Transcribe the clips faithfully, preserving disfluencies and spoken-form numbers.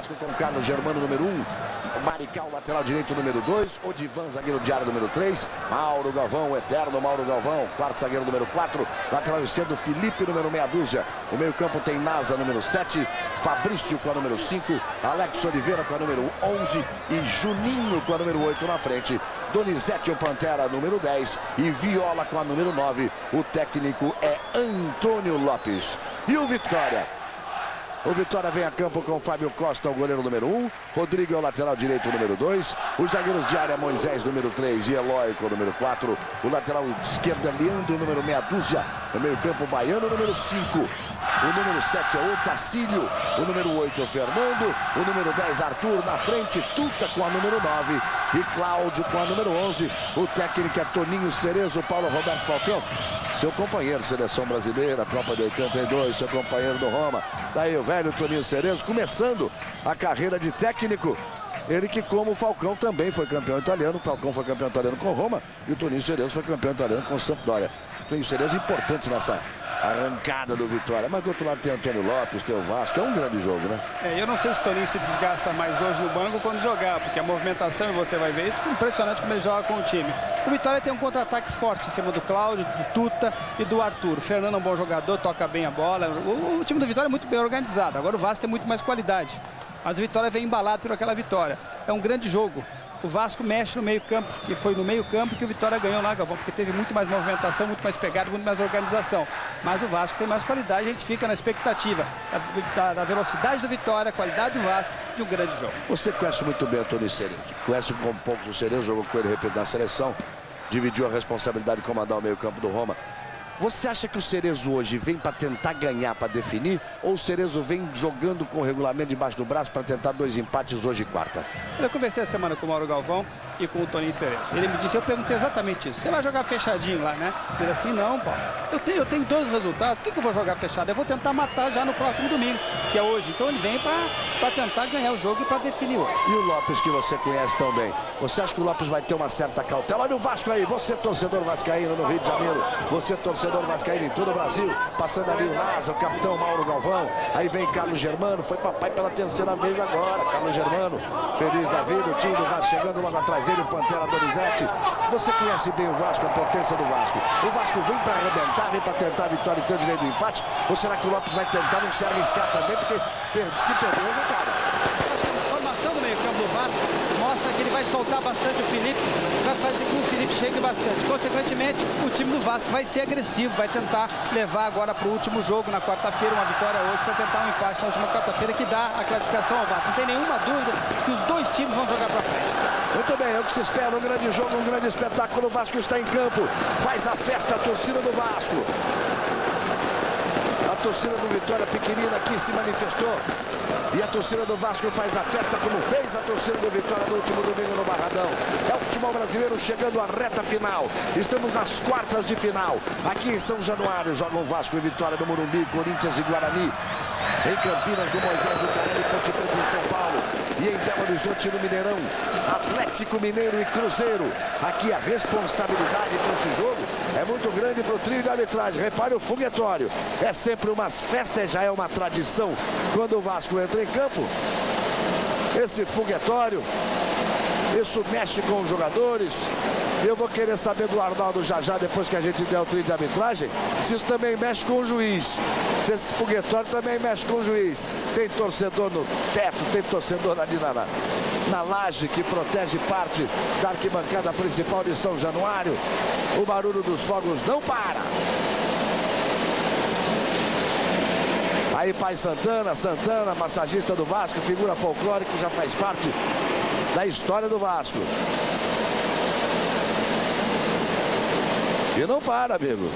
Com Carlos Germano, número um. Marical, lateral direito, número dois. Odivan, zagueiro de área, número três. Mauro Galvão, o eterno Mauro Galvão. Quarto zagueiro, número quatro. Lateral esquerdo, Felipe, número meia dúzia. O meio campo tem Nasa, número sete. Fabrício com a número cinco. Alex Oliveira com a número onze. E Juninho com a número oito na frente. Donizete, o Pantera, número dez. E Viola com a número nove. O técnico é Antônio Lopes. E o Vitória? O Vitória vem a campo com o Fábio Costa, o goleiro número um. Rodrigo é o lateral direito, número dois. Os zagueiros de área, Moisés, número três. E Eloy com o número quatro. O lateral esquerdo é Leandro, número meia dúzia. No meio campo, Baiano, número cinco. O número sete é o Tacílio. O número oito é o Fernando. O número dez, Arthur, na frente. Tuta com a número nove. E Cláudio com a número onze. O técnico é Toninho Cerezo, Paulo Roberto Falcão. Seu companheiro de seleção brasileira, Copa de oitenta e dois, seu companheiro do Roma. Daí o velho Toninho Cerezo, começando a carreira de técnico. Ele que, como o Falcão, também foi campeão italiano. O Falcão foi campeão italiano com Roma e o Toninho Cerezo foi campeão italiano com Sampdoria. Toninho Cerezo importante nessa arrancada do Vitória. Mas do outro lado tem Antônio Lopes, tem o Vasco. É um grande jogo, né? É, eu não sei se o Toninho se desgasta mais hoje no banco quando jogar, porque a movimentação, e você vai ver isso, é impressionante como ele joga com o time. O Vitória tem um contra-ataque forte em cima do Cláudio, do Tuta e do Arthur. O Fernando é um bom jogador, toca bem a bola. O, o time do Vitória é muito bem organizado. Agora o Vasco tem muito mais qualidade. Mas o Vitória vem embalado por aquela vitória. É um grande jogo. O Vasco mexe no meio-campo, que foi no meio-campo que o Vitória ganhou lá, Galvão, porque teve muito mais movimentação, muito mais pegada, muito mais organização. Mas o Vasco tem mais qualidade, a gente fica na expectativa da, da velocidade do Vitória, qualidade do Vasco, de um grande jogo. Você conhece muito bem o Antônio Cerezo. Conhece como poucos o Cerezo, jogou com ele, repito, na seleção. Dividiu a responsabilidade de comandar o meio-campo do Roma. Você acha que o Cerezo hoje vem para tentar ganhar, para definir? Ou o Cerezo vem jogando com o regulamento debaixo do braço para tentar dois empates hoje e quarta? Eu conversei essa semana com o Mauro Galvão e com o Toninho Cerezo. Ele me disse, eu perguntei exatamente isso. Você vai jogar fechadinho lá, né? Ele assim, não, Paulo. Eu tenho, eu tenho dois resultados. Por que, que eu vou jogar fechado? Eu vou tentar matar já no próximo domingo, que é hoje. Então ele vem para tentar ganhar o jogo e para definir hoje. E o Lopes, que você conhece tão bem. Você acha que o Lopes vai ter uma certa cautela? Olha o Vasco aí. Você, torcedor vascaíno no Rio de Janeiro. Você, torcedor vascaíno em todo o Brasil. Passando ali o Nasa, o capitão Mauro Galvão. Aí vem Carlos Germano. Foi papai pela terceira vez agora. Carlos Germano, feliz da vida. O time do Vasco chegando logo atrás dele. O Pantera Donizete. Você conhece bem o Vasco, a potência do Vasco. O Vasco vem para arrebentar, vem para tentar a vitória e ter o direito do empate. Ou será que o Lopes vai tentar não se arriscar também? Porque se perder, já cara. A formação do meio campo do Vasco mostra que ele vai soltar bastante o Felipe, vai fazer com que o Felipe chegue bastante. Consequentemente, o time do Vasco vai ser agressivo, vai tentar levar agora para o último jogo na quarta-feira, uma vitória hoje para tentar um empate na última quarta-feira que dá a classificação ao Vasco. Não tem nenhuma dúvida que os dois times vão jogar para frente. Muito bem, é o que se espera, um grande jogo, um grande espetáculo. O Vasco está em campo, faz a festa a torcida do Vasco. A torcida do Vitória pequenina aqui se manifestou. E a torcida do Vasco faz a festa como fez a torcida do Vitória no último domingo no Barradão. É o futebol brasileiro chegando à reta final. Estamos nas quartas de final. Aqui em São Januário jogam Vasco e Vitória no Morumbi, Corinthians e Guarani. Em Campinas, do Moisés do Carelli, Ponte Preta em São Paulo. E em Belo Horizonte, no Mineirão, Atlético Mineiro e Cruzeiro. Aqui a responsabilidade para esse jogo é muito grande para o trio de arbitragem. Repare o foguetório. É sempre uma festa, já é uma tradição. Quando o Vasco entra em campo, esse foguetório, isso mexe com os jogadores. Eu vou querer saber do Arnaldo já já, depois que a gente der o trio de arbitragem, se isso também mexe com o juiz. Se esse foguetório também mexe com o juiz. Tem torcedor no teto, tem torcedor ali na, na, na laje que protege parte da arquibancada principal de São Januário. O barulho dos fogos não para. Aí Pai Santana, Santana, massagista do Vasco, figura folclórica que já faz parte da história do Vasco. E não para, amigo.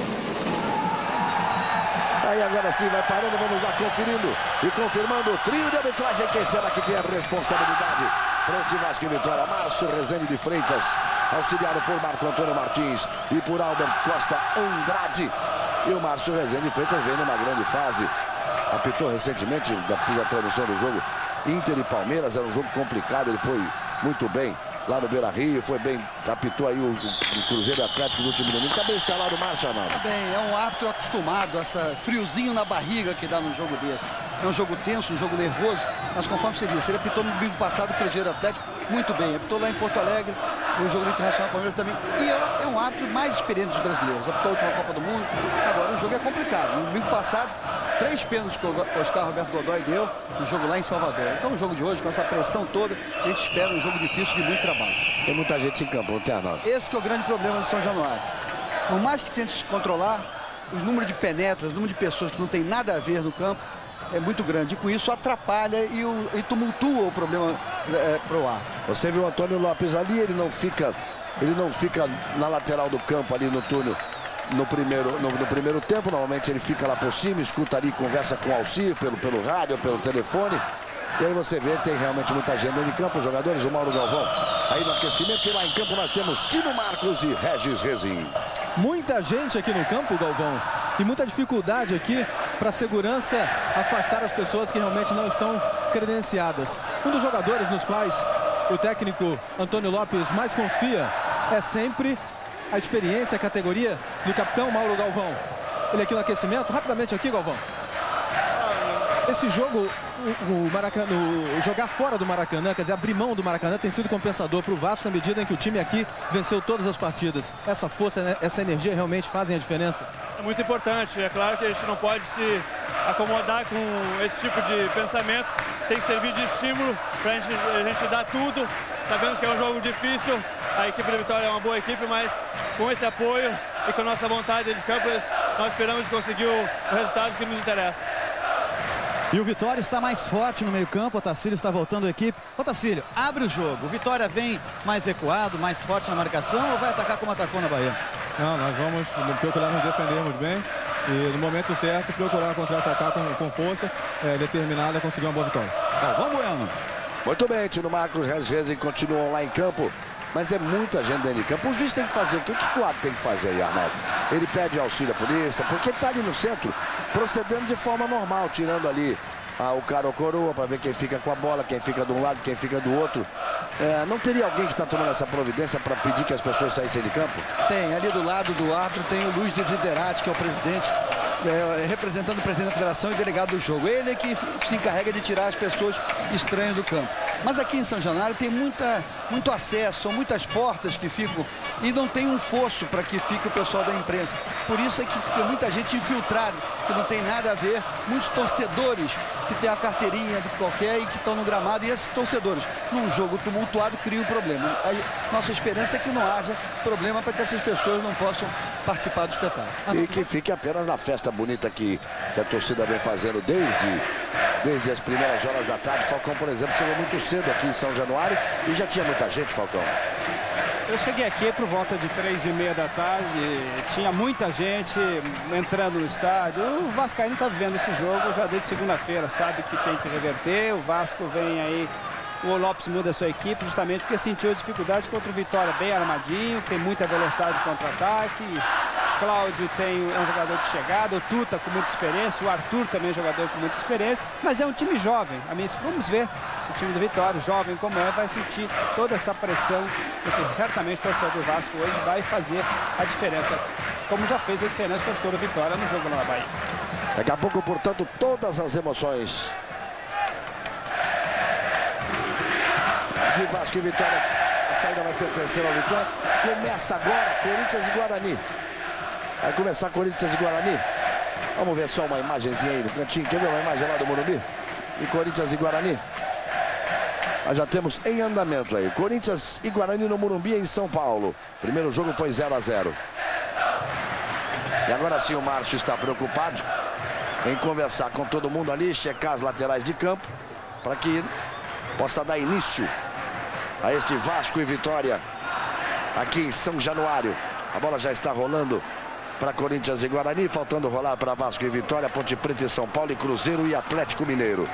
Aí agora sim vai parando, vamos lá conferindo e confirmando o trio de arbitragem. Quem será que tem a responsabilidade para este Vasco e Vitória? Márcio Rezende de Freitas, auxiliado por Marco Antônio Martins e por Albert Costa Andrade. E o Márcio Rezende de Freitas vem numa grande fase. Apitou recentemente, da, da transmissão do jogo, Inter e Palmeiras. Era um jogo complicado, ele foi muito bem lá no Beira-Rio, foi bem, apitou aí o, o, o Cruzeiro Atlético no último domingo. Tá bem escalado o Márcio, Arnaldo? Tá bem, é um árbitro acostumado a essa friozinho na barriga que dá num jogo desse. É um jogo tenso, um jogo nervoso, Mas conforme você disse, ele apitou no domingo passado o Cruzeiro Atlético muito bem. Apitou lá em Porto Alegre, no jogo do Internacional Palmeiras também. E é um árbitro mais experiente dos brasileiros. Apitou a última Copa do Mundo. Agora o jogo é complicado. No domingo passado, três pênaltis que o Oscar Roberto Godoy deu no jogo lá em Salvador. Então o jogo de hoje, com essa pressão toda, a gente espera um jogo difícil de muito trabalho. Tem muita gente em campo, não tem, Arnaldo? Esse que é o grande problema do São Januário. Por mais que tente se controlar, o número de penetras, o número de pessoas que não tem nada a ver no campo é muito grande. E com isso atrapalha e, o, e tumultua o problema é, para o ar. Você viu o Antônio Lopes ali, ele não fica, ele não fica na lateral do campo ali no túnel no primeiro, no, no primeiro tempo. Normalmente ele fica lá por cima, escuta ali, conversa com o Alcir pelo, pelo rádio, pelo telefone. E aí você vê que tem realmente muita gente dentro de campo, os jogadores, o Mauro Galvão aí no aquecimento. E lá em campo nós temos Tino Marcos e Regis Rezin. Muita gente aqui no campo, Galvão, e muita dificuldade aqui para a segurança afastar as pessoas que realmente não estão credenciadas. Um dos jogadores nos quais o técnico Antônio Lopes mais confia é sempre a experiência, a categoria do capitão Mauro Galvão. Ele aqui no aquecimento, rapidamente aqui, Galvão. Esse jogo, o, o Maracanã, o jogar fora do Maracanã, quer dizer, abrir mão do Maracanã, tem sido compensador para o Vasco na medida em que o time aqui venceu todas as partidas. Essa força, essa energia realmente fazem a diferença? É muito importante. É claro que a gente não pode se acomodar com esse tipo de pensamento. Tem que servir de estímulo para a gente, a gente dar tudo. Sabemos que é um jogo difícil. A equipe do Vitória é uma boa equipe, mas com esse apoio e com a nossa vontade de campo, nós esperamos conseguir o, o resultado que nos interessa. E o Vitória está mais forte no meio-campo. O Otacílio está voltando à equipe. Otacílio, abre o jogo. O Vitória vem mais recuado, mais forte na marcação ou vai atacar como atacou na Bahia? Não, nós vamos procurar nos defendermos bem e no momento certo procurar contra-atacar com, com força é, determinada a conseguir uma boa vitória. Tá, vamos, Bueno. Muito bem, Tino Marcos, Regis Rezin continuam lá em campo. Mas é muita gente dentro de campo. O juiz tem que fazer o que? O que o árbitro tem que fazer aí, Arnaldo? Ele pede auxílio à polícia, porque ele está ali no centro, procedendo de forma normal, tirando ali ah, o cara ou coroa para ver quem fica com a bola, quem fica de um lado, quem fica do outro. É, não teria alguém que está tomando essa providência para pedir que as pessoas saíssem de campo? Tem, ali do lado do árbitro tem o Luiz Desiderati, que é o presidente, é, representando o presidente da federação e delegado do jogo. Ele é que se encarrega de tirar as pessoas estranhas do campo. Mas aqui em São Januário tem muita, muito acesso, são muitas portas que ficam e não tem um fosso para que fique o pessoal da imprensa. Por isso é que fica muita gente infiltrada, que não tem nada a ver, muitos torcedores que tem a carteirinha de qualquer e que estão no gramado, e esses torcedores, num jogo tumultuado, criam um problema. A nossa esperança é que não haja problema para que essas pessoas não possam participar do espetáculo. E que fique apenas na festa bonita que, que a torcida vem fazendo desde, desde as primeiras horas da tarde. Falcão, por exemplo, chegou muito cedo aqui em São Januário e já tinha muita gente, Falcão. Eu cheguei aqui por volta de três e meia da tarde, tinha muita gente entrando no estádio. O Vascaíno está vivendo esse jogo já desde segunda-feira, sabe que tem que reverter. O Vasco vem aí, o Lopes muda a sua equipe justamente porque sentiu as dificuldades contra o Vitória bem armadinho, tem muita velocidade de contra-ataque. Cláudio tem, é um jogador de chegada, o Tuta com muita experiência, o Arthur também é um jogador com muita experiência, mas é um time jovem. A minha, vamos ver se o time do Vitória, jovem como é, vai sentir toda essa pressão, porque certamente o torcedor do Vasco hoje vai fazer a diferença, como já fez a diferença o torcedor do Vitória no jogo lá na Bahia. Daqui a pouco, portanto, todas as emoções de Vasco e Vitória. A saída vai pertencer ao Vitória. Começa agora Corinthians e Guarani. Vai começar Corinthians e Guarani. Vamos ver só uma imagenzinha aí no cantinho. Quer ver uma imagem lá do Morumbi? E Corinthians e Guarani. Nós já temos em andamento aí. Corinthians e Guarani no Morumbi em São Paulo. Primeiro jogo foi zero a zero. E agora sim o Márcio está preocupado em conversar com todo mundo ali, checar as laterais de campo, para que possa dar início a este Vasco e Vitória aqui em São Januário. A bola já está rolando para Corinthians e Guarani, faltando rolar para Vasco e Vitória, Ponte Preta e São Paulo e Cruzeiro e Atlético Mineiro.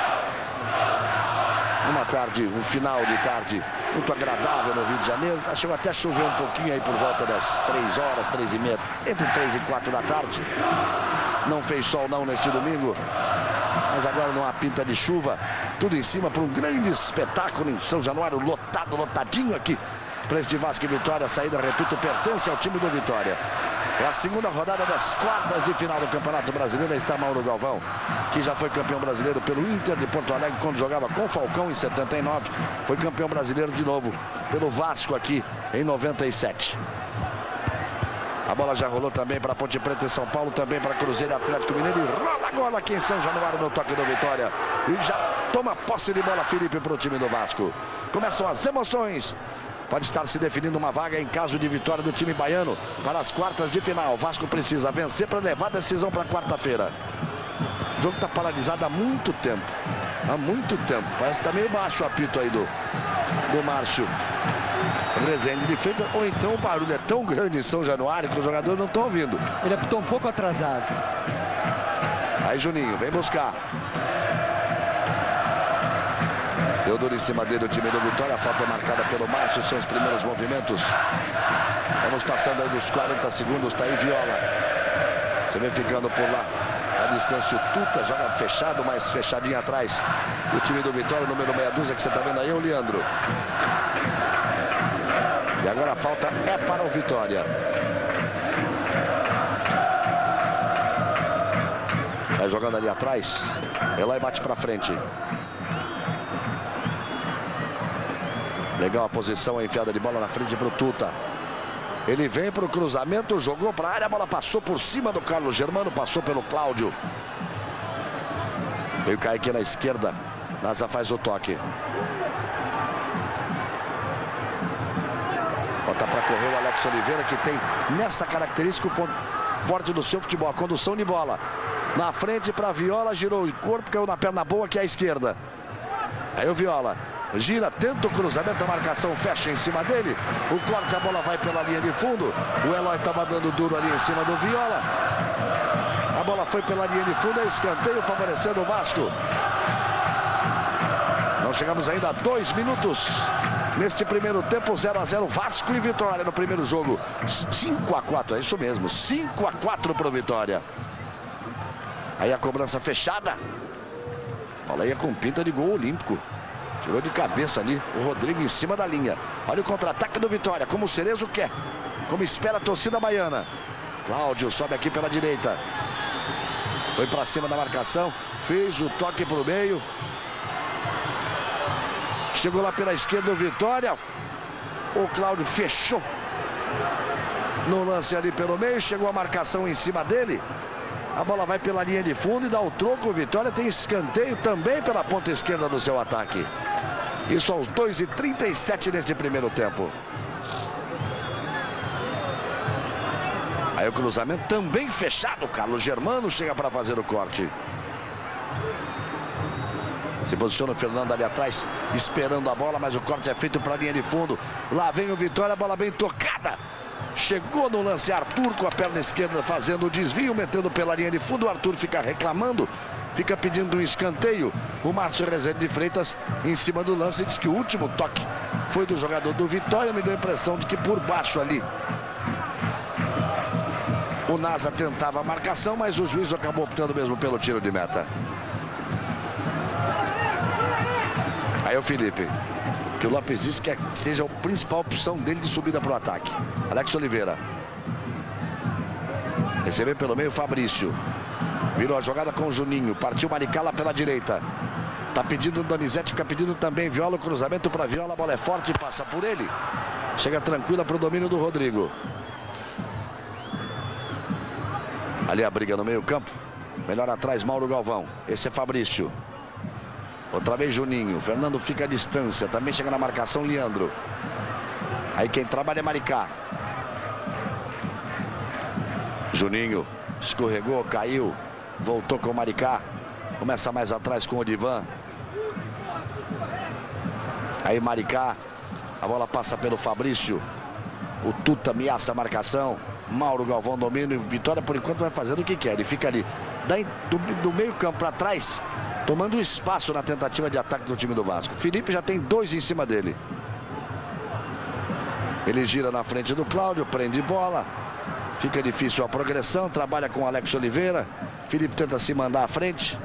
Uma tarde, um final de tarde muito agradável no Rio de Janeiro. Achou até chover um pouquinho aí por volta das três horas, três e meia, entre três e quatro da tarde. Não fez sol não neste domingo, mas agora não há pinta de chuva. Tudo em cima para um grande espetáculo em São Januário, lotado, lotadinho aqui para este Vasco e Vitória. A saída, repito, pertence ao time do Vitória. É a segunda rodada das quartas de final do Campeonato Brasileiro. Aí está Mauro Galvão, que já foi campeão brasileiro pelo Inter de Porto Alegre quando jogava com o Falcão em setenta e nove. Foi campeão brasileiro de novo pelo Vasco aqui em noventa e sete. A bola já rolou também para Ponte Preta e São Paulo, também para Cruzeiro e Atlético Mineiro. E rola agora aqui em São Januário no toque do Vitória. E já toma posse de bola Felipe para o time do Vasco. Começam as emoções. Pode estar se definindo uma vaga em caso de vitória do time baiano para as quartas de final. O Vasco precisa vencer para levar a decisão para quarta-feira. O jogo está paralisado há muito tempo. Há muito tempo. Parece que está meio baixo o apito aí do, do Márcio Rezende de Freitas, ou então o barulho é tão grande em São Januário que os jogadores não estão ouvindo. Ele apitou um pouco atrasado. Aí Juninho vem buscar. Deu duro em cima dele o time do Vitória. A falta é marcada pelo Márcio. São os primeiros movimentos. Vamos passando aí dos quarenta segundos. Tá aí Viola. Você vem ficando por lá. A distância o Tuta joga fechado, mais fechadinho atrás. O time do Vitória, número meia dúzia que você tá vendo aí, é o Leandro. E agora a falta é para o Vitória. Sai jogando ali atrás. Eloy bate para frente. Legal a posição, a enfiada de bola na frente para o Tuta. Ele vem para o cruzamento, jogou para a área, a bola passou por cima do Carlos Germano, passou pelo Cláudio. Veio cair aqui na esquerda. Nasa faz o toque. Bota para correr o Alex Oliveira, que tem nessa característica o ponto forte do seu futebol, a condução de bola. Na frente para Viola, girou o corpo, caiu na perna boa, que é a esquerda. Aí o Viola gira, tenta o cruzamento, a marcação fecha em cima dele. O corte, a bola vai pela linha de fundo. O Eloy estava dando duro ali em cima do Viola. A bola foi pela linha de fundo, é escanteio favorecendo o Vasco. Nós chegamos ainda a dois minutos neste primeiro tempo. Zero a zero, Vasco e Vitória no primeiro jogo. cinco a quatro, é isso mesmo, cinco a quatro para o Vitória. Aí a cobrança fechada. A bola ia com pinta de gol olímpico. Tirou de cabeça ali o Rodrigo em cima da linha. Olha o contra-ataque do Vitória, como o Cerezo quer, como espera a torcida baiana. Cláudio sobe aqui pela direita. Foi para cima da marcação, fez o toque para o meio. Chegou lá pela esquerda o Vitória. O Cláudio fechou no lance ali pelo meio. Chegou a marcação em cima dele. A bola vai pela linha de fundo e dá o troco. O Vitória tem escanteio também pela ponta esquerda do seu ataque. Isso aos dois e trinta e sete neste primeiro tempo. Aí o cruzamento também fechado. Carlos Germano chega para fazer o corte. Se posiciona o Fernando ali atrás, esperando a bola, mas o corte é feito para a linha de fundo. Lá vem o Vitória, a bola bem tocada. Chegou no lance Arthur com a perna esquerda fazendo o desvio, metendo pela linha de fundo. O Arthur fica reclamando, fica pedindo um escanteio. O Márcio Rezende de Freitas em cima do lance diz que o último toque foi do jogador do Vitória. Me deu a impressão de que por baixo ali o Nasa tentava a marcação, mas o juiz acabou optando mesmo pelo tiro de meta. Aí o Felipe, que o Lopes disse que seja a principal opção dele de subida para o ataque. Alex Oliveira. Recebeu pelo meio o Fabrício. Virou a jogada com o Juninho. Partiu Maricá lá pela direita. Tá pedindo o Donizete, fica pedindo também Viola. O cruzamento para Viola, a bola é forte e passa por ele. Chega tranquila para o domínio do Rodrigo. Ali a briga no meio campo. Melhor atrás, Mauro Galvão. Esse é Fabrício. Outra vez Juninho. Fernando fica à distância. Também chega na marcação Leandro. Aí quem trabalha é Maricá. Juninho escorregou, caiu. Voltou com o Maricá. Começa mais atrás com o Odivan. Aí Maricá. A bola passa pelo Fabrício. O Tuta ameaça a marcação. Mauro Galvão domina e Vitória por enquanto vai fazendo o que quer. Ele fica ali do, do meio campo para trás, tomando espaço na tentativa de ataque do time do Vasco. Felipe já tem dois em cima dele. Ele gira na frente do Cláudio, prende bola. Fica difícil a progressão, trabalha com o Alex Oliveira. Felipe tenta se mandar à frente.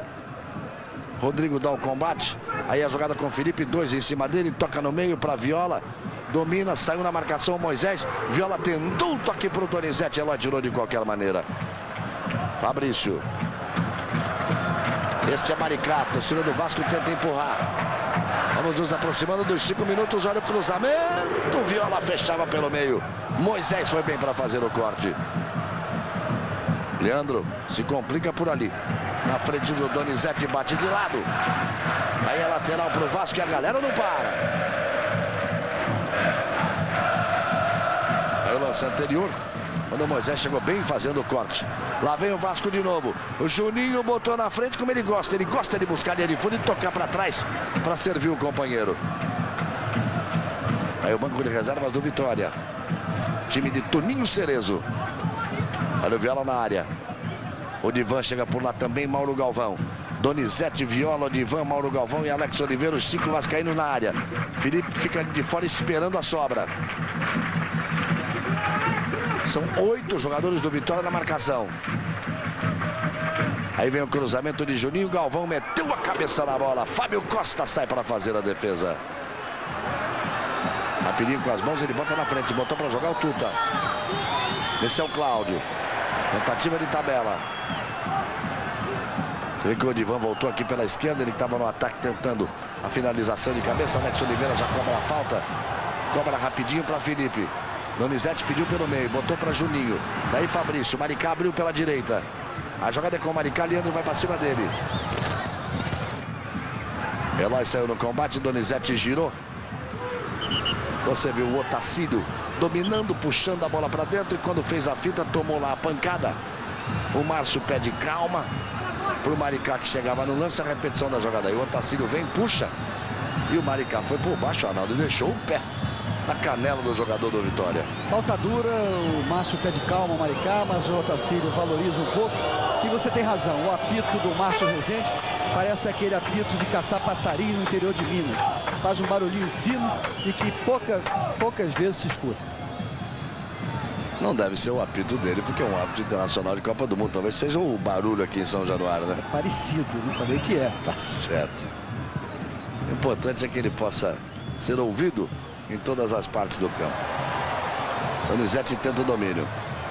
Rodrigo dá o combate. Aí a jogada com o Felipe, dois em cima dele, toca no meio para Viola. domina, saiu na marcação o Moisés. Viola tentou um toque para o Donizete, ela tirou de qualquer maneira. Fabrício. Este é Maricá, torcida do Vasco tenta empurrar. Vamos nos aproximando dos cinco minutos, olha o cruzamento. Viola fechava pelo meio. Moisés foi bem para fazer o corte. Leandro se complica por ali. Na frente do Donizete, bate de lado. Aí é lateral para o Vasco e a galera não para. Aí o lance anterior, quando o Moisés chegou bem fazendo o corte. Lá vem o Vasco de novo. O Juninho botou na frente como ele gosta. Ele gosta de buscar linha de fundo e tocar para trás para servir o companheiro. Aí o banco de reservas do Vitória. Time de Toninho Cerezo. Olha o Viola na área. O Divan chega por lá também, Mauro Galvão. Donizete, Viola, Divan, Mauro Galvão e Alex Oliveira, os cinco vascaínos na área. Felipe fica de fora esperando a sobra. São oito jogadores do Vitória na marcação. Aí vem o cruzamento de Juninho. Galvão meteu a cabeça na bola. Fábio Costa sai para fazer a defesa. Rapidinho com as mãos, ele bota na frente. Botou para jogar o Tuta. Esse é o Cláudio. Tentativa de tabela. Você vê que o Odivan voltou aqui pela esquerda. Ele estava no ataque tentando a finalização de cabeça. Alex Oliveira já cobra a falta. Cobra rapidinho para Felipe. Donizete pediu pelo meio, botou para Juninho. Daí Fabrício, Maricá abriu pela direita. A jogada é com o Maricá, Leandro vai para cima dele. Eloy saiu no combate, Donizete girou. Você viu o Otacílio dominando, puxando a bola para dentro. E quando fez a fita, tomou lá a pancada. O Márcio pede calma para o Maricá, que chegava no lance. A repetição da jogada aí. O Otacílio vem, puxa. E o Maricá foi por baixo, Arnaldo, e deixou o pé na canela do jogador do Vitória. Falta dura, o Márcio pede calma, o Maricá, mas o Otacílio valoriza um pouco. E você tem razão, o apito do Márcio Rezende parece aquele apito de caçar passarinho no interior de Minas. Faz um barulhinho fino e que pouca, poucas vezes se escuta. Não deve ser o apito dele, porque é um apito internacional de Copa do Mundo. Talvez seja o barulho aqui em São Januário, né? É parecido, não falei que é. Tá certo. O importante é que ele possa ser ouvido em todas as partes do campo. Donizete tenta o domínio.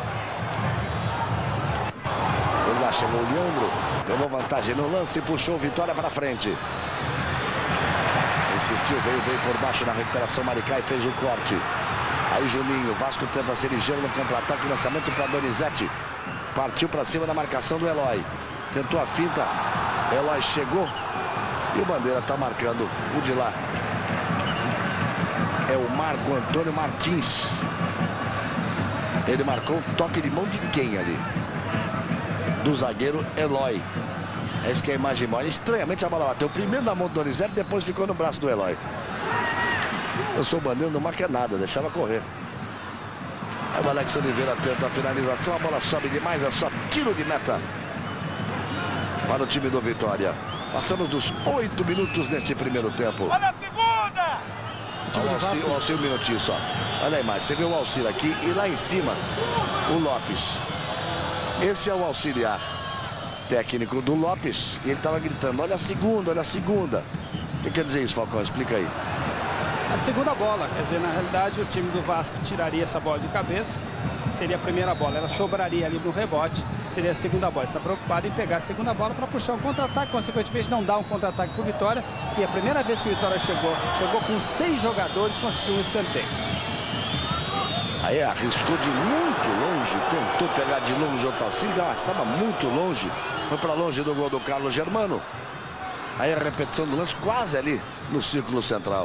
Por lá chegou o Leandro. Levou vantagem no lance e puxou o Vitória para frente. Insistiu, veio bem por baixo na recuperação. Maricá e fez o corte. Aí Juninho, Vasco tenta ser ligeiro no contra-ataque. Lançamento para Donizete. Partiu para cima da marcação do Eloy. Tentou a finta. Eloy chegou. E o Bandeira está marcando o de lá. É o Marco Antônio Martins. Ele marcou o toque de mão de quem ali? Do zagueiro Eloy. Essa que é a imagem maior. Estranhamente a bola bateu primeiro na mão do Donizete, depois ficou no braço do Eloy. Eu sou o Bandeira, não marca nada, deixava correr. Aí o Alex Oliveira tenta a finalização, a bola sobe demais, é só tiro de meta para o time do Vitória. Passamos dos oito minutos neste primeiro tempo. Olha a segunda! Olha o Alcir, o Alcir, um minutinho só. Olha a imagem, você vê o Alcir aqui e lá em cima o Lopes. Esse é o auxiliar técnico do Lopes. E ele estava gritando, olha a segunda, olha a segunda. O que quer dizer isso, Falcão? Explica aí. A segunda bola, quer dizer, na realidade o time do Vasco tiraria essa bola de cabeça. Seria a primeira bola, ela sobraria ali no rebote. Seria a segunda bola. Está preocupado em pegar a segunda bola para puxar um contra-ataque. Consequentemente, não dá um contra-ataque para o Vitória, que é a primeira vez que o Vitória chegou. Chegou com seis jogadores, conseguiu um escanteio. Aí arriscou de muito longe, tentou pegar de longe o Otacílio, estava muito longe. Foi para longe do gol do Carlos Germano. Aí a repetição do lance quase ali no círculo central.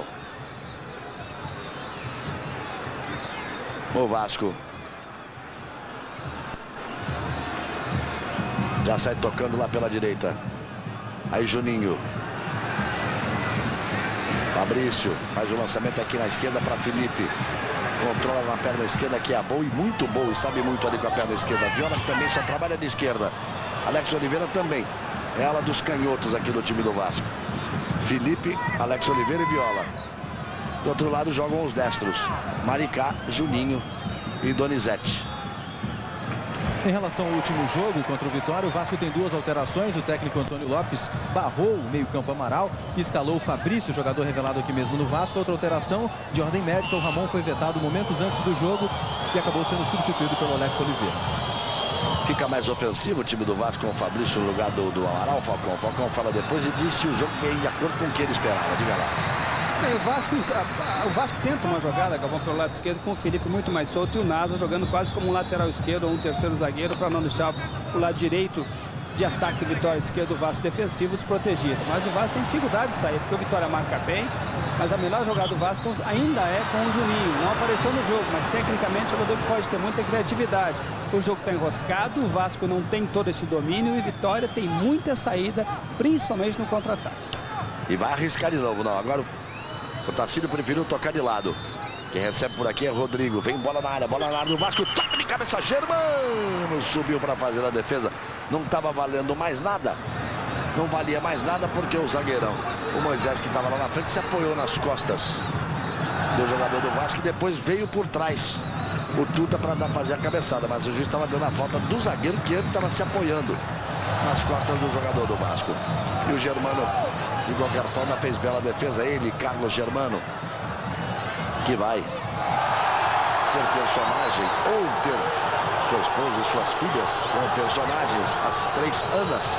O Vasco já sai tocando lá pela direita. Aí Juninho. Fabrício faz o lançamento aqui na esquerda para Felipe. Controla na perna esquerda, que é boa e muito boa. E sabe muito ali com a perna esquerda. Viola também só trabalha de esquerda. Alex Oliveira também. É ela dos canhotos aqui do time do Vasco. Felipe, Alex Oliveira e Viola. Do outro lado jogam os destros. Maricá, Juninho e Donizete. Em relação ao último jogo contra o Vitória, o Vasco tem duas alterações. O técnico Antônio Lopes barrou o meio-campo Amaral e escalou o Fabrício, jogador revelado aqui mesmo no Vasco. Outra alteração de ordem médica, o Ramon foi vetado momentos antes do jogo e acabou sendo substituído pelo Alex Oliveira. Fica mais ofensivo o time do Vasco com o Fabrício no lugar do, do Amaral, Falcão. O Falcão fala depois e diz se o jogo vem de acordo com o que ele esperava. Diga lá. É, o, Vasco, o Vasco tenta uma jogada, Galvão, pelo lado esquerdo, com o Felipe muito mais solto e o Nasa jogando quase como um lateral esquerdo ou um terceiro zagueiro para não deixar o lado direito de ataque e Vitória esquerdo do Vasco defensivo desprotegido. Mas o Vasco tem dificuldade de sair, porque o Vitória marca bem, mas a melhor jogada do Vasco ainda é com o Juninho. Não apareceu no jogo, mas tecnicamente o jogador pode ter muita criatividade. O jogo está enroscado, o Vasco não tem todo esse domínio e Vitória tem muita saída, principalmente no contra-ataque. E vai arriscar de novo, não. Agora o Tacílio preferiu tocar de lado. Quem recebe por aqui é Rodrigo. Vem bola na área, bola na área do Vasco. Toca de cabeça, Germano. Subiu para fazer a defesa. Não estava valendo mais nada. Não valia mais nada porque o zagueirão, o Moisés, que estava lá na frente, se apoiou nas costas do jogador do Vasco e depois veio por trás o Tuta para fazer a cabeçada. Mas o juiz estava dando a falta do zagueiro, que ele estava se apoiando nas costas do jogador do Vasco. E o Germano, de qualquer forma, fez bela defesa. Ele, Carlos Germano, que vai ser personagem ou ter sua esposa e suas filhas como personagens, as três Anas,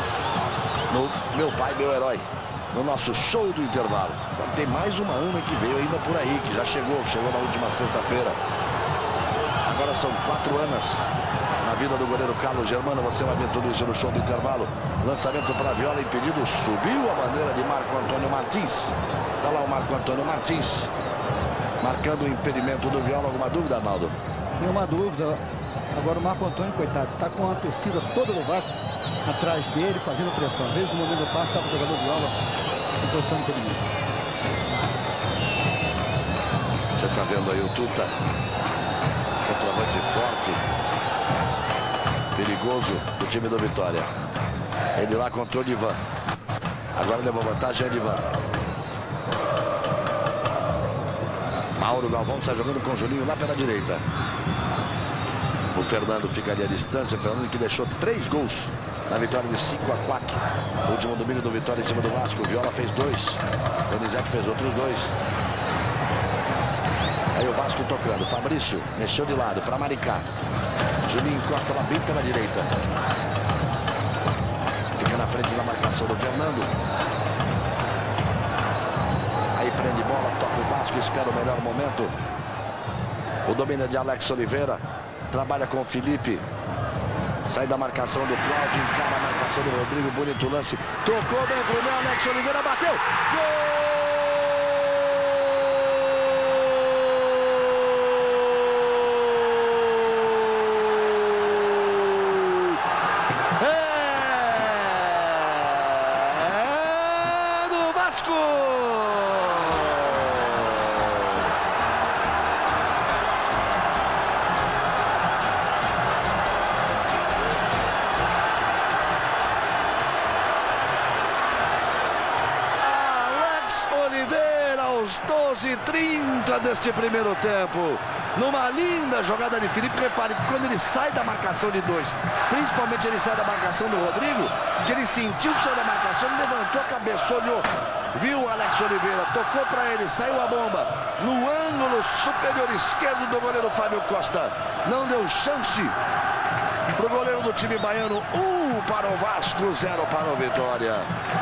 no Meu Pai, Meu Herói, no nosso show do intervalo. Então, tem mais uma Ana que veio ainda por aí, que já chegou, que chegou na última sexta-feira. Agora são quatro Anas na vida do goleiro Carlos Germano. Você vai ver tudo isso no show do intervalo. Lançamento para a Viola, impedido. Subiu a bandeira de Marco Antônio Martins. Está lá o Marco Antônio Martins marcando o impedimento do Viola. Alguma dúvida, Arnaldo? Nenhuma dúvida. Agora o Marco Antônio, coitado, está com a torcida toda do Vasco atrás dele, fazendo pressão. Às vezes no momento do passe estava o jogador Viola em posição de impedimento. Você está vendo aí o Tuta, centroavante forte, perigoso do time do Vitória. Ele lá contra o Divan. Agora levou vantagem a Divan. Mauro Galvão está jogando com o Juninho lá pela direita. O Fernando fica ali à distância. O Fernando que deixou três gols na vitória de cinco a quatro. O último domingo do Vitória em cima do Vasco. O Viola fez dois. O Donizete fez outros dois. Aí o Vasco tocando. Fabrício mexeu de lado para Maricá. Juninho encosta lá bem pela direita. Fica na frente da marcação do Fernando. Aí prende bola, toca o Vasco, espera o melhor momento. O domínio de Alex Oliveira. Trabalha com o Felipe. Sai da marcação do Cláudio, encara a marcação do Rodrigo. Bonito lance. Tocou bem pro meu Alex Oliveira, bateu. Gol! doze e trinta deste primeiro tempo. Numa linda jogada de Felipe. Repare que quando ele sai da marcação de dois, principalmente ele sai da marcação do Rodrigo, que ele sentiu que saiu da marcação, ele levantou a cabeça, olhou, viu o Alex Oliveira, tocou para ele, saiu a bomba no ângulo superior esquerdo do goleiro Fábio Costa. Não deu chance para o goleiro do time baiano. Um para o Vasco, zero para o Vitória.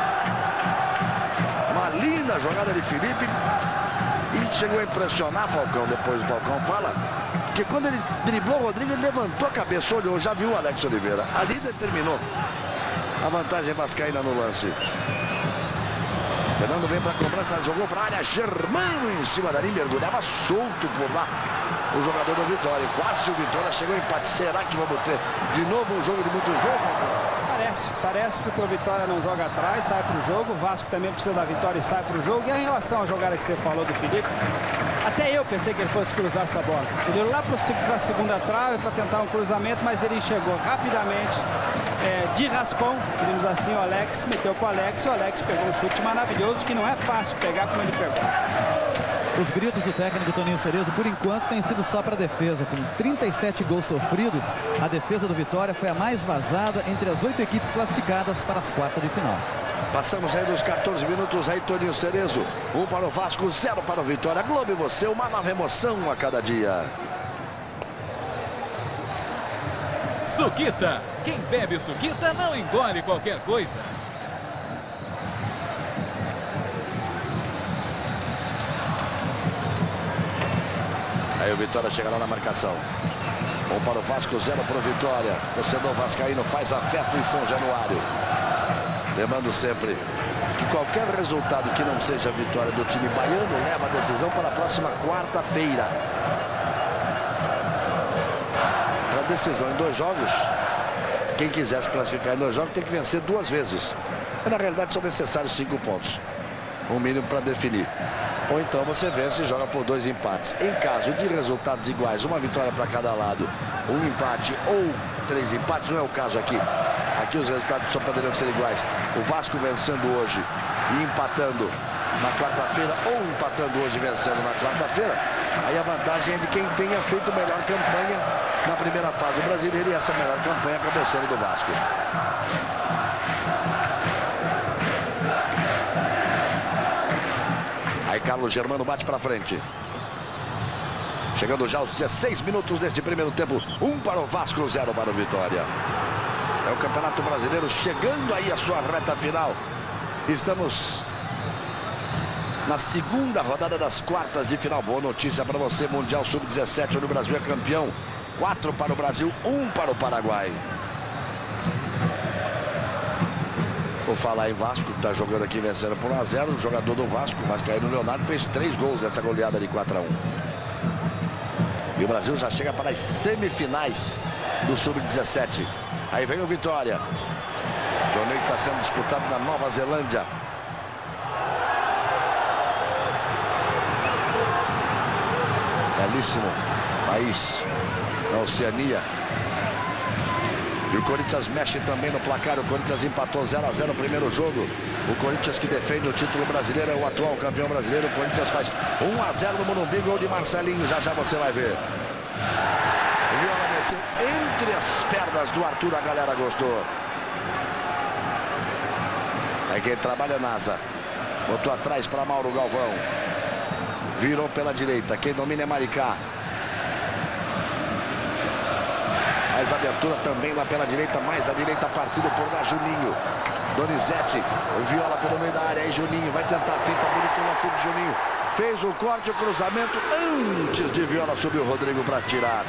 Uma linda jogada de Felipe. E chegou a impressionar Falcão, depois o Falcão fala, porque quando ele driblou o Rodrigo, ele levantou a cabeça, olhou, já viu o Alex Oliveira. Ali determinou a vantagem vascaína no lance. Fernando vem para a cobrança, jogou para a área, Germano em cima dali, mergulhava solto por lá o jogador do Vitória. Quase o Vitória chegou ao empate. Será que vamos ter de novo um jogo de muitos gols, Falcão? Parece, parece porque o Vitória não joga atrás, sai para o jogo. O Vasco também precisa da vitória e sai para o jogo. E em relação à jogada que você falou do Felipe, até eu pensei que ele fosse cruzar essa bola. Ele ia lá para a segunda trave para tentar um cruzamento, mas ele enxergou rapidamente, é, de raspão, digamos assim, o Alex, meteu para o Alex, o Alex pegou um chute maravilhoso, que não é fácil pegar como ele pegou. Os gritos do técnico Toninho Cerezo, por enquanto, têm sido só para a defesa. Com trinta e sete gols sofridos, a defesa do Vitória foi a mais vazada entre as oito equipes classificadas para as quartas de final. Passamos aí dos quatorze minutos, aí Toninho Cerezo. Um para o Vasco, zero para o Vitória. Globo e você, uma nova emoção a cada dia. Suquita. Quem bebe Suquita não engole qualquer coisa. Aí o Vitória chega lá na marcação. Um para o Vasco, zero para o Vitória. Torcedor vascaíno faz a festa em São Januário. Lembrando sempre que qualquer resultado que não seja a vitória do time baiano leva a decisão para a próxima quarta-feira. Para decisão em dois jogos, quem quiser se classificar em dois jogos tem que vencer duas vezes. E, na realidade são necessários cinco pontos. Um mínimo para definir. Ou então você vence e joga por dois empates. Em caso de resultados iguais, uma vitória para cada lado, um empate ou três empates, não é o caso aqui. Aqui os resultados só poderiam ser iguais. O Vasco vencendo hoje e empatando na quarta-feira, ou empatando hoje e vencendo na quarta-feira, aí a vantagem é de quem tenha feito melhor campanha na primeira fase do Brasileiro, e essa melhor campanha acabou sendo do Vasco. Aí Carlos Germano bate para frente. Chegando já aos dezesseis minutos deste primeiro tempo. Um para o Vasco, zero para o Vitória. É o Campeonato Brasileiro chegando aí a sua reta final. Estamos na segunda rodada das quartas de final. Boa notícia para você, Mundial sub dezessete, onde o Brasil é campeão. Quatro para o Brasil, um para o Paraguai. Vou falar em Vasco, está jogando aqui vencendo por um a zero. O jogador do Vasco, Vascaíno Leonardo, fez três gols nessa goleada de quatro a um. E o Brasil já chega para as semifinais do sub dezessete. Aí vem o Vitória. O torneio está sendo disputado na Nova Zelândia. Belíssimo país na Oceania. E o Corinthians mexe também no placar. O Corinthians empatou zero a zero no primeiro jogo. O Corinthians, que defende o título brasileiro, é o atual campeão brasileiro. O Corinthians faz um a zero no Morumbi, gol de Marcelinho. Já já você vai ver. O Viola meteu entre as pernas do Arthur, a galera gostou. Aí quem trabalha é Nasa. Botou atrás para Mauro Galvão. Virou pela direita. Quem domina é Maricá. Mais abertura também lá pela direita, mais a direita partido por lá Juninho. Donizete, o Viola pelo meio da área, aí Juninho vai tentar a feita, bonito lance de Juninho. Fez o corte, o cruzamento, antes de Viola subiu o Rodrigo para tirar.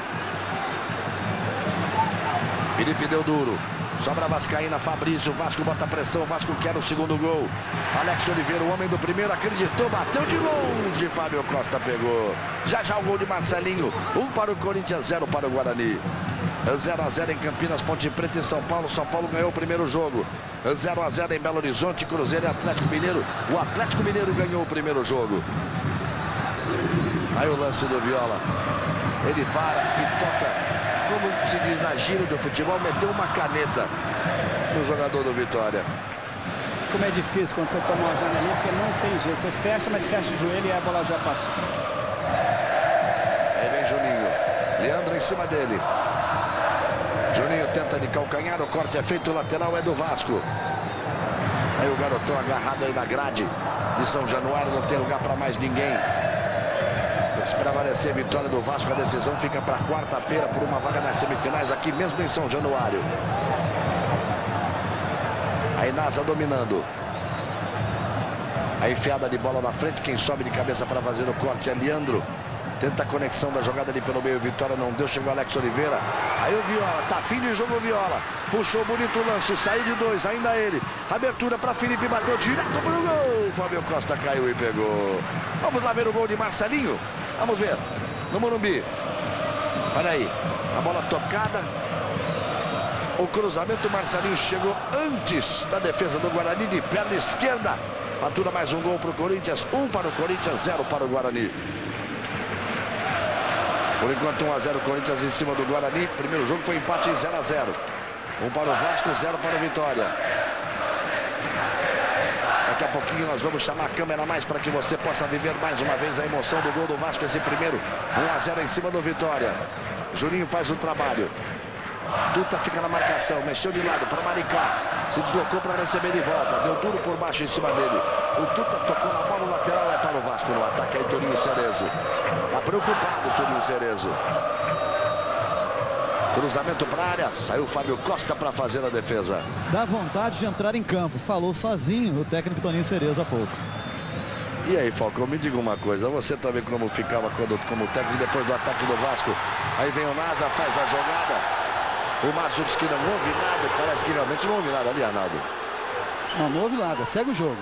Felipe deu duro, sobra Vascaína, Fabrício, Vasco bota pressão, Vasco quer o segundo gol. Alex Oliveira, o homem do primeiro, acreditou, bateu de longe, Fábio Costa pegou. Já já o gol de Marcelinho, um para o Corinthians, zero para o Guarani. zero a zero em Campinas, Ponte Preta e São Paulo. São Paulo ganhou o primeiro jogo. zero a zero em Belo Horizonte, Cruzeiro e Atlético Mineiro. O Atlético Mineiro ganhou o primeiro jogo. Aí o lance do Viola. Ele para e toca, como se diz na gíria do futebol, meteu uma caneta no jogador do Vitória. Como é difícil quando você toma uma janelinha, porque não tem jeito. Você fecha, mas fecha o joelho e a bola já passou. Aí vem Juninho. Leandro em cima dele. Juninho tenta de calcanhar, o corte é feito, o lateral é do Vasco. Aí o garotão agarrado aí na grade de São Januário, não tem lugar para mais ninguém. Se prevalecer a vitória do Vasco, a decisão fica para quarta-feira por uma vaga nas semifinais aqui mesmo em São Januário. Aí Nasa dominando. A enfiada de bola na frente, quem sobe de cabeça para fazer o corte é Leandro. Tenta a conexão da jogada ali pelo meio, Vitória não deu, chegou Alex Oliveira. Aí o Viola, tá fim de jogo o Viola. Puxou bonito o lance, saiu de dois, ainda ele. Abertura para Felipe, bateu direto pro gol. Fábio Costa caiu e pegou. Vamos lá ver o gol de Marcelinho. Vamos ver, no Morumbi. Olha aí, a bola tocada. O cruzamento, Marcelinho chegou antes da defesa do Guarani de perna esquerda. Fatura mais um gol para o Corinthians, um para o Corinthians, zero para o Guarani. Por enquanto um a zero Corinthians em cima do Guarani. Primeiro jogo foi empate em zero a zero. Um para o Vasco, zero para o Vitória. Daqui a pouquinho nós vamos chamar a câmera mais para que você possa viver mais uma vez a emoção do gol do Vasco, esse primeiro um a zero em cima do Vitória. Juninho faz o trabalho. Tuta fica na marcação, mexeu de lado para Maricá. Se deslocou para receber de volta. Deu duro por baixo em cima dele. O Tuta tocou na bola, o lateral é para o Vasco no ataque. Aí Toninho Cerezo. Está preocupado Toninho Cerezo. Cruzamento para a área. Saiu o Fábio Costa para fazer a defesa. Dá vontade de entrar em campo. Falou sozinho o técnico Toninho Cerezo há pouco. E aí, Falcão, me diga uma coisa. Você também como ficava quando, como técnico depois do ataque do Vasco. Aí vem o Nasa, faz a jogada. O Márcio disse que não houve nada. Parece que realmente não houve nada ali, Arnaldo. Não, não houve nada. Segue o jogo.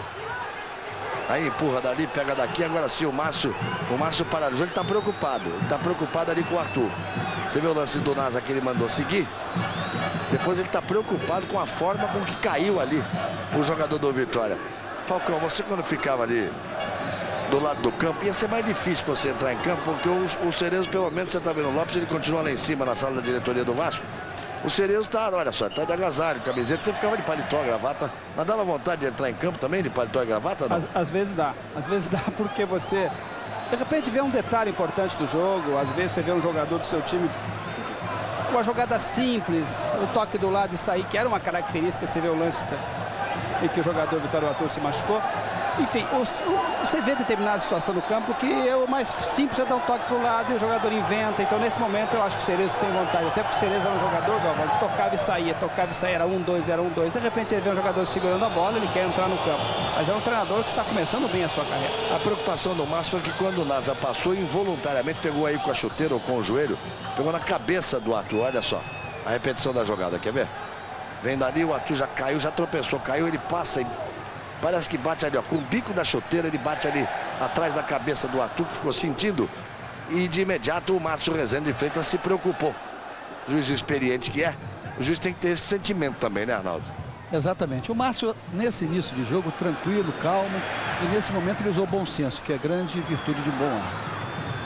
Aí empurra dali, pega daqui. Agora sim o Márcio. O Márcio paralisou. Ele está preocupado. Ele está preocupado ali com o Arthur. Você vê o lance do Nasa que ele mandou seguir? Depois ele está preocupado com a forma com que caiu ali o jogador do Vitória. Falcão, você quando ficava ali do lado do campo, ia ser mais difícil para você entrar em campo, porque o, o Cerezo, pelo menos, você está vendo o Lopes, ele continua lá em cima na sala da diretoria do Vasco. O Cerezo está, olha só, está de agasalho, camiseta, você ficava de paletó, gravata, mas dava vontade de entrar em campo também, de paletó e gravata, não? Às, às vezes dá, às vezes dá porque você, de repente, vê um detalhe importante do jogo, às vezes você vê um jogador do seu time, uma jogada simples, o toque do lado e sair, que era uma característica, você vê o lance em que o jogador Vitório Arthur se machucou. Enfim, você vê determinada situação no campo que é o mais simples é dar um toque para o lado e o jogador inventa. Então, nesse momento, eu acho que o Cerezo tem vontade. Até porque o Cerezo era um jogador, Galvão, que tocava e saía, tocava e saía, era um, dois, era um, dois. De repente, ele vê um jogador segurando a bola, ele quer entrar no campo. Mas é um treinador que está começando bem a sua carreira. A preocupação do Márcio foi que quando o Nasa passou, involuntariamente pegou aí com a chuteira ou com o joelho, pegou na cabeça do Arthur. Olha só, a repetição da jogada, quer ver? Vem dali, o Arthur já caiu, já tropeçou, caiu, ele passa e parece que bate ali, ó, com o bico da chuteira, ele bate ali atrás da cabeça do Arthur, que ficou sentindo. E de imediato o Márcio Rezende de Freitas se preocupou. Juiz experiente que é, o juiz tem que ter esse sentimento também, né, Arnaldo? Exatamente. O Márcio, nesse início de jogo, tranquilo, calmo, e nesse momento ele usou bom senso, que é grande virtude de um bom ar.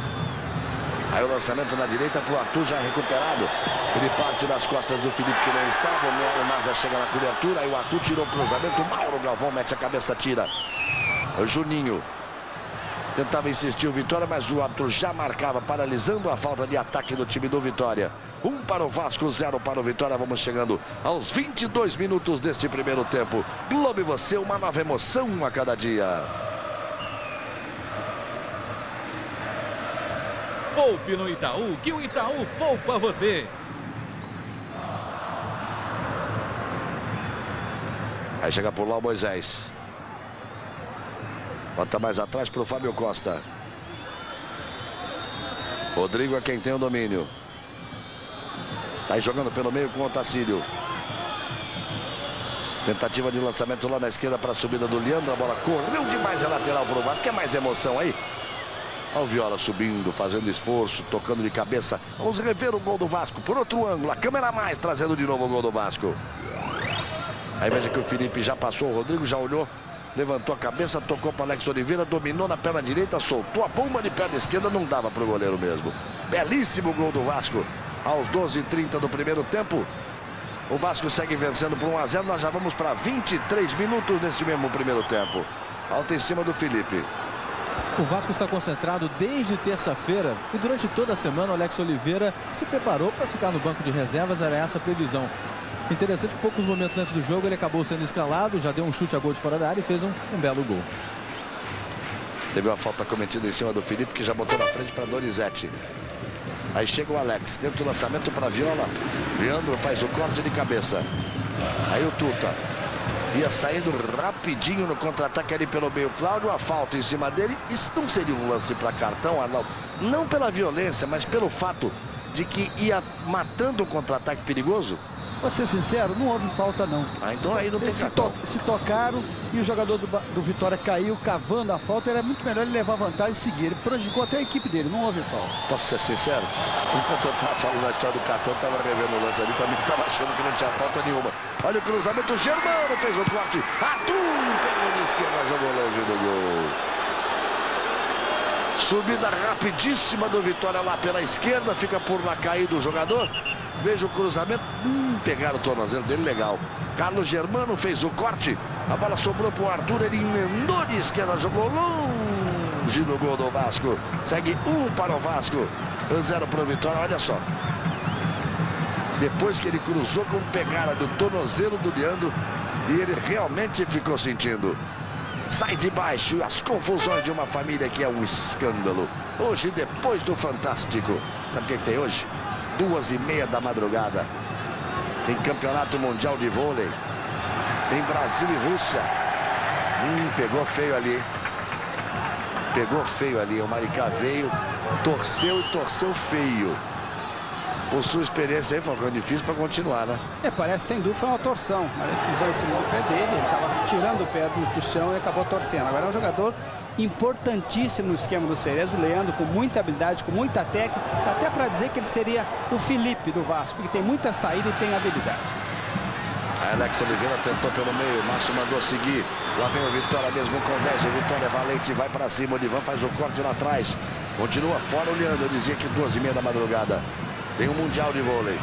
Aí o lançamento na direita para o Arthur, já recuperado. Ele parte das costas do Felipe, que não estava. O Nasa chega na cobertura. Aí o Arthur tirou o cruzamento. O Mauro Galvão mete a cabeça, tira. O Juninho tentava insistir o Vitória, mas o Arthur já marcava, paralisando a falta de ataque do time do Vitória. Um para o Vasco, zero para o Vitória. Vamos chegando aos vinte e dois minutos deste primeiro tempo. Globo e você, uma nova emoção a cada dia. Poupe no Itaú, que o Itaú poupa você. Aí chega por lá o Moisés. Bota mais atrás para o Fábio Costa. Rodrigo é quem tem o domínio. Sai jogando pelo meio com o Otacílio. Tentativa de lançamento lá na esquerda para a subida do Leandro. A bola correu demais a lateral para o Vasco. Quer mais emoção aí? Olha o Viola subindo, fazendo esforço, tocando de cabeça. Vamos rever o gol do Vasco por outro ângulo. A câmera a mais, trazendo de novo o gol do Vasco. Aí veja que o Felipe já passou, o Rodrigo já olhou, levantou a cabeça, tocou para Alex Oliveira, dominou na perna direita, soltou a bomba de perna esquerda, não dava para o goleiro mesmo. Belíssimo gol do Vasco. Aos doze e trinta do primeiro tempo. O Vasco segue vencendo por um a zero. Nós já vamos para vinte e três minutos nesse mesmo primeiro tempo. Alta em cima do Felipe. O Vasco está concentrado desde terça-feira e durante toda a semana o Alex Oliveira se preparou para ficar no banco de reservas, era essa a previsão. Interessante que poucos momentos antes do jogo ele acabou sendo escalado, já deu um chute a gol de fora da área e fez um, um belo gol. Teve uma falta cometida em cima do Felipe, que já botou na frente para Donizete. Aí chega o Alex, tenta o lançamento para Viola. Leandro faz o corte de cabeça. Aí o Tuta. Ia saindo rapidinho no contra-ataque ali pelo meio. Cláudio, a falta em cima dele. Isso não seria um lance para cartão, Arnaldo? Não pela violência, mas pelo fato de que ia matando o contra-ataque perigoso? Pra ser sincero, não houve falta não. Ah, então aí não tem Eles se, cartão. to se tocaram e o jogador do, do Vitória caiu cavando a falta. Era muito melhor ele levar vantagem e seguir. Ele prejudicou até a equipe dele, não houve falta. Posso ser sincero? Enquanto eu estava falando a história do cartão, estava revendo o lance ali, também estava achando que não tinha falta nenhuma. Olha o cruzamento, o Germano fez o corte. Arthur pegou de esquerda, jogou longe do gol. Subida rapidíssima do Vitória lá pela esquerda. Fica por lá caído o jogador. Veja o cruzamento. Hum, pegaram o tornozelo dele, legal. Carlos Germano fez o corte. A bola sobrou para o Arthur. Ele emendou de esquerda, jogou longe no gol do Vasco. Segue um para o Vasco. zero para o Vitória, olha só. Depois que ele cruzou com pegada do tornozelo do Leandro. E ele realmente ficou sentindo. Sai de baixo, as confusões de uma família que é um escândalo. Hoje, depois do Fantástico. Sabe o que, que tem hoje? Duas e meia da madrugada. Tem campeonato mundial de vôlei. Tem Brasil e Rússia. Hum, pegou feio ali. Pegou feio ali. O Maricá veio, torceu e torceu feio. Por sua experiência aí, Falcão, difícil para continuar, né? É, parece sem dúvida foi uma torção. Ele pisou em cima do pé dele, ele estava tirando o pé do, do chão e acabou torcendo. Agora é um jogador importantíssimo no esquema do Cerezo, o Leandro, com muita habilidade, com muita técnica, até para dizer que ele seria o Felipe do Vasco, porque tem muita saída e tem habilidade. A Alex Oliveira tentou pelo meio, Márcio mandou seguir. Lá vem o Vitória mesmo com dez. O Vitória é valente, vai para cima. O Odivan faz o corte lá atrás. Continua fora o Leandro. Eu dizia que duas e meia da madrugada. Tem um Mundial de vôlei.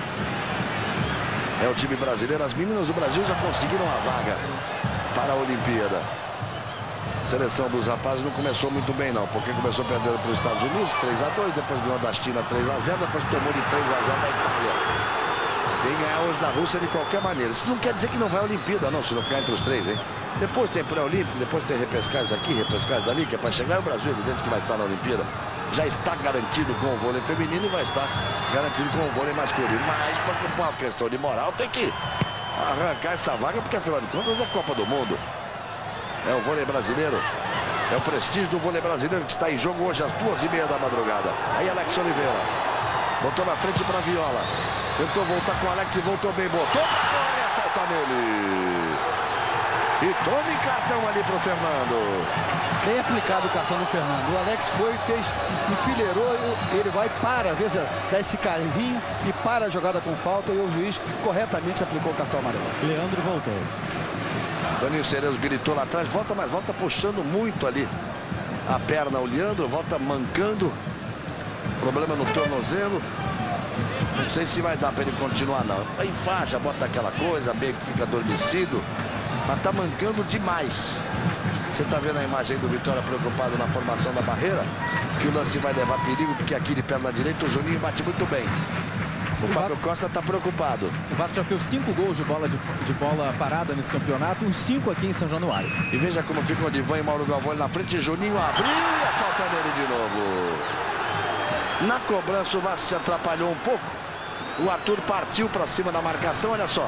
É o time brasileiro. As meninas do Brasil já conseguiram a vaga para a Olimpíada. A seleção dos rapazes não começou muito bem, não. Porque começou perdendo para os Estados Unidos, três a dois. Depois ganhou da China, três a zero. Depois tomou de três a zero da Itália. Tem que ganhar hoje da Rússia de qualquer maneira. Isso não quer dizer que não vai à Olimpíada, não, se não ficar entre os três, hein? Depois tem pré-olímpico, depois tem repescagem daqui, repescagem dali, que é para chegar. E o Brasil, evidente que vai estar na Olimpíada. Já está garantido com o vôlei feminino e vai estar garantido com o vôlei masculino. Mas, por uma questão de moral, tem que arrancar essa vaga, porque afinal de contas é Copa do Mundo. É o vôlei brasileiro. É o prestígio do vôlei brasileiro que está em jogo hoje às duas e meia da madrugada. Aí Alex Oliveira botou na frente para Viola. Tentou voltar com o Alex e voltou bem. Botou pra fora, falta nele. E tome cartão ali pro Fernando. Bem aplicado o cartão no Fernando. O Alex foi, fez, enfileirou, ele vai, para, veja, dá esse carrinho e para a jogada com falta e o juiz corretamente aplicou o cartão amarelo. Leandro voltou. Toninho Cerezo gritou lá atrás, volta, mas volta puxando muito ali a perna o Leandro, volta mancando. Problema no tornozelo. Não sei se vai dar para ele continuar, não. Aí faixa, bota aquela coisa, meio que fica adormecido. Mas tá mancando demais. Você tá vendo a imagem do Vitória preocupado na formação da barreira? Que o lance vai levar perigo, porque aqui de perna direita o Juninho bate muito bem. O, o Fábio Vasco... Costa tá preocupado. O Vasco já fez cinco gols de bola, de, de bola parada nesse campeonato, uns cinco aqui em São Januário. E veja como fica o Odivan e Mauro Galvão na frente. Juninho abriu e a falta nele de novo. Na cobrança o Vasco se atrapalhou um pouco. O Arthur partiu para cima da marcação, olha só.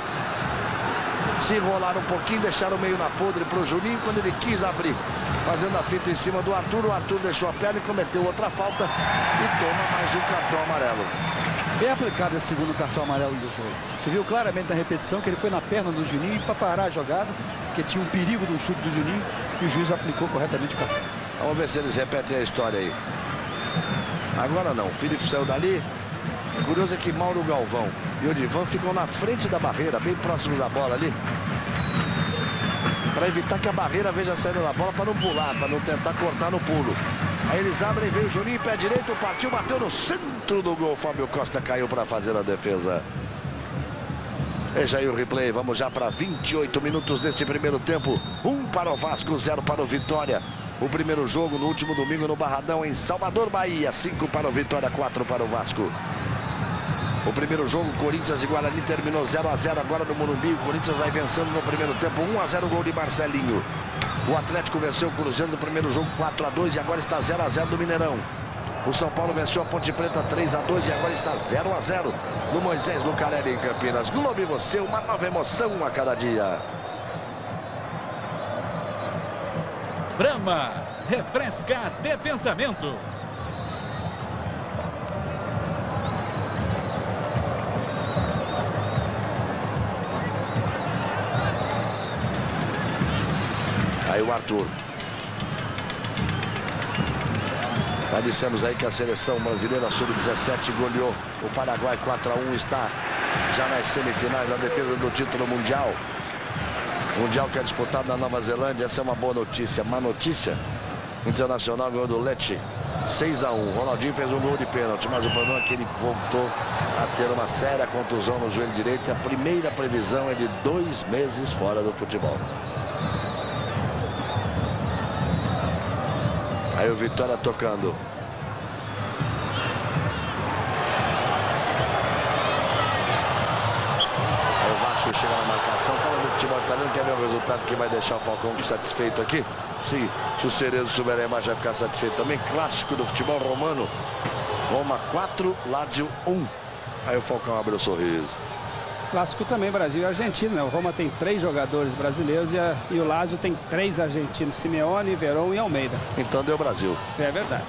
Se enrolaram um pouquinho, deixaram meio na podre para o Juninho quando ele quis abrir. Fazendo a fita em cima do Arthur, o Arthur deixou a perna e cometeu outra falta. E toma mais um cartão amarelo. Bem aplicado esse segundo cartão amarelo do jogo. Você viu claramente na repetição que ele foi na perna do Juninho para parar a jogada, porque tinha um perigo do chute do Juninho e o juiz aplicou corretamente o cartão. Vamos ver se eles repetem a história aí. Agora não, o Felipe saiu dali. Curioso é que Mauro Galvão e Odivan ficam na frente da barreira, bem próximos da bola ali. Para evitar que a barreira veja saindo da bola, para não pular, para não tentar cortar no pulo. Aí eles abrem, veio o Juninho, pé direito, partiu, bateu no centro do gol. Fábio Costa caiu para fazer a defesa. Veja aí o replay, vamos já para vinte e oito minutos deste primeiro tempo. Um para o Vasco, zero para o Vitória. O primeiro jogo no último domingo no Barradão, em Salvador, Bahia. cinco para o Vitória, quatro para o Vasco. O primeiro jogo, Corinthians e Guarani, terminou zero a zero agora no Morumbi. O Corinthians vai vencendo no primeiro tempo, um a zero, gol de Marcelinho. O Atlético venceu o Cruzeiro no primeiro jogo, quatro a dois, e agora está zero a zero no Mineirão. O São Paulo venceu a Ponte Preta três a dois e agora está zero a zero no Moisés Lucarelli em Campinas. Globo e você, uma nova emoção a cada dia. Brahma, refresca até pensamento. Aí o Arthur. Já dissemos aí que a seleção brasileira sub dezessete goleou o Paraguai quatro a um, está já nas semifinais da defesa do título mundial. Mundial que é disputado na Nova Zelândia. Essa é uma boa notícia. Má notícia Internacional ganhou do Lecce seis a um. Ronaldinho fez um gol de pênalti, mas o problema é que ele voltou a ter uma séria contusão no joelho direito. A primeira previsão é de dois meses fora do futebol. Aí o Vitória tocando. Aí o Vasco chega na marcação. Falando do futebol italiano, quer ver o resultado que vai deixar o Falcão satisfeito aqui? Se, se o Cerezo souber a imagem, vai ficar satisfeito também. Clássico do futebol romano. Roma quatro, Lazio um. Aí o Falcão abre o sorriso. Clássico também, Brasil e Argentina, né? O Roma tem três jogadores brasileiros e, a, e o Lazio tem três argentinos, Simeone, Verón e Almeida. Então deu Brasil. É verdade.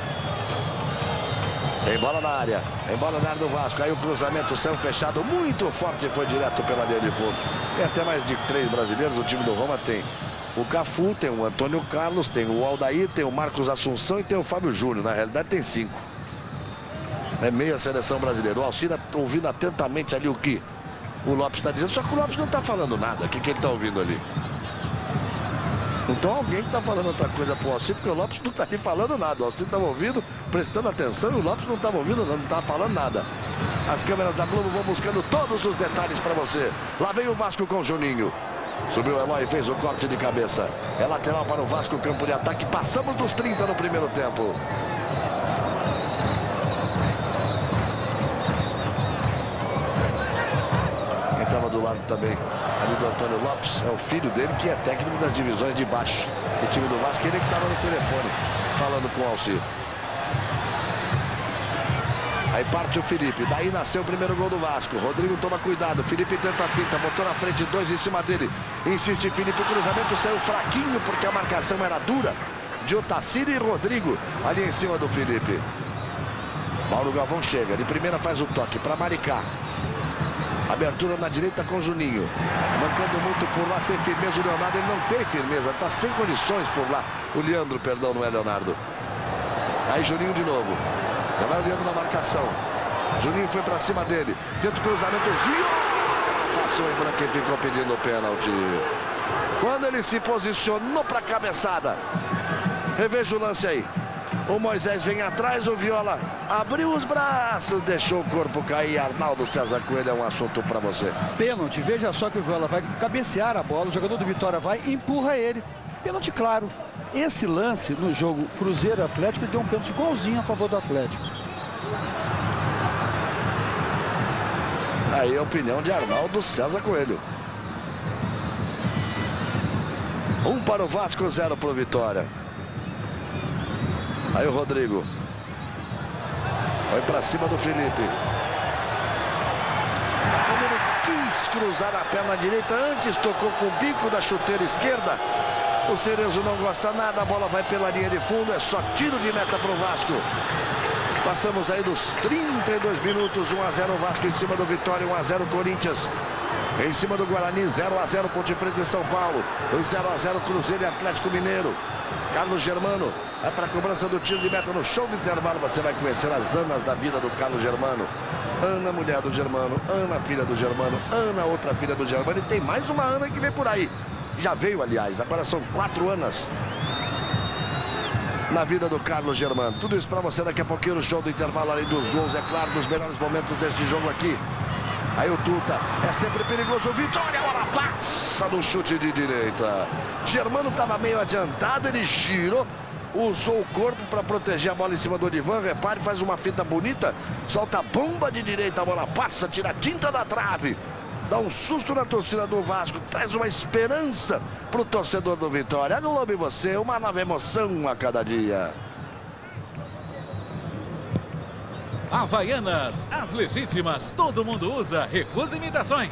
Tem bola na área, tem bola na área do Vasco. Aí o cruzamento, céu fechado, muito forte, foi direto pela linha de fundo. Tem até mais de três brasileiros, o time do Roma tem o Cafu, tem o Antônio Carlos, tem o Aldair, tem o Marcos Assunção e tem o Fábio Júnior. Na realidade tem cinco. É meia seleção brasileira. O Alcina ouvindo atentamente ali o que o Lopes está dizendo, só que o Lopes não está falando nada. O que, que ele está ouvindo ali? Então alguém está falando outra coisa pro Alcina, porque o Lopes não está ali falando nada. O Alcina estava ouvindo, prestando atenção, e o Lopes não estava ouvindo, não estava falando nada. As câmeras da Globo vão buscando todos os detalhes para você. Lá vem o Vasco com o Juninho. Subiu o Eloy e fez o corte de cabeça. É lateral para o Vasco, campo de ataque. Passamos dos trinta no primeiro tempo. Do lado também ali do Antônio Lopes, é o filho dele que é técnico das divisões de baixo do time do Vasco, ele que estava no telefone falando com o Alcir. Aí parte o Felipe, daí nasceu o primeiro gol do Vasco. Rodrigo toma cuidado, Felipe tenta a finta, botou na frente, dois em cima dele, insiste Felipe, o cruzamento saiu fraquinho porque a marcação era dura de Otacílio e Rodrigo ali em cima do Felipe. Mauro Galvão chega, de primeira faz o toque para Maricá. Abertura na direita com o Juninho. Mancando muito por lá, sem firmeza. O Leonardo, ele não tem firmeza, está sem condições por lá. O Leandro, perdão, não é Leonardo. Aí Juninho de novo. Já vai o Leandro na marcação. Juninho foi para cima dele. Tenta o cruzamento, viu? Passou em branco e ficou pedindo o pênalti. Quando ele se posicionou para a cabeçada. Reveja o lance aí. O Moisés vem atrás, o Viola abriu os braços, deixou o corpo cair. Arnaldo César Coelho, é um assunto para você. Pênalti, veja só que o Viola vai cabecear a bola, o jogador do Vitória vai e empurra ele. Pênalti claro. Esse lance no jogo Cruzeiro Atlético deu um pênalti igualzinho a favor do Atlético. Aí a opinião de Arnaldo César Coelho. Um para o Vasco, zero para o Vitória. Aí o Rodrigo. Vai para cima do Felipe. Ele quis cruzar a perna direita antes, tocou com o bico da chuteira esquerda. O Cerezo não gosta nada, a bola vai pela linha de fundo, é só tiro de meta para o Vasco. Passamos aí dos trinta e dois minutos, um a zero Vasco em cima do Vitória, um a zero Corinthians. Em cima do Guarani, zero a zero Ponte Preta e São Paulo, zero a zero Cruzeiro e Atlético Mineiro. Carlos Germano é para a cobrança do tiro de meta. No show do intervalo você vai conhecer as Anas da vida do Carlos Germano. Ana, mulher do Germano, Ana, filha do Germano, Ana, outra filha do Germano. E tem mais uma Ana que vem por aí. Já veio, aliás, agora são quatro Anas na vida do Carlos Germano. Tudo isso para você daqui a pouquinho no show do intervalo, além dos gols, é claro, dos melhores momentos deste jogo aqui. Aí o Tuta, é sempre perigoso, Vitória, a bola passa no chute de direita. Germano estava meio adiantado, ele girou, usou o corpo para proteger a bola em cima do Odivan. Repare, faz uma fita bonita, solta a bomba de direita, a bola passa, tira a tinta da trave. Dá um susto na torcida do Vasco, traz uma esperança para o torcedor do Vitória. A Globo e você, uma nova emoção a cada dia. Havaianas, as legítimas, todo mundo usa, recusa imitações.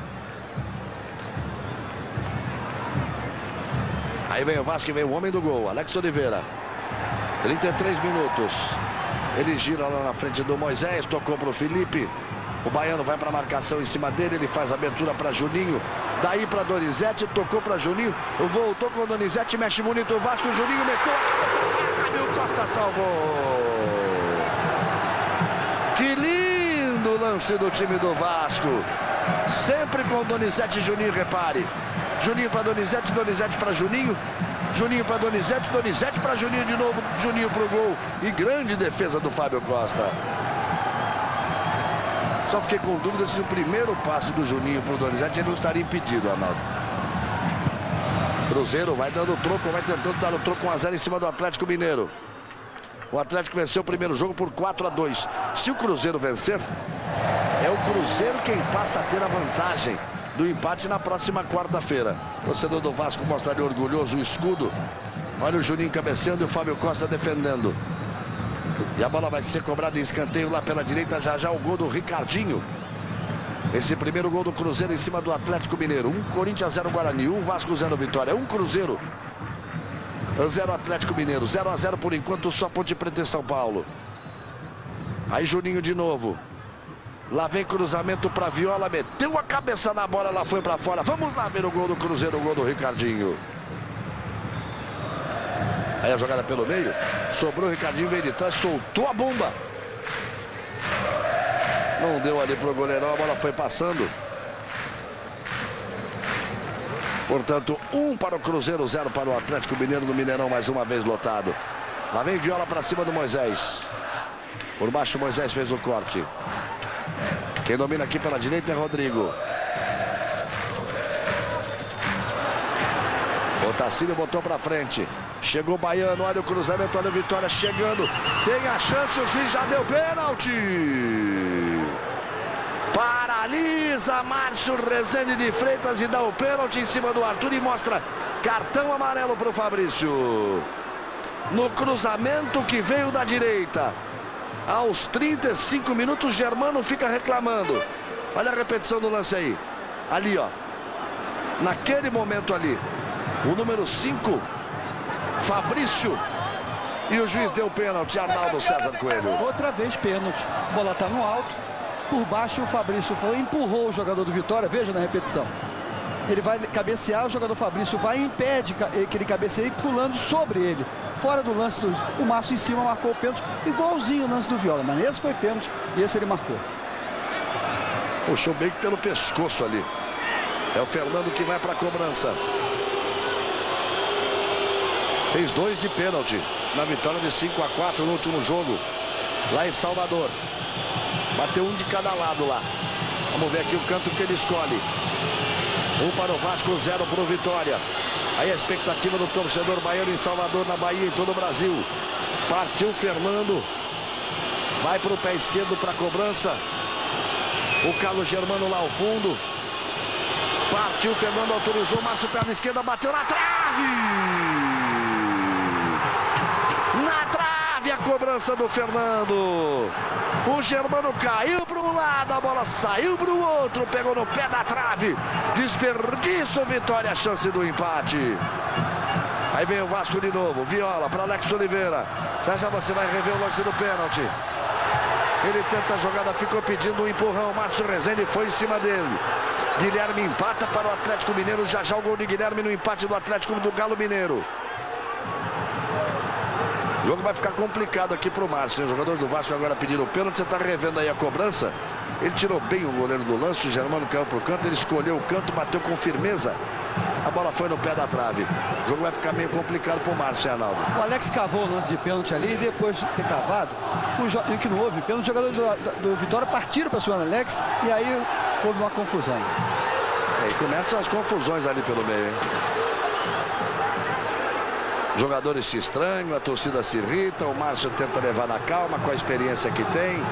Aí vem o Vasco e vem o homem do gol, Alex Oliveira. trinta e três minutos. Ele gira lá na frente do Moisés, tocou para o Felipe. O baiano vai para a marcação em cima dele, ele faz a abertura para Juninho. Daí para Donizete, tocou para Juninho. Voltou com o Donizete, mexe bonito o Vasco. O Juninho meteu a cabeça. O Costa salvou. Que lindo lance do time do Vasco. Sempre com Donizete e Juninho, repare. Juninho para Donizete, Donizete para Juninho. Juninho para Donizete, Donizete para Juninho de novo, Juninho pro gol. E grande defesa do Fábio Costa. Só fiquei com dúvida se o primeiro passe do Juninho pro Donizete ele não estaria impedido, Arnaldo. Cruzeiro vai dando troco, vai tentando dar o troco um a zero em cima do Atlético Mineiro. O Atlético venceu o primeiro jogo por quatro a dois. Se o Cruzeiro vencer, é o Cruzeiro quem passa a ter a vantagem do empate na próxima quarta-feira. O torcedor do Vasco mostraria orgulhoso o escudo. Olha o Juninho cabeceando e o Fábio Costa defendendo. E a bola vai ser cobrada em escanteio lá pela direita. Já já o gol do Ricardinho. Esse primeiro gol do Cruzeiro em cima do Atlético Mineiro. Um Corinthians, zero Guarani. Um Vasco, zero Vitória. Um Cruzeiro, zero Atlético Mineiro. zero a zero por enquanto, só Ponte Preta e São Paulo. Aí Juninho de novo. Lá vem cruzamento para Viola. Meteu a cabeça na bola, ela foi para fora. Vamos lá ver o gol do Cruzeiro, o gol do Ricardinho. Aí a jogada pelo meio. Sobrou o Ricardinho, veio de trás, soltou a bomba. Não deu ali pro goleirão, a bola foi passando. Portanto, um para o Cruzeiro, zero para o Atlético Mineiro do Mineirão, mais uma vez lotado. Lá vem Viola para cima do Moisés. Por baixo o Moisés fez o corte. Quem domina aqui pela direita é Rodrigo. O Tassilo botou para frente. Chegou o Baiano, olha o cruzamento, olha o Vitória chegando. Tem a chance, o juiz já deu pênalti. Paralisa Márcio Rezende de Freitas e dá o pênalti em cima do Arthur e mostra cartão amarelo para o Fabrício. No cruzamento que veio da direita. Aos trinta e cinco minutos, Germano fica reclamando. Olha a repetição do lance aí. Ali, ó. Naquele momento ali. O número cinco, Fabrício. E o juiz deu pênalti, Arnaldo César Coelho. Outra vez pênalti. A bola tá no alto. Por baixo o Fabrício foi, empurrou o jogador do Vitória. Veja na repetição. Ele vai cabecear, o jogador Fabrício vai e impede que ele cabeceie pulando sobre ele. Fora do lance, do, o Márcio em cima marcou o pênalti, igualzinho o lance do Viola. Mas esse foi pênalti e esse ele marcou. Puxou bem pelo pescoço ali. É o Fernando que vai para a cobrança. Fez dois de pênalti na vitória de cinco a quatro no último jogo, lá em Salvador. Bateu um de cada lado lá. Vamos ver aqui o canto que ele escolhe. Um para o Vasco, zero para o Vitória. Aí a expectativa do torcedor baiano em Salvador, na Bahia, em todo o Brasil. Partiu Fernando. Vai para o pé esquerdo para a cobrança. O Carlos Germano lá ao fundo. Partiu Fernando, autorizou. Márcio, perna esquerda, bateu na trave. Na trave a cobrança do Fernando. O Germano caiu para um lado, a bola saiu para o outro, pegou no pé da trave. Desperdício, Vitória, a chance do empate. Aí vem o Vasco de novo, Viola para Alex Oliveira. Já já você vai rever o lance do pênalti. Ele tenta a jogada, ficou pedindo um empurrão. Márcio Rezende foi em cima dele. Guilherme empata para o Atlético Mineiro. Já já o gol de Guilherme no empate do Atlético do Galo Mineiro. O jogo vai ficar complicado aqui para o Márcio. O jogador do Vasco agora pedindo o pênalti. Você está revendo aí a cobrança. Ele tirou bem o goleiro do lance. O Germano caiu para o canto. Ele escolheu o canto, bateu com firmeza. A bola foi no pé da trave. O jogo vai ficar meio complicado para o Márcio, Arnaldo. O Alex cavou o lance de pênalti ali. E depois de ter cavado, o que não houve pênalti, os jogadores do, do Vitória partiram para cima do Alex. E aí houve uma confusão. É, e começam as confusões ali pelo meio, hein? Jogadores se estranham, a torcida se irrita, o Márcio tenta levar na calma com a experiência que tem.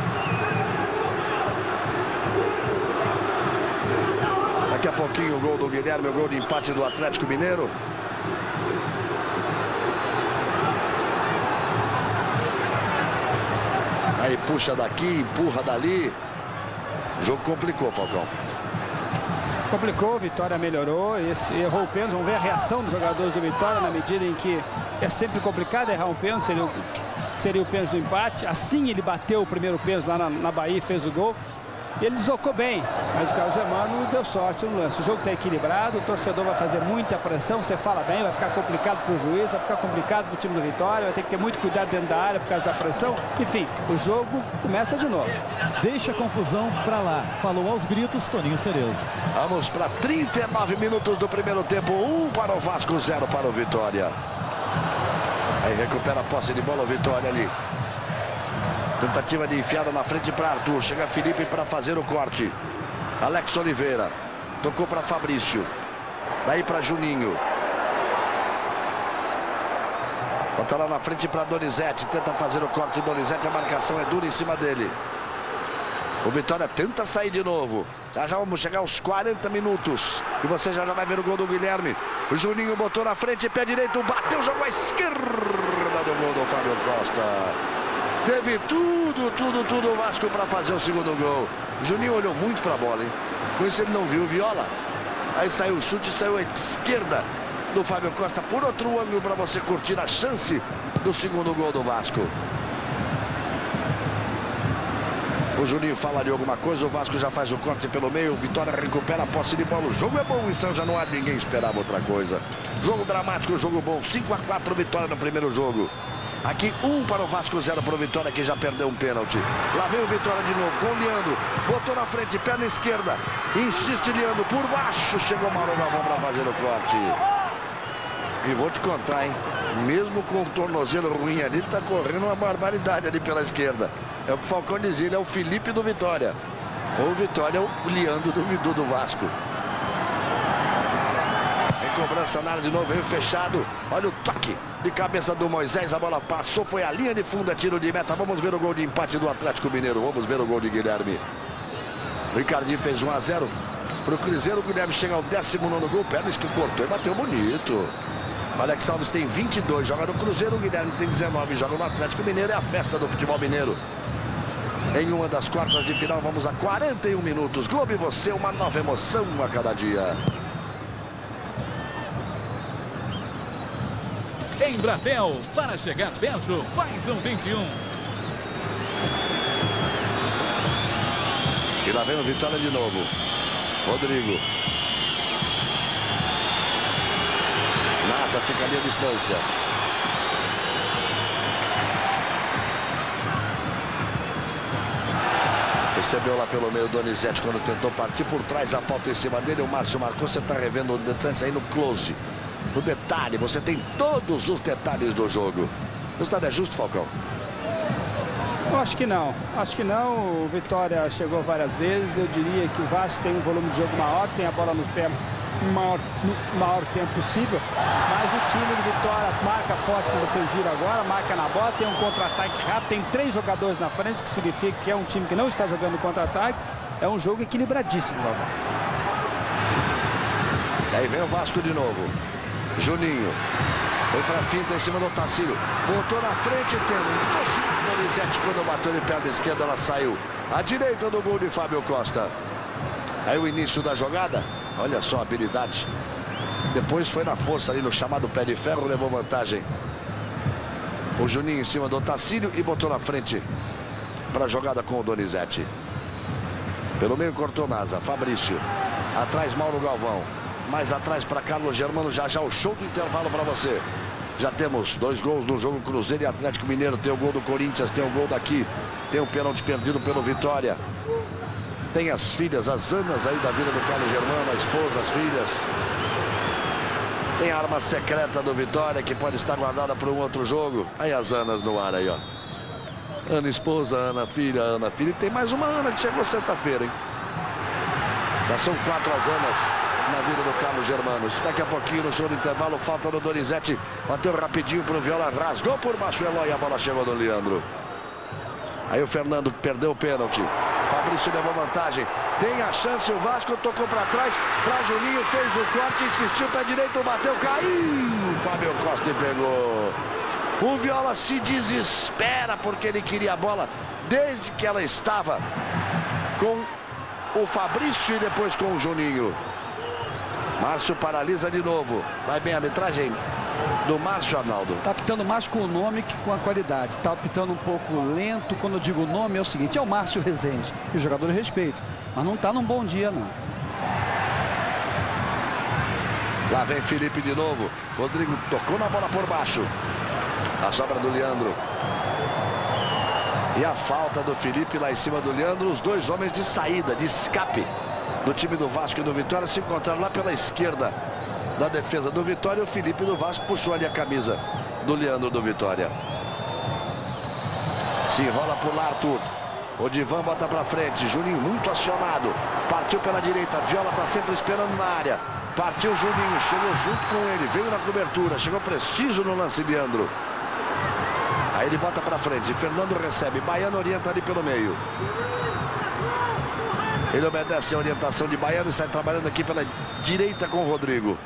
Daqui a pouquinho o gol do Guilherme, o gol de empate do Atlético Mineiro. Aí puxa daqui, empurra dali. O jogo complicou, Falcão. Complicou, Vitória melhorou, esse errou o pênalti. Vamos ver a reação dos jogadores do Vitória na medida em que é sempre complicado errar um pênalti, seria o, seria o pênalti do empate. Assim ele bateu o primeiro pênalti lá na, na Bahia e fez o gol. E ele deslocou bem, mas o Carlos Germano deu sorte no lance. O jogo está equilibrado, o torcedor vai fazer muita pressão, você fala bem, vai ficar complicado para o juiz, vai ficar complicado para o time do Vitória, vai ter que ter muito cuidado dentro da área por causa da pressão. Enfim, o jogo começa de novo. Deixa a confusão para lá. Falou aos gritos Toninho Cerezo. Vamos para trinta e nove minutos do primeiro tempo. Um para o Vasco, zero para o Vitória. Aí recupera a posse de bola o Vitória ali. Tentativa de enfiada na frente para Arthur. Chega Felipe para fazer o corte. Alex Oliveira. Tocou para Fabrício. Daí para Juninho. Bota lá na frente para Donizete. Tenta fazer o corte. Donizete, a marcação é dura em cima dele. O Vitória tenta sair de novo. Já já vamos chegar aos quarenta minutos. E você já, já vai ver o gol do Guilherme. O Juninho botou na frente, pé direito, bateu, jogou à esquerda do gol do Fábio Costa. Teve tudo, tudo, tudo o Vasco para fazer o segundo gol. O Juninho olhou muito para a bola, hein? Com isso ele não viu o Viola. Aí saiu o chute, saiu à esquerda do Fábio Costa. Por outro ângulo para você curtir a chance do segundo gol do Vasco. O Juninho fala de alguma coisa, o Vasco já faz o corte pelo meio, o Vitória recupera a posse de bola. O jogo é bom em São Januário, ninguém esperava outra coisa. Jogo dramático, jogo bom, cinco a quatro Vitória no primeiro jogo. Aqui um para o Vasco, zero para o Vitória, que já perdeu um pênalti. Lá vem o Vitória de novo com o Leandro. Botou na frente, perna esquerda. Insiste Leandro, por baixo. Chegou Mauro Galvão para fazer o corte. E vou te contar, hein? Mesmo com o tornozelo ruim ali, ele tá correndo uma barbaridade ali pela esquerda. É o que o Falcão dizia, ele é o Felipe do Vitória. Ou o Vitória é o Leandro do, do, do Vasco. Em cobrança na área de novo, veio fechado. Olha o toque de cabeça do Moisés, a bola passou, foi a linha de fundo, é tiro de meta. Vamos ver o gol de empate do Atlético Mineiro, vamos ver o gol de Guilherme. O Ricardinho fez um a zero pro Cruzeiro, o Guilherme chega ao décimo nono gol, Pernas que cortou e bateu bonito. O Alex Alves tem vinte e dois, joga no Cruzeiro, o Guilherme tem dezenove, joga no Atlético Mineiro, é a festa do futebol mineiro. Em uma das quartas de final, vamos a quarenta e um minutos. Globo e você, uma nova emoção a cada dia. Embratel, para chegar perto, faz um vinte e um. E lá vem o Vitória de novo. Rodrigo. Nasa fica ali à distância. Recebeu lá pelo meio o Donizete quando tentou partir por trás, a falta em cima dele. O Márcio marcou, você está revendo o distância aí no close. No detalhe, você tem todos os detalhes do jogo. O estado é justo, Falcão? Eu acho que não. Acho que não. O Vitória chegou várias vezes. Eu diria que o Vasco tem um volume de jogo maior, tem a bola no pé no maior, no maior tempo possível. Mas o time do Vitória marca forte, que vocês viram agora, marca na bola, tem um contra-ataque rápido, tem três jogadores na frente, que significa que é um time que não está jogando contra-ataque. É um jogo equilibradíssimo, Galvão. Aí vem o Vasco de novo. Juninho. Foi pra finta em cima do Otacílio. Botou na frente, tentou. Donizete, quando bateu de perna esquerda, ela saiu à direita do gol de Fábio Costa. Aí o início da jogada. Olha só a habilidade. Depois foi na força ali no chamado pé de ferro, levou vantagem. O Juninho em cima do Otacílio e botou na frente para a jogada com o Donizete. Pelo meio cortou Nasa. Fabrício. Atrás Mauro Galvão. Mais atrás para Carlos Germano. Já já o show do intervalo para você. Já temos dois gols no jogo Cruzeiro e Atlético Mineiro. Tem o gol do Corinthians, tem o gol daqui. Tem o pênalti perdido pelo Vitória. Tem as filhas, as Anas aí da vida do Carlos Germano, a esposa, as filhas. Tem a arma secreta do Vitória que pode estar guardada para um outro jogo. Aí as Anas no ar aí, ó. Ana esposa, Ana filha, Ana filha. E tem mais uma Ana que chegou sexta-feira, hein? Já são quatro as Anas na vida do Carlos Germano. Daqui a pouquinho no show do intervalo, falta do Donizete. Bateu rapidinho pro Viola, rasgou por baixo o Eloy, a bola chegou no Leandro. Aí o Fernando perdeu o pênalti. Fabrício levou vantagem. Tem a chance, o Vasco tocou para trás. Para Juninho, fez o corte, insistiu, pé direito, bateu, caiu. Fábio Costa pegou. O Viola se desespera porque ele queria a bola desde que ela estava com o Fabrício e depois com o Juninho. Márcio paralisa de novo. Vai bem a arbitragem. do Márcio Arnaldo. Tá apitando mais com o nome que com a qualidade. Tá apitando um pouco lento. Quando eu digo o nome é o seguinte, é o Márcio Rezende. E o jogador de respeito. Mas não tá num bom dia, não. Lá vem Felipe de novo. Rodrigo tocou na bola por baixo. A sobra do Leandro. E a falta do Felipe lá em cima do Leandro. Os dois homens de saída, de escape do time do Vasco e do Vitória se encontraram lá pela esquerda da defesa do Vitória. O Felipe do Vasco puxou ali a camisa do Leandro do Vitória. Se enrola por lá Arthur. O Divan bota pra frente. Juninho muito acionado. Partiu pela direita. Viola tá sempre esperando na área. Partiu Juninho. Chegou junto com ele. Veio na cobertura. Chegou preciso no lance Leandro. Aí ele bota pra frente. Fernando recebe. Baiano orienta ali pelo meio. Ele obedece a orientação de Baiano e sai trabalhando aqui pela direita com o Rodrigo.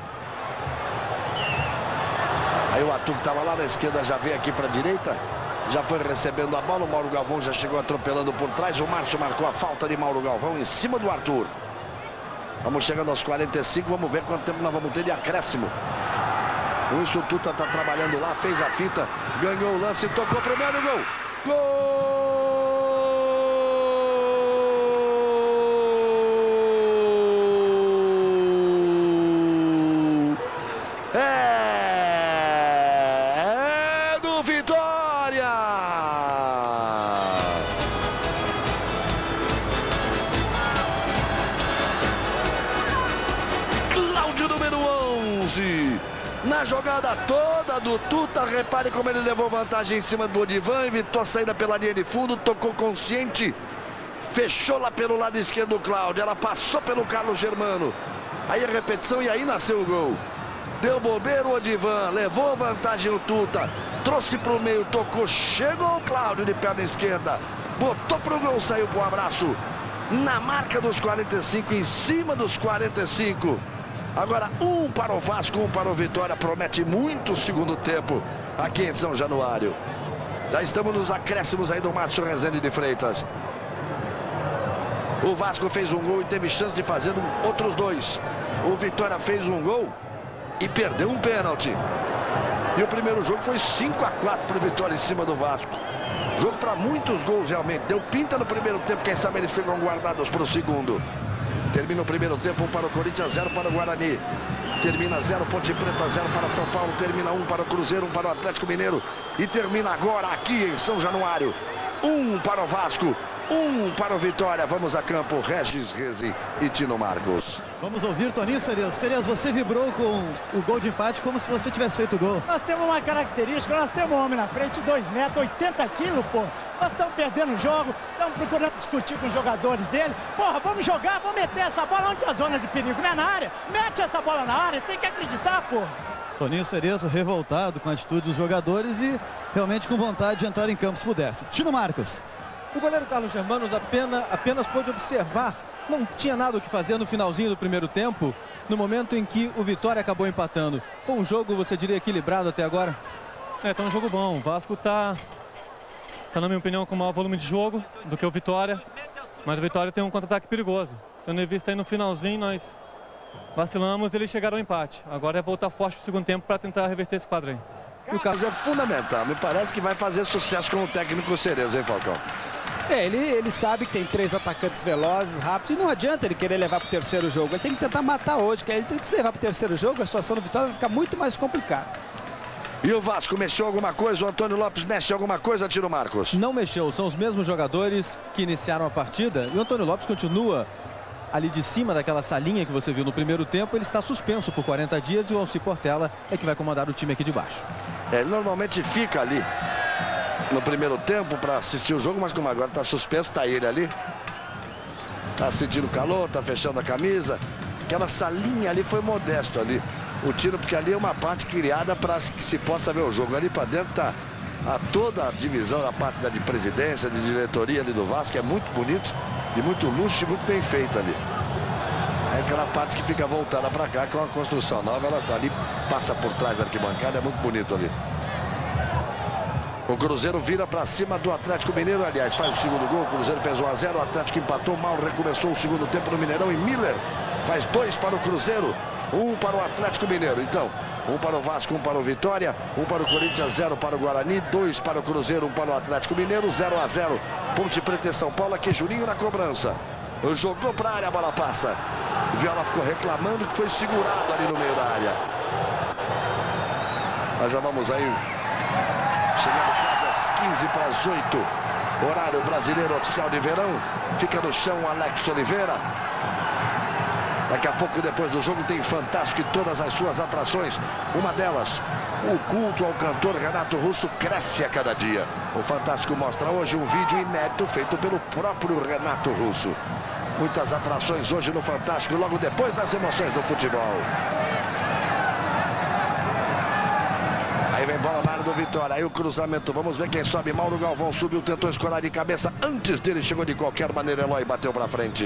Aí o Arthur que estava lá na esquerda já veio aqui para a direita. Já foi recebendo a bola. O Mauro Galvão já chegou atropelando por trás. O Márcio marcou a falta de Mauro Galvão em cima do Arthur. Vamos chegando aos quarenta e cinco. Vamos ver quanto tempo nós vamos ter de acréscimo. O Instituto está trabalhando lá. Fez a fita. Ganhou o lance. Tocou primeiro. Gol. Gol. Na jogada toda do Tuta, repare como ele levou vantagem em cima do Odivan, evitou a saída pela linha de fundo, tocou consciente, fechou lá pelo lado esquerdo o Cláudio, ela passou pelo Carlos Germano, aí a repetição e aí nasceu o gol. Deu bobeira o Odivan, levou vantagem o Tuta, trouxe para o meio, tocou, chegou o Cláudio de perna esquerda, botou para o gol, saiu para o abraço, na marca dos quarenta e cinco, em cima dos quarenta e cinco. Agora um para o Vasco, um para o Vitória. Promete muito segundo tempo aqui em São Januário. Já estamos nos acréscimos aí do Márcio Rezende de Freitas. O Vasco fez um gol e teve chance de fazer outros dois. O Vitória fez um gol e perdeu um pênalti. E o primeiro jogo foi cinco a quatro para o Vitória em cima do Vasco. Jogo para muitos gols realmente. Deu pinta no primeiro tempo, quem sabe eles ficam guardados para o segundo. Termina o primeiro tempo, um para o Corinthians, zero para o Guarani. Termina zero, Ponte Preta, zero para São Paulo. Termina um para o Cruzeiro, um para o Atlético Mineiro. E termina agora aqui em São Januário. Um para o Vasco, um para o Vitória. Vamos a campo, Regis Rezi e Tino Marcos. Vamos ouvir Toninho Cerezo. Cerezo, você vibrou com o gol de empate como se você tivesse feito o gol. Nós temos uma característica, nós temos um homem na frente, dois metros, oitenta quilos, pô. Nós estamos perdendo o jogo, estamos procurando discutir com os jogadores dele. Porra, vamos jogar, vamos meter essa bola onde é a zona de perigo, não é na área. Mete essa bola na área, tem que acreditar, pô. Toninho Cerezo revoltado com a atitude dos jogadores e realmente com vontade de entrar em campo se pudesse. Tino Marcos. O goleiro Carlos Germano apenas, apenas pôde observar, não tinha nada o que fazer no finalzinho do primeiro tempo, no momento em que o Vitória acabou empatando. Foi um jogo, você diria, equilibrado até agora? É, tá um jogo bom. O Vasco tá, tá na minha opinião, com maior volume de jogo do que o Vitória, mas o Vitória tem um contra-ataque perigoso. Tendo em vista aí no finalzinho, nós vacilamos e eles chegaram ao empate. Agora é voltar forte pro segundo tempo para tentar reverter esse quadro aí. O caso é fundamental, me parece que vai fazer sucesso com o técnico Cerezo, hein, Falcão? É, ele, ele sabe que tem três atacantes velozes, rápidos, e não adianta ele querer levar para o terceiro jogo. Ele tem que tentar matar hoje, que aí ele tem que se levar para o terceiro jogo, a situação do Vitória vai ficar muito mais complicada. E o Vasco mexeu alguma coisa? O Antônio Lopes mexe alguma coisa, Tino Marcos? Não mexeu, são os mesmos jogadores que iniciaram a partida, e o Antônio Lopes continua ali de cima daquela salinha que você viu no primeiro tempo. Ele está suspenso por quarenta dias e o Alci Portela é que vai comandar o time aqui de baixo. É, ele normalmente fica ali no primeiro tempo para assistir o jogo, mas como agora está suspenso, está ele ali. Está sentindo calor, está fechando a camisa. Aquela salinha ali foi modesto ali. O tiro, porque ali é uma parte criada para que se possa ver o jogo. Ali para dentro está a toda a divisão, a parte da de presidência, de diretoria ali do Vasco, é muito bonito, de muito luxo e muito bem feita ali. É aquela parte que fica voltada para cá, que é uma construção nova, ela tá ali, passa por trás da arquibancada, é muito bonito ali. O Cruzeiro vira para cima do Atlético Mineiro, aliás, faz o segundo gol. O Cruzeiro fez um a zero, o Atlético empatou mal, recomeçou o segundo tempo no Mineirão e Miller faz dois para o Cruzeiro. um para o Atlético Mineiro. Então, um para o Vasco, um para o Vitória, um para o Corinthians, zero para o Guarani, dois para o Cruzeiro, um para o Atlético Mineiro, zero a zero. Ponte Preta e São Paulo, aqui Juninho na cobrança. Jogou para a área, a bola passa. Viola ficou reclamando que foi segurado ali no meio da área. Nós já vamos aí, chegando quase às quinze para as oito. Horário brasileiro oficial de verão. Fica no chão Alex Oliveira. Daqui a pouco, depois do jogo, tem Fantástico e todas as suas atrações. Uma delas, o culto ao cantor Renato Russo cresce a cada dia. O Fantástico mostra hoje um vídeo inédito feito pelo próprio Renato Russo. Muitas atrações hoje no Fantástico, logo depois das emoções do futebol. Aí vem bola na área do Vitória, aí o cruzamento, vamos ver quem sobe. Mauro Galvão subiu, tentou escorar de cabeça. Antes dele chegou de qualquer maneira, Eloy bateu pra frente.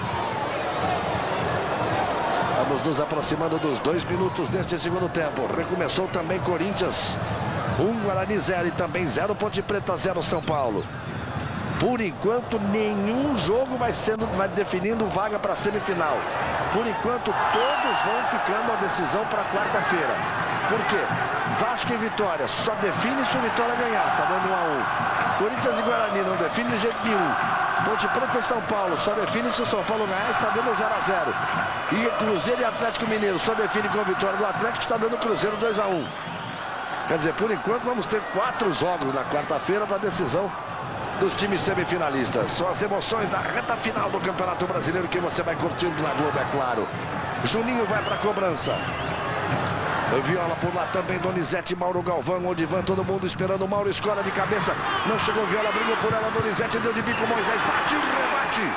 Vamos nos aproximando dos dois minutos deste segundo tempo. Recomeçou também Corinthians, um Guarani zero e também zero Ponte Preta, zero São Paulo. Por enquanto, nenhum jogo vai sendo, vai definindo vaga para a semifinal. Por enquanto, todos vão ficando a decisão para quarta-feira. Por quê? Vasco e Vitória só define se o Vitória ganhar, tá dando um a um. Corinthians e Guarani não define de jeito nenhum. Ponte Preta e São Paulo só define se o São Paulo ganhar, está dando zero a zero. E Cruzeiro e Atlético Mineiro só define com a vitória do Atlético, está dando Cruzeiro dois a um. Quer dizer, por enquanto vamos ter quatro jogos na quarta-feira para a decisão dos times semifinalistas. São as emoções da reta final do Campeonato Brasileiro que você vai curtindo na Globo, é claro. Juninho vai para a cobrança. Viola por lá também, Donizete, Mauro Galvão, Odivan, todo mundo esperando. O Mauro escola de cabeça, não chegou Viola, brigou por ela, Donizete deu de bico, Moisés bate, rebate.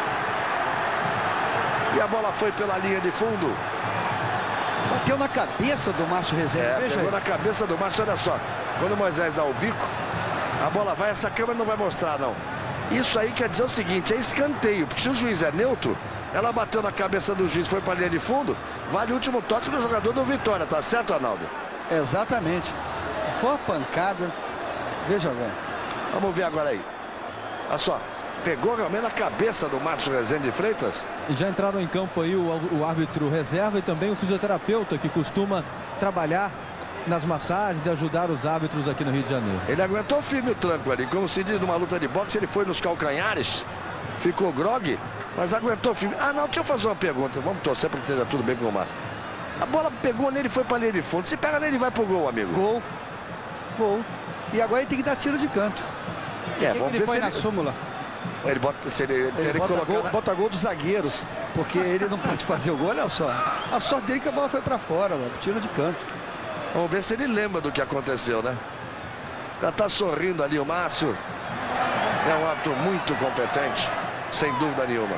E a bola foi pela linha de fundo. Bateu na cabeça do Márcio Rezende, é, veja pegou aí. na cabeça do Márcio, olha só. Quando o Moisés dá o bico, a bola vai, essa câmera não vai mostrar, não. Isso aí quer dizer o seguinte, é escanteio, porque se o juiz é neutro, ela bateu na cabeça do juiz, foi para a linha de fundo, vale o último toque do jogador do Vitória, tá certo, Arnaldo? Exatamente. Foi uma pancada. Veja agora. Vamos ver agora aí. Olha só, pegou realmente na cabeça do Márcio Rezende Freitas. E já entraram em campo aí o, o árbitro reserva e também o fisioterapeuta, que costuma trabalhar nas massagens e ajudar os árbitros aqui no Rio de Janeiro. Ele aguentou firme o tranco ali, como se diz numa luta de boxe, ele foi nos calcanhares, ficou grogue, mas aguentou firme. Ah, não, deixa eu fazer uma pergunta, vamos torcer para que esteja tudo bem com o Márcio. A bola pegou nele e foi para a linha de fundo, se pega nele vai pro gol, amigo. Gol, gol. E agora ele tem que dar tiro de canto. É, que vamos que ele ver põe se na ele... súmula. Ele bota, se ele, ele, Ele ele bota, colocar gol, na... bota gol dos zagueiros, porque ele não pode fazer o gol, olha só. A sorte dele é que a bola foi para fora, ó, tiro de canto. Vamos ver se ele lembra do que aconteceu, né? Já tá sorrindo ali o Márcio. É um ato muito competente, sem dúvida nenhuma.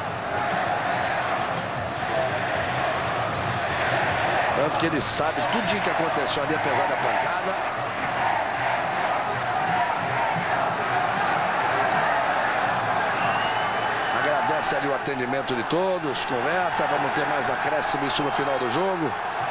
Tanto que ele sabe tudo que aconteceu ali, apesar da pancada. Agradece ali o atendimento de todos, conversa, vamos ter mais acréscimo isso no final do jogo.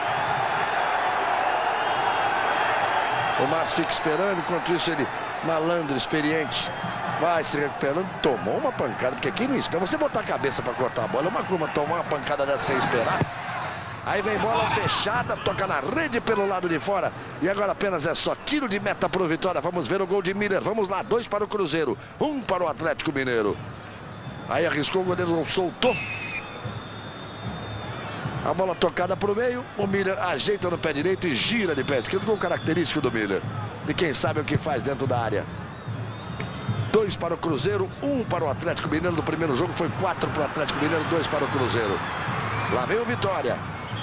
O Márcio fica esperando, enquanto isso ele, malandro, experiente, vai se recuperando. Tomou uma pancada, porque aqui não espera. Você botar a cabeça para cortar a bola, é uma coisa, tomar uma pancada dessa sem esperar. Aí vem bola fechada, toca na rede pelo lado de fora. E agora apenas é só tiro de meta para o Vitória. Vamos ver o gol de Miller. Vamos lá, dois para o Cruzeiro, um para o Atlético Mineiro. Aí arriscou, o goleiro não soltou. A bola tocada para o meio, o Miller ajeita no pé direito e gira de pé esquerdo, gol característico do Miller. E quem sabe o que faz dentro da área. Dois para o Cruzeiro, um para o Atlético Mineiro. No primeiro jogo foi quatro para o Atlético Mineiro, dois para o Cruzeiro. Lá vem o Vitória.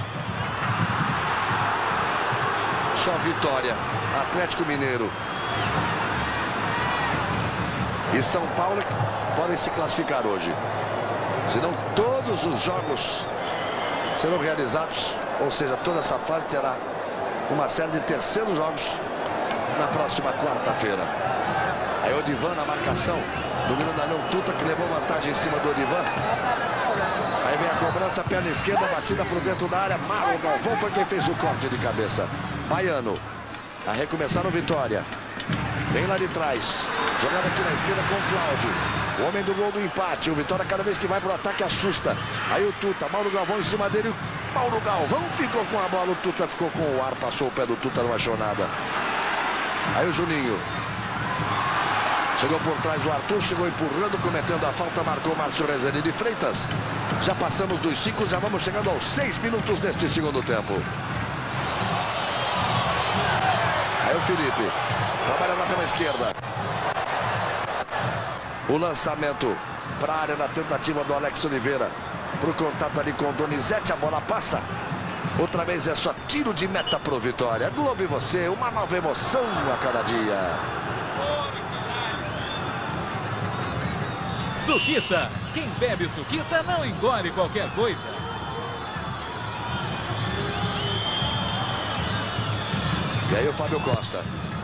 Só Vitória, Atlético Mineiro e São Paulo podem se classificar hoje. Senão todos os jogos serão realizados, ou seja, toda essa fase terá uma série de terceiros jogos na próxima quarta-feira. Aí o Odivan na marcação, domínio da Leão Tuta, que levou vantagem em cima do Odivan. Aí vem a cobrança, perna esquerda, batida para dentro da área. Mauro Galvão foi quem fez o corte de cabeça. Baiano, a recomeçar no Vitória. Vem lá de trás, jogada aqui na esquerda com o Cláudio. O homem do gol do empate. O Vitória, cada vez que vai para o ataque, assusta. Aí o Tuta, Mauro Galvão em cima dele. Mauro Galvão ficou com a bola, o Tuta ficou com o ar, passou o pé do Tuta, não achou nada. Aí o Juninho. Chegou por trás o Arthur, chegou empurrando, cometendo a falta, marcou Márcio Rezende de Freitas. Já passamos dos cinco, já vamos chegando aos seis minutos deste segundo tempo. Aí o Felipe, trabalhando pela esquerda. O lançamento para a área na tentativa do Alex Oliveira. Para o contato ali com o Donizete, a bola passa. Outra vez é só tiro de meta pro Vitória. Globo e você, uma nova emoção a cada dia. Suquita. Quem bebe Suquita não engole qualquer coisa. E aí o Fábio Costa.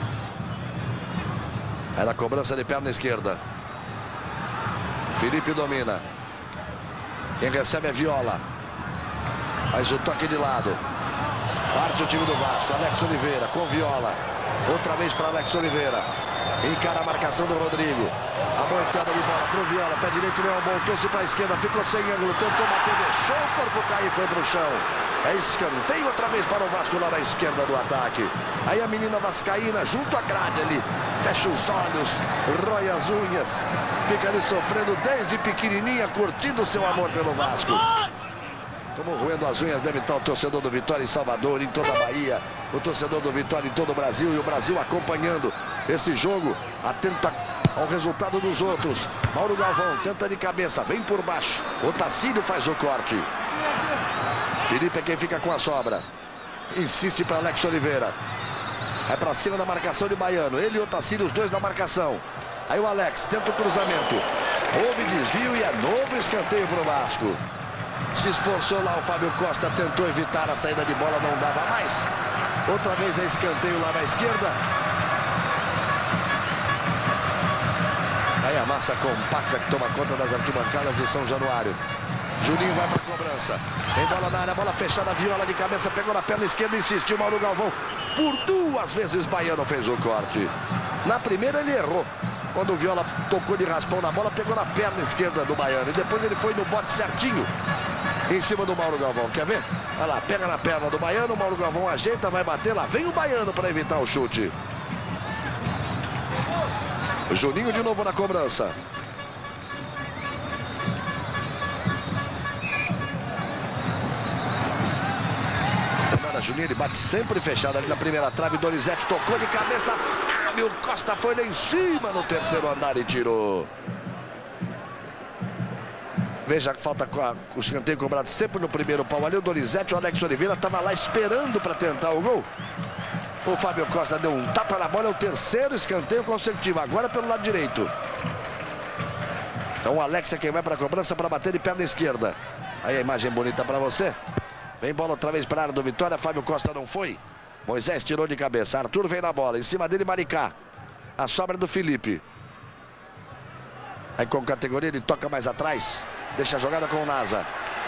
Era a cobrança de perna esquerda. Felipe domina. Quem recebe é Viola. Faz o toque de lado. Parte o time do Vasco. Alex Oliveira com Viola. Outra vez para Alex Oliveira. Encara a marcação do Rodrigo. A boa enfiada de bola pro Viola. Pé direito não é um bom. Trouxe para a esquerda. Ficou sem ângulo. Tentou bater. Deixou o corpo cair e foi pro chão. É escanteio outra vez para o Vasco lá na esquerda do ataque. Aí a menina vascaína junto à grade ali. Fecha os olhos. Rói as unhas. Fica ali sofrendo desde pequenininha. Curtindo seu amor pelo Vasco. Como roendo as unhas deve estar o torcedor do Vitória em Salvador, em toda a Bahia. O torcedor do Vitória em todo o Brasil. E o Brasil acompanhando esse jogo. Atento ao resultado dos outros. Mauro Galvão tenta de cabeça. Vem por baixo. O Tacílio faz o corte. Felipe é quem fica com a sobra. Insiste para Alex Oliveira. É para cima da marcação de Baiano. Ele e o Tacílio, os dois na marcação. Aí o Alex tenta o cruzamento. Houve desvio e é novo escanteio para o Vasco. Se esforçou lá o Fábio Costa, tentou evitar a saída de bola, não dava mais. Outra vez é escanteio lá na esquerda. Aí a massa compacta que toma conta das arquibancadas de São Januário. Juninho vai para a cobrança. Tem bola na área, bola fechada, Viola de cabeça, pegou na perna esquerda, insistiu Mauro Galvão. Por duas vezes Baiano fez o corte. Na primeira ele errou. Quando o Viola tocou de raspão na bola, pegou na perna esquerda do Baiano. E depois ele foi no bote certinho em cima do Mauro Galvão. Quer ver? Olha lá, pega na perna do Baiano, o Mauro Galvão ajeita, vai bater lá. Vem o Baiano para evitar o chute. Juninho de novo na cobrança. Juninho, ele bate sempre fechado ali na primeira trave. Donizete tocou de cabeça. Fábio Costa foi lá em cima no terceiro andar e tirou. Veja que falta com a, o escanteio cobrado sempre no primeiro pau ali. O Donizete, o Alex Oliveira estava lá esperando para tentar o gol. O Fábio Costa deu um tapa na bola. É o terceiro escanteio consecutivo. Agora pelo lado direito. Então o Alex é quem vai para a cobrança para bater de perna esquerda. Aí a imagem bonita para você. Vem bola outra vez para a área do Vitória. Fábio Costa não foi. Moisés tirou de cabeça. Arthur vem na bola. Em cima dele, Maricá. A sobra do Felipe. Aí com categoria ele toca mais atrás. Deixa a jogada com o Nasa.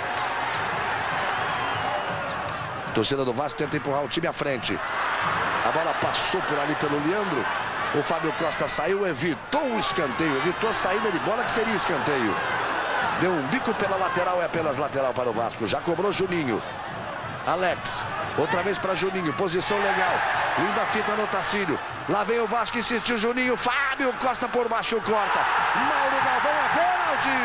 Torcida do Vasco tenta empurrar o time à frente. A bola passou por ali pelo Leandro. O Fábio Costa saiu, evitou o escanteio. Evitou a saída de bola que seria escanteio. Deu um bico pela lateral, é apenas lateral para o Vasco. Já cobrou Juninho. Alex, outra vez para Juninho, posição legal. Linda fita no Tacílio. Lá vem o Vasco, insistiu Juninho. Fábio Costa por baixo, corta. Mauro Galvão é pênalti.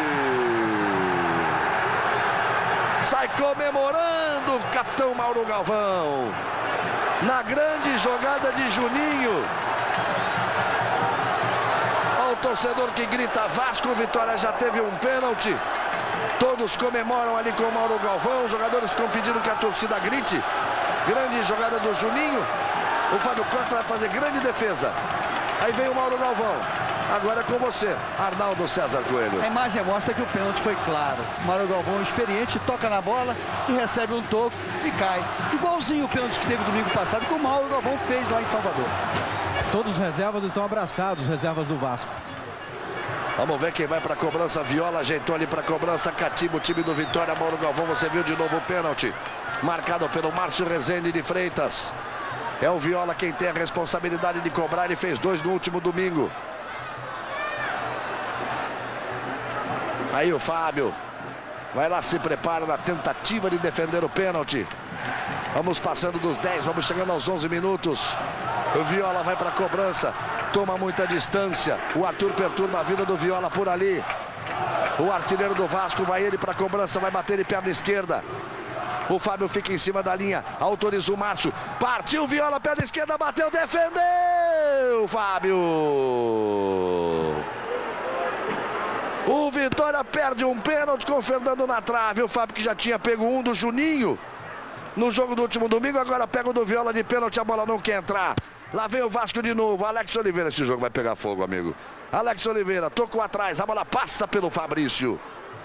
Sai comemorando o capitão Mauro Galvão. Na grande jogada de Juninho. O torcedor que grita Vasco, Vitória já teve um pênalti. Todos comemoram ali com o Mauro Galvão. Os jogadores ficam pedindo que a torcida grite. Grande jogada do Juninho. O Fábio Costa vai fazer grande defesa. Aí vem o Mauro Galvão. Agora é com você, Arnaldo César Coelho. A imagem mostra que o pênalti foi claro. O Mauro Galvão, experiente, toca na bola e recebe um toco e cai. Igualzinho o pênalti que teve domingo passado, que o Mauro Galvão fez lá em Salvador. Todos os reservas estão abraçados, os reservas do Vasco. Vamos ver quem vai para a cobrança. Viola ajeitou ali para a cobrança. Catimba o time do Vitória. Mauro Galvão, você viu de novo o pênalti. Marcado pelo Márcio Rezende de Freitas. É o Viola quem tem a responsabilidade de cobrar. Ele fez dois no último domingo. Aí o Fábio. vai lá, se prepara na tentativa de defender o pênalti. Vamos passando dos dez, vamos chegando aos onze minutos. O Viola vai para a cobrança, toma muita distância. O Arthur perturba a vida do Viola por ali. O artilheiro do Vasco vai ele para a cobrança, vai bater de perna esquerda. O Fábio fica em cima da linha, autoriza o Márcio. Partiu o Viola, perna esquerda, bateu, defendeu, Fábio. O Vitória perde um pênalti com o Fernando na trave. O Fábio que já tinha pego um do Juninho no jogo do último domingo, agora pega o do Viola de pênalti, a bola não quer entrar. Lá vem o Vasco de novo, Alex Oliveira, esse jogo vai pegar fogo, amigo. Alex Oliveira, tocou atrás, a bola passa pelo Fabrício.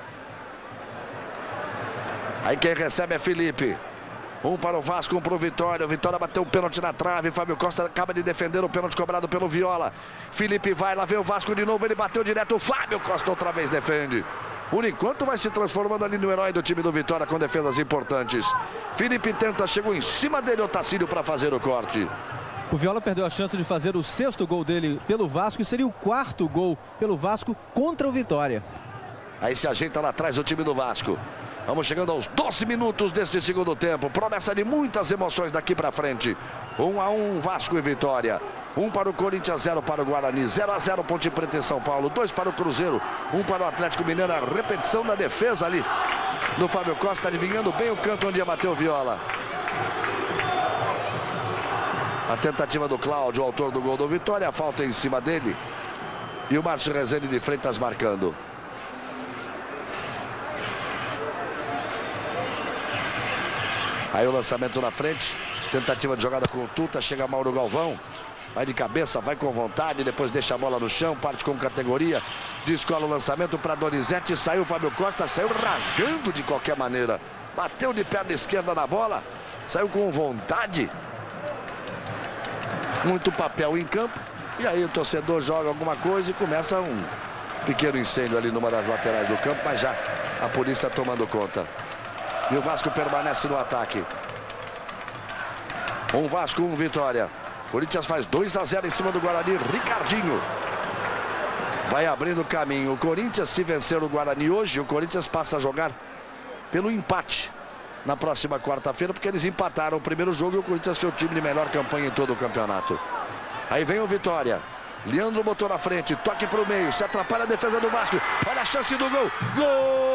Aí quem recebe é Felipe. Um para o Vasco, um para o Vitória. O Vitória bateu um pênalti na trave. Fábio Costa acaba de defender o pênalti cobrado pelo Viola. Felipe vai, lá vem o Vasco de novo. Ele bateu direto. O Fábio Costa outra vez defende. Por enquanto vai se transformando ali no herói do time do Vitória com defesas importantes. Felipe tenta, chegou em cima dele, Otacílio, para fazer o corte. O Viola perdeu a chance de fazer o sexto gol dele pelo Vasco e seria o quarto gol pelo Vasco contra o Vitória. Aí se ajeita lá atrás o time do Vasco. Vamos chegando aos doze minutos deste segundo tempo. Promessa de muitas emoções daqui para frente. um a um, Vasco e Vitória. um para o Corinthians, zero para o Guarani. zero a zero, Ponte Preta e São Paulo. dois para o Cruzeiro, um para o Atlético Mineiro. A repetição da defesa ali do Fábio Costa, adivinhando bem o canto onde ia bater o Viola. A tentativa do Cláudio, o autor do gol do Vitória. A falta em cima dele. E o Márcio Rezende de Freitas marcando. Aí o lançamento na frente, tentativa de jogada com o Tuta, chega Mauro Galvão, vai de cabeça, vai com vontade, depois deixa a bola no chão, parte com categoria, descola o lançamento para Donizete, saiu o Fábio Costa, saiu rasgando de qualquer maneira, bateu de perna esquerda na bola, saiu com vontade, muito papel em campo, e aí o torcedor joga alguma coisa e começa um pequeno incêndio ali numa das laterais do campo, mas já a polícia tomando conta. E o Vasco permanece no ataque. Um Vasco, um Vitória. Corinthians faz dois a zero em cima do Guarani. Ricardinho vai abrindo caminho. O Corinthians, se vencer o Guarani hoje, o Corinthians passa a jogar pelo empate na próxima quarta-feira, porque eles empataram o primeiro jogo e o Corinthians foi o time de melhor campanha em todo o campeonato. Aí vem o Vitória. Leandro botou na frente, toque para o meio, se atrapalha a defesa do Vasco. Olha a chance do gol. Gol!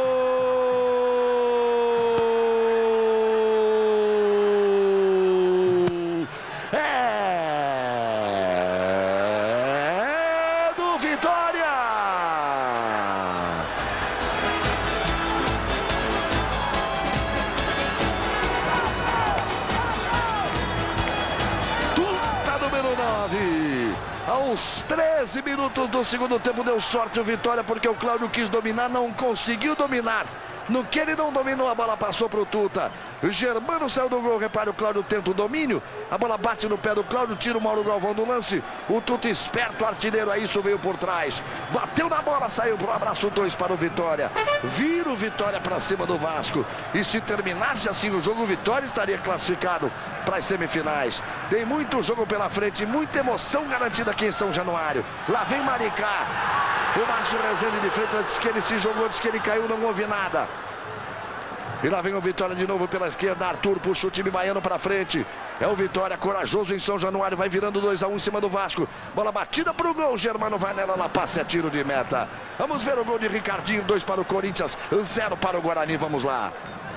Aos treze minutos do segundo tempo deu sorte o Vitória, porque o Cláudio quis dominar, não conseguiu dominar. No que ele não dominou, a bola passou para o Tuta. O Germano saiu do gol, repara, o Cláudio tenta o domínio. A bola bate no pé do Cláudio, tira o Mauro Galvão do lance. O Tuta esperto, artilheiro, aí isso veio por trás. Bateu na bola, saiu para o abraço, dois para o Vitória. Vira o Vitória para cima do Vasco. E se terminasse assim o jogo, o Vitória estaria classificado para as semifinais. Tem muito jogo pela frente, muita emoção garantida aqui em São Januário. Lá vem Maricá. O Márcio Rezende de Freitas disse que ele se jogou, disse que ele caiu, não houve nada. E lá vem o Vitória de novo pela esquerda. Arthur puxa o time baiano para frente. É o Vitória corajoso em São Januário. Vai virando dois a um em cima do Vasco. Bola batida para o gol. Germano vai nela, ela passa, é tiro de meta. Vamos ver o gol de Ricardinho. Dois para o Corinthians, zero para o Guarani. Vamos lá.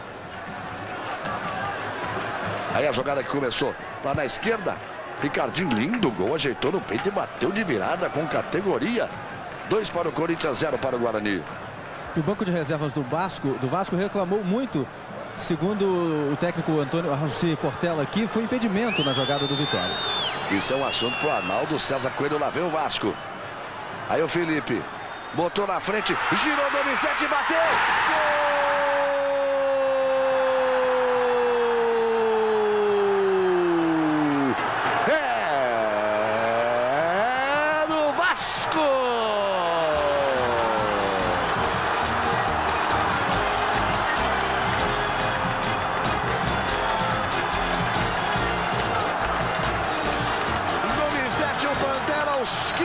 Aí a jogada que começou lá na esquerda. Ricardinho, lindo gol. Ajeitou no peito e bateu de virada com categoria. Dois para o Corinthians, zero para o Guarani. E o banco de reservas do Vasco, do Vasco reclamou muito, segundo o técnico Antônio Arruci Portela aqui, foi impedimento na jogada do Vitória. Isso é um assunto para o Arnaldo César Coelho. Lá vem o Vasco. Aí o Felipe botou na frente, girou Donizete e bateu. Gol!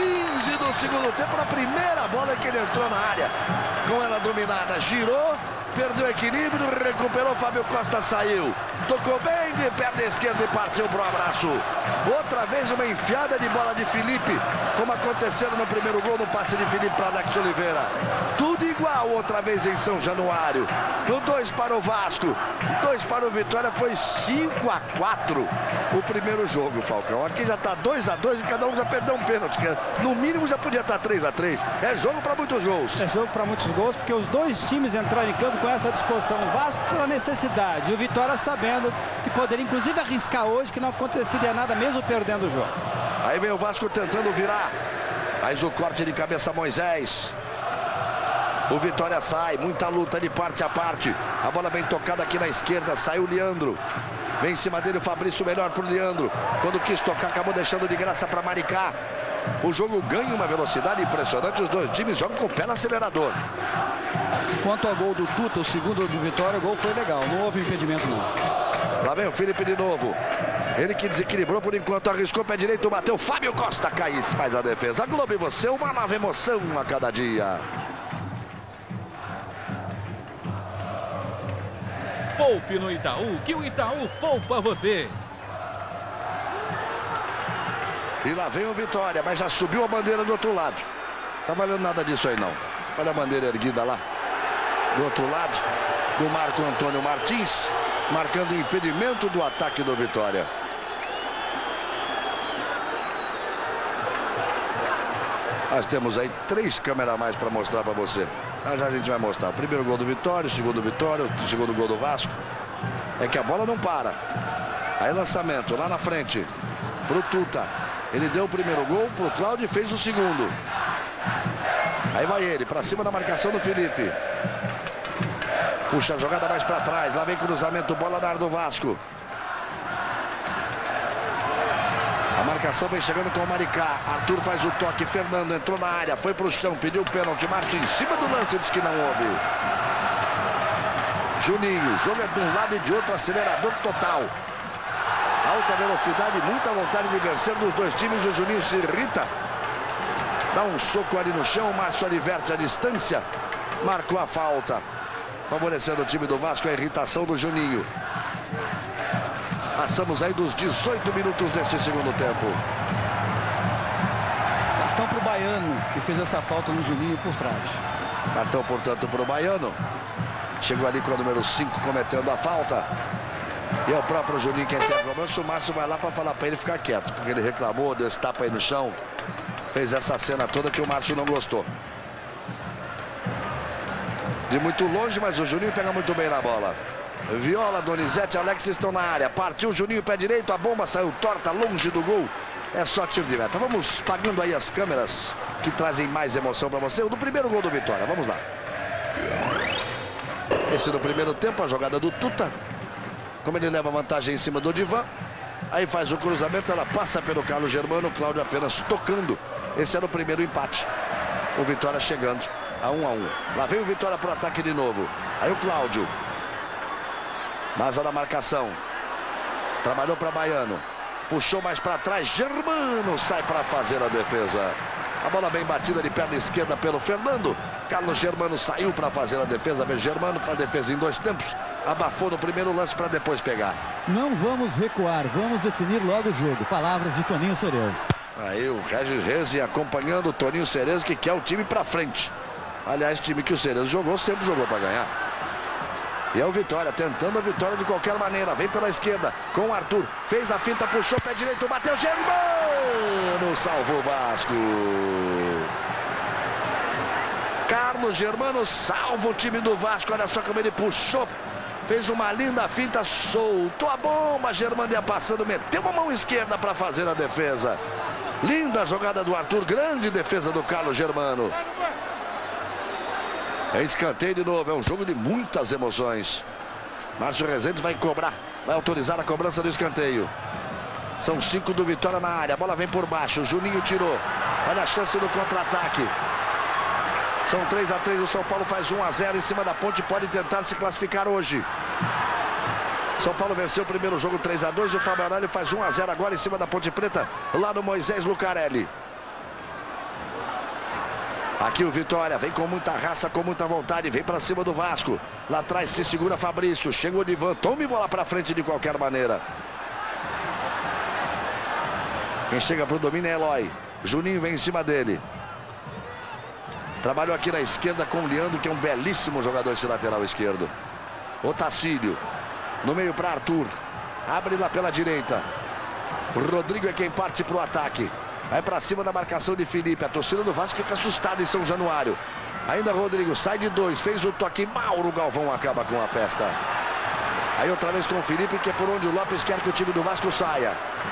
Segundo tempo, na primeira bola que ele entrou na área, com ela dominada, girou perdeu o equilíbrio, recuperou, Fábio Costa saiu. Tocou bem de perna esquerda e partiu pro abraço. Outra vez uma enfiada de bola de Felipe, como aconteceu no primeiro gol no passe de Felipe para Alex Oliveira. Tudo igual outra vez em São Januário. No dois para o Vasco, dois para o Vitória, foi cinco a quatro o primeiro jogo, Falcão. Aqui já está dois a dois e cada um já perdeu um pênalti. No mínimo já podia estar três a três. É jogo para muitos gols. É jogo para muitos gols, porque os dois times entraram em campo com essa disposição. O Vasco pela necessidade e o Vitória sabendo que poderia inclusive arriscar hoje, que não aconteceria nada mesmo perdendo o jogo. Aí vem o Vasco tentando virar. Faz o corte de cabeça Moisés. O Vitória sai, muita luta de parte a parte. A bola bem tocada aqui na esquerda, saiu o Leandro. Vem em cima dele o Fabrício, melhor para o Leandro. Quando quis tocar, acabou deixando de graça para Maricá. O jogo ganha uma velocidade impressionante. Os dois times jogam com o pé no acelerador. Quanto ao gol do Tuta, o segundo do Vitória, o gol foi legal. Não houve impedimento, não. Lá vem o Felipe de novo. Ele que desequilibrou por enquanto, arriscou pé direito, bateu. Fábio Costa cai, faz a defesa. A Globo e você, uma nova emoção a cada dia. Poupe no Itaú, que o Itaú poupa você. E lá vem o Vitória, mas já subiu a bandeira do outro lado. Tá valendo nada disso aí não. Olha a bandeira erguida lá. Do outro lado, do Marco Antônio Martins, marcando o impedimento do ataque do Vitória. Nós temos aí três câmeras a mais para mostrar para você. Mas a gente vai mostrar o primeiro gol do Vitória, o segundo do Vitória, o segundo gol do Vasco. É que a bola não para. Aí lançamento lá na frente pro Tuta. Ele deu o primeiro gol pro Cláudio e fez o segundo. Aí vai ele para cima da marcação do Felipe. Puxa a jogada mais para trás. Lá vem cruzamento, bola na área do Vasco. A marcação vem chegando com o Maricá. Arthur faz o toque. Fernando entrou na área. Foi para o chão. Pediu o pênalti. Márcio em cima do lance. Diz que não houve. Juninho. O jogo é de um lado e de outro. Acelerador total. Alta velocidade. Muita vontade de vencer dos dois times. O Juninho se irrita. Dá um soco ali no chão. O Márcio adverte a distância. Marcou a falta. Favorecendo o time do Vasco. A irritação do Juninho. Passamos aí dos dezoito minutos deste segundo tempo. Cartão para o Baiano, que fez essa falta no Juninho por trás. Cartão, portanto, para o Baiano. Chegou ali com o número cinco cometendo a falta. E é o próprio Juninho quem tem a cobrança. O Márcio vai lá para falar para ele ficar quieto, porque ele reclamou, deu esse tapa aí no chão. Fez essa cena toda que o Márcio não gostou. De muito longe, mas o Juninho pega muito bem na bola. Viola, Donizete, Alex estão na área. Partiu o Juninho, pé direito, a bomba saiu torta, longe do gol. É só tiro de meta. Vamos pagando aí as câmeras que trazem mais emoção para você. O do primeiro gol do Vitória, vamos lá. Esse no primeiro tempo, a jogada do Tuta. Como ele leva vantagem em cima do Odivan. Aí faz o cruzamento, ela passa pelo Carlos Germano, o Cláudio apenas tocando. Esse era o primeiro empate. O Vitória chegando a um a um. Lá vem o Vitória para o ataque de novo. Aí o Cláudio. Nasa da marcação. Trabalhou para Baiano. Puxou mais para trás. Germano sai para fazer a defesa. A bola bem batida de perna esquerda pelo Fernando. Carlos Germano saiu para fazer a defesa. Vê Germano faz a defesa em dois tempos. Abafou no primeiro lance para depois pegar. Não vamos recuar. Vamos definir logo o jogo. Palavras de Toninho Cerezo. Aí o Regis Reze acompanhando o Toninho Cerezo, que quer o time para frente. Aliás, time que o Cerezo jogou, sempre jogou para ganhar. E é o Vitória, tentando a vitória de qualquer maneira. Vem pela esquerda com o Arthur. Fez a finta, puxou pé direito, bateu Germano. Salvou o Vasco. Carlos Germano salva o time do Vasco. Olha só como ele puxou. Fez uma linda finta, soltou a bomba. Germano ia passando, meteu uma mão esquerda para fazer a defesa. Linda jogada do Arthur, grande defesa do Carlos Germano. É escanteio de novo, é um jogo de muitas emoções. Márcio Rezende vai cobrar, vai autorizar a cobrança do escanteio. São cinco do Vitória na área, a bola vem por baixo, o Juninho tirou. Olha a chance do contra-ataque. São três a três, o São Paulo faz um a zero em cima da Ponte, pode tentar se classificar hoje. São Paulo venceu o primeiro jogo três a dois, o Fábio Aurélio faz um a zero agora em cima da Ponte Preta, lá no Moisés Lucarelli. Aqui o Vitória vem com muita raça, com muita vontade, vem para cima do Vasco. Lá atrás se segura Fabrício, chega o Odivan, tome bola para frente de qualquer maneira. Quem chega para o domínio é Eloy. Juninho vem em cima dele. Trabalhou aqui na esquerda com o Leandro, que é um belíssimo jogador esse lateral esquerdo. Otacílio, no meio para Arthur. Abre lá pela direita. O Rodrigo é quem parte para o ataque. Vai para cima da marcação de Felipe. A torcida do Vasco fica assustada em São Januário. Ainda Rodrigo sai de dois. Fez o toque. Mauro Galvão acaba com a festa. Aí outra vez com o Felipe, que é por onde o Lopes quer que o time do Vasco saia.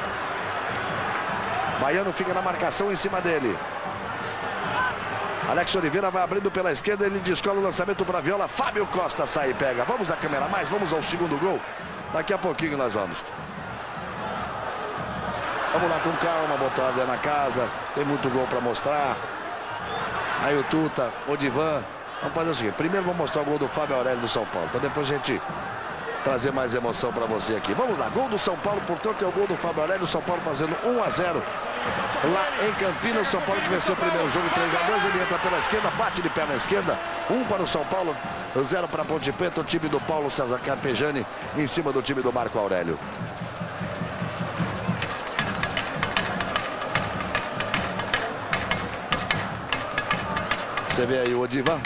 Baiano fica na marcação em cima dele. Alex Oliveira vai abrindo pela esquerda. Ele descola o lançamento para Viola. Fábio Costa sai e pega. Vamos a câmera mais. Vamos ao segundo gol. Daqui a pouquinho nós vamos. Vamos lá com calma, botar ordem na casa. Tem muito gol para mostrar. Aí o Tuta, o Divan. Vamos fazer o seguinte. Primeiro vou mostrar o gol do Fábio Aurélio do São Paulo. Para depois a gente trazer mais emoção para você aqui. Vamos lá. Gol do São Paulo, portanto, é o gol do Fábio Aurélio. O São Paulo fazendo um a zero. Lá em Campinas, o São Paulo que venceu o primeiro jogo três a dois. Ele entra pela esquerda, bate de pé na esquerda. Um para o São Paulo, zero para a Ponte Preta. O time do Paulo César Carpegiani em cima do time do Marco Aurélio. Você vê aí o Odivan.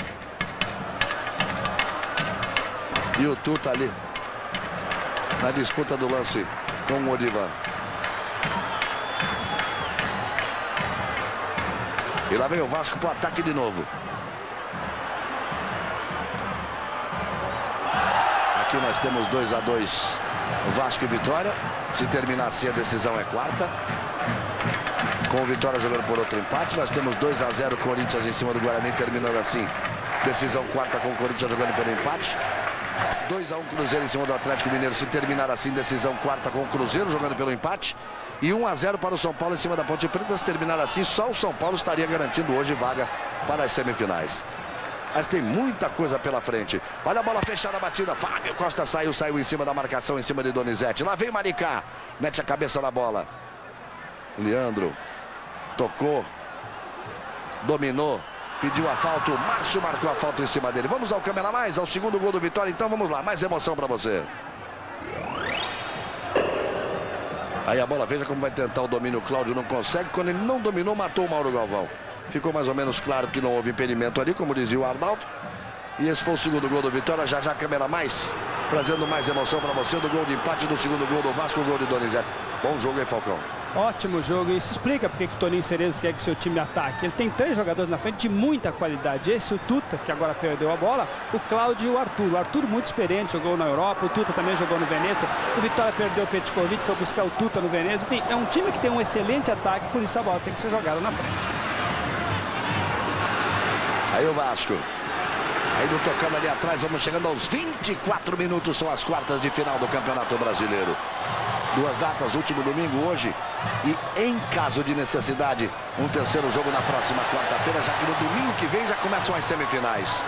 E o Tuta ali na disputa do lance com o Odivan. E lá vem o Vasco para o ataque de novo. Aqui nós temos dois a dois, Vasco e Vitória. Se terminar assim, a decisão é quarta. Com o Vitória jogando por outro empate. Nós temos dois a zero Corinthians em cima do Guarani, terminando assim. Decisão quarta com o Corinthians jogando pelo empate. dois a um Cruzeiro em cima do Atlético Mineiro. Se terminar assim, decisão quarta com o Cruzeiro jogando pelo empate. E um a zero para o São Paulo em cima da Ponte Preta. Se terminar assim, só o São Paulo estaria garantindo hoje vaga para as semifinais. Mas tem muita coisa pela frente. Olha a bola fechada, a batida. Fábio Costa saiu, saiu em cima da marcação, em cima de Donizete. Lá vem Maricá. Mete a cabeça na bola. Leandro. Tocou. Dominou. Pediu a falta, o Márcio marcou a falta em cima dele. Vamos ao câmera mais, ao segundo gol do Vitória. Então vamos lá, mais emoção para você. Aí a bola, veja como vai tentar o domínio. O Cláudio não consegue. Quando ele não dominou, matou o Mauro Galvão. Ficou mais ou menos claro que não houve impedimento ali, como dizia o Arnaldo. E esse foi o segundo gol do Vitória. Já já câmera mais, trazendo mais emoção para você do gol de empate, do segundo gol do Vasco, o gol de Donizete. Bom jogo, hein, Falcão? Ótimo jogo, e isso explica porque que o Toninho Cerezo quer que seu time ataque. Ele tem três jogadores na frente de muita qualidade. Esse, o Tuta, que agora perdeu a bola, o Cláudio e o Arthur. O Arthur muito experiente, jogou na Europa, o Tuta também jogou no Venezia. O Vitória perdeu o Petkovic, foi buscar o Tuta no Venezia. Enfim, é um time que tem um excelente ataque, por isso a bola tem que ser jogada na frente. Aí o Vasco. Aí tocando ali atrás, vamos chegando aos vinte e quatro minutos, são as quartas de final do Campeonato Brasileiro. Duas datas, último domingo hoje e, em caso de necessidade, um terceiro jogo na próxima quarta-feira, já que no domingo que vem já começam as semifinais.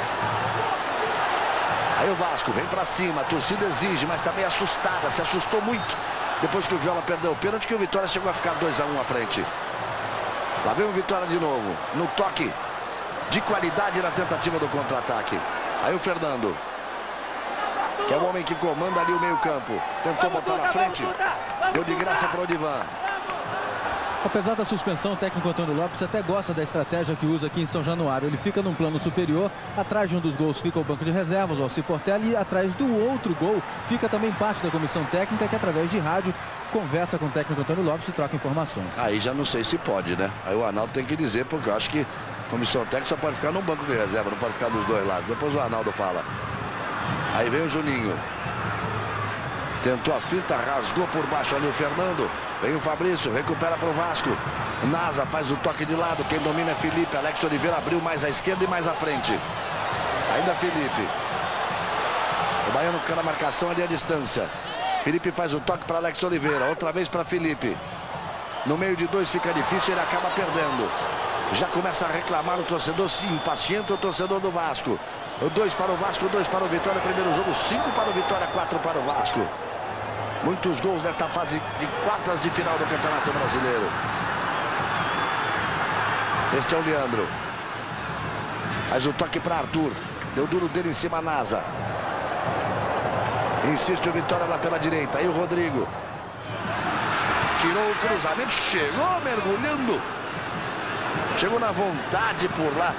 Aí o Vasco vem pra cima, a torcida exige, mas também assustada, se assustou muito depois que o Viola perdeu o pênalti, que o Vitória chegou a ficar dois a um à frente. Lá vem o Vitória de novo, no toque de qualidade na tentativa do contra-ataque. Aí o Fernando, que é o homem que comanda ali o meio-campo. Tentou botar na frente. Deu de graça para o Odivan. Apesar da suspensão, o técnico Antônio Lopes até gosta da estratégia que usa aqui em São Januário. Ele fica num plano superior. Atrás de um dos gols fica o banco de reservas, o Alci Portela. E atrás do outro gol fica também parte da comissão técnica, que através de rádio conversa com o técnico Antônio Lopes e troca informações. Aí já não sei se pode, né? Aí o Arnaldo tem que dizer, porque eu acho que a comissão técnica só pode ficar no banco de reserva, não pode ficar dos dois lados. Depois o Arnaldo fala. Aí vem o Juninho. Tentou a fita, rasgou por baixo ali o Fernando. Vem o Fabrício, recupera para o Vasco. Nasa faz o toque de lado. Quem domina é Felipe. Alex Oliveira abriu mais à esquerda e mais à frente. Ainda Felipe. O Baiano fica na marcação ali à distância. Felipe faz o toque para Alex Oliveira. Outra vez para Felipe. No meio de dois fica difícil, ele acaba perdendo. Já começa a reclamar o torcedor, sim, impaciente o torcedor do Vasco. Dois para o Vasco, dois para o Vitória. Primeiro jogo, cinco para o Vitória, quatro para o Vasco. Muitos gols nesta fase de quartas de final do Campeonato Brasileiro. Este é o Leandro. Faz o toque para Arthur. Deu duro dele em cima, Nasa. Insiste o Vitória lá pela direita. Aí o Rodrigo. Tirou o cruzamento. Chegou mergulhando. Chegou na vontade por lá.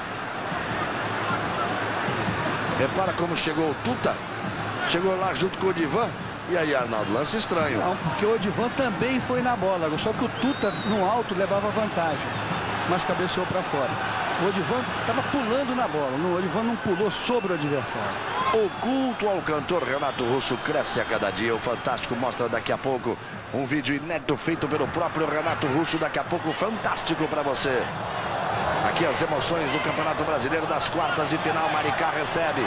Repara como chegou o Tuta. Chegou lá junto com o Odivan. E aí, Arnaldo, lance estranho. Não, porque o Odivan também foi na bola. Só que o Tuta no alto levava vantagem. Mas cabeceou para fora. O Odivan estava pulando na bola. O Odivan não pulou sobre o adversário. O culto ao cantor Renato Russo cresce a cada dia. O Fantástico mostra daqui a pouco um vídeo inédito feito pelo próprio Renato Russo. Daqui a pouco, fantástico para você. Aqui as emoções do Campeonato Brasileiro das quartas de final. Maricá recebe.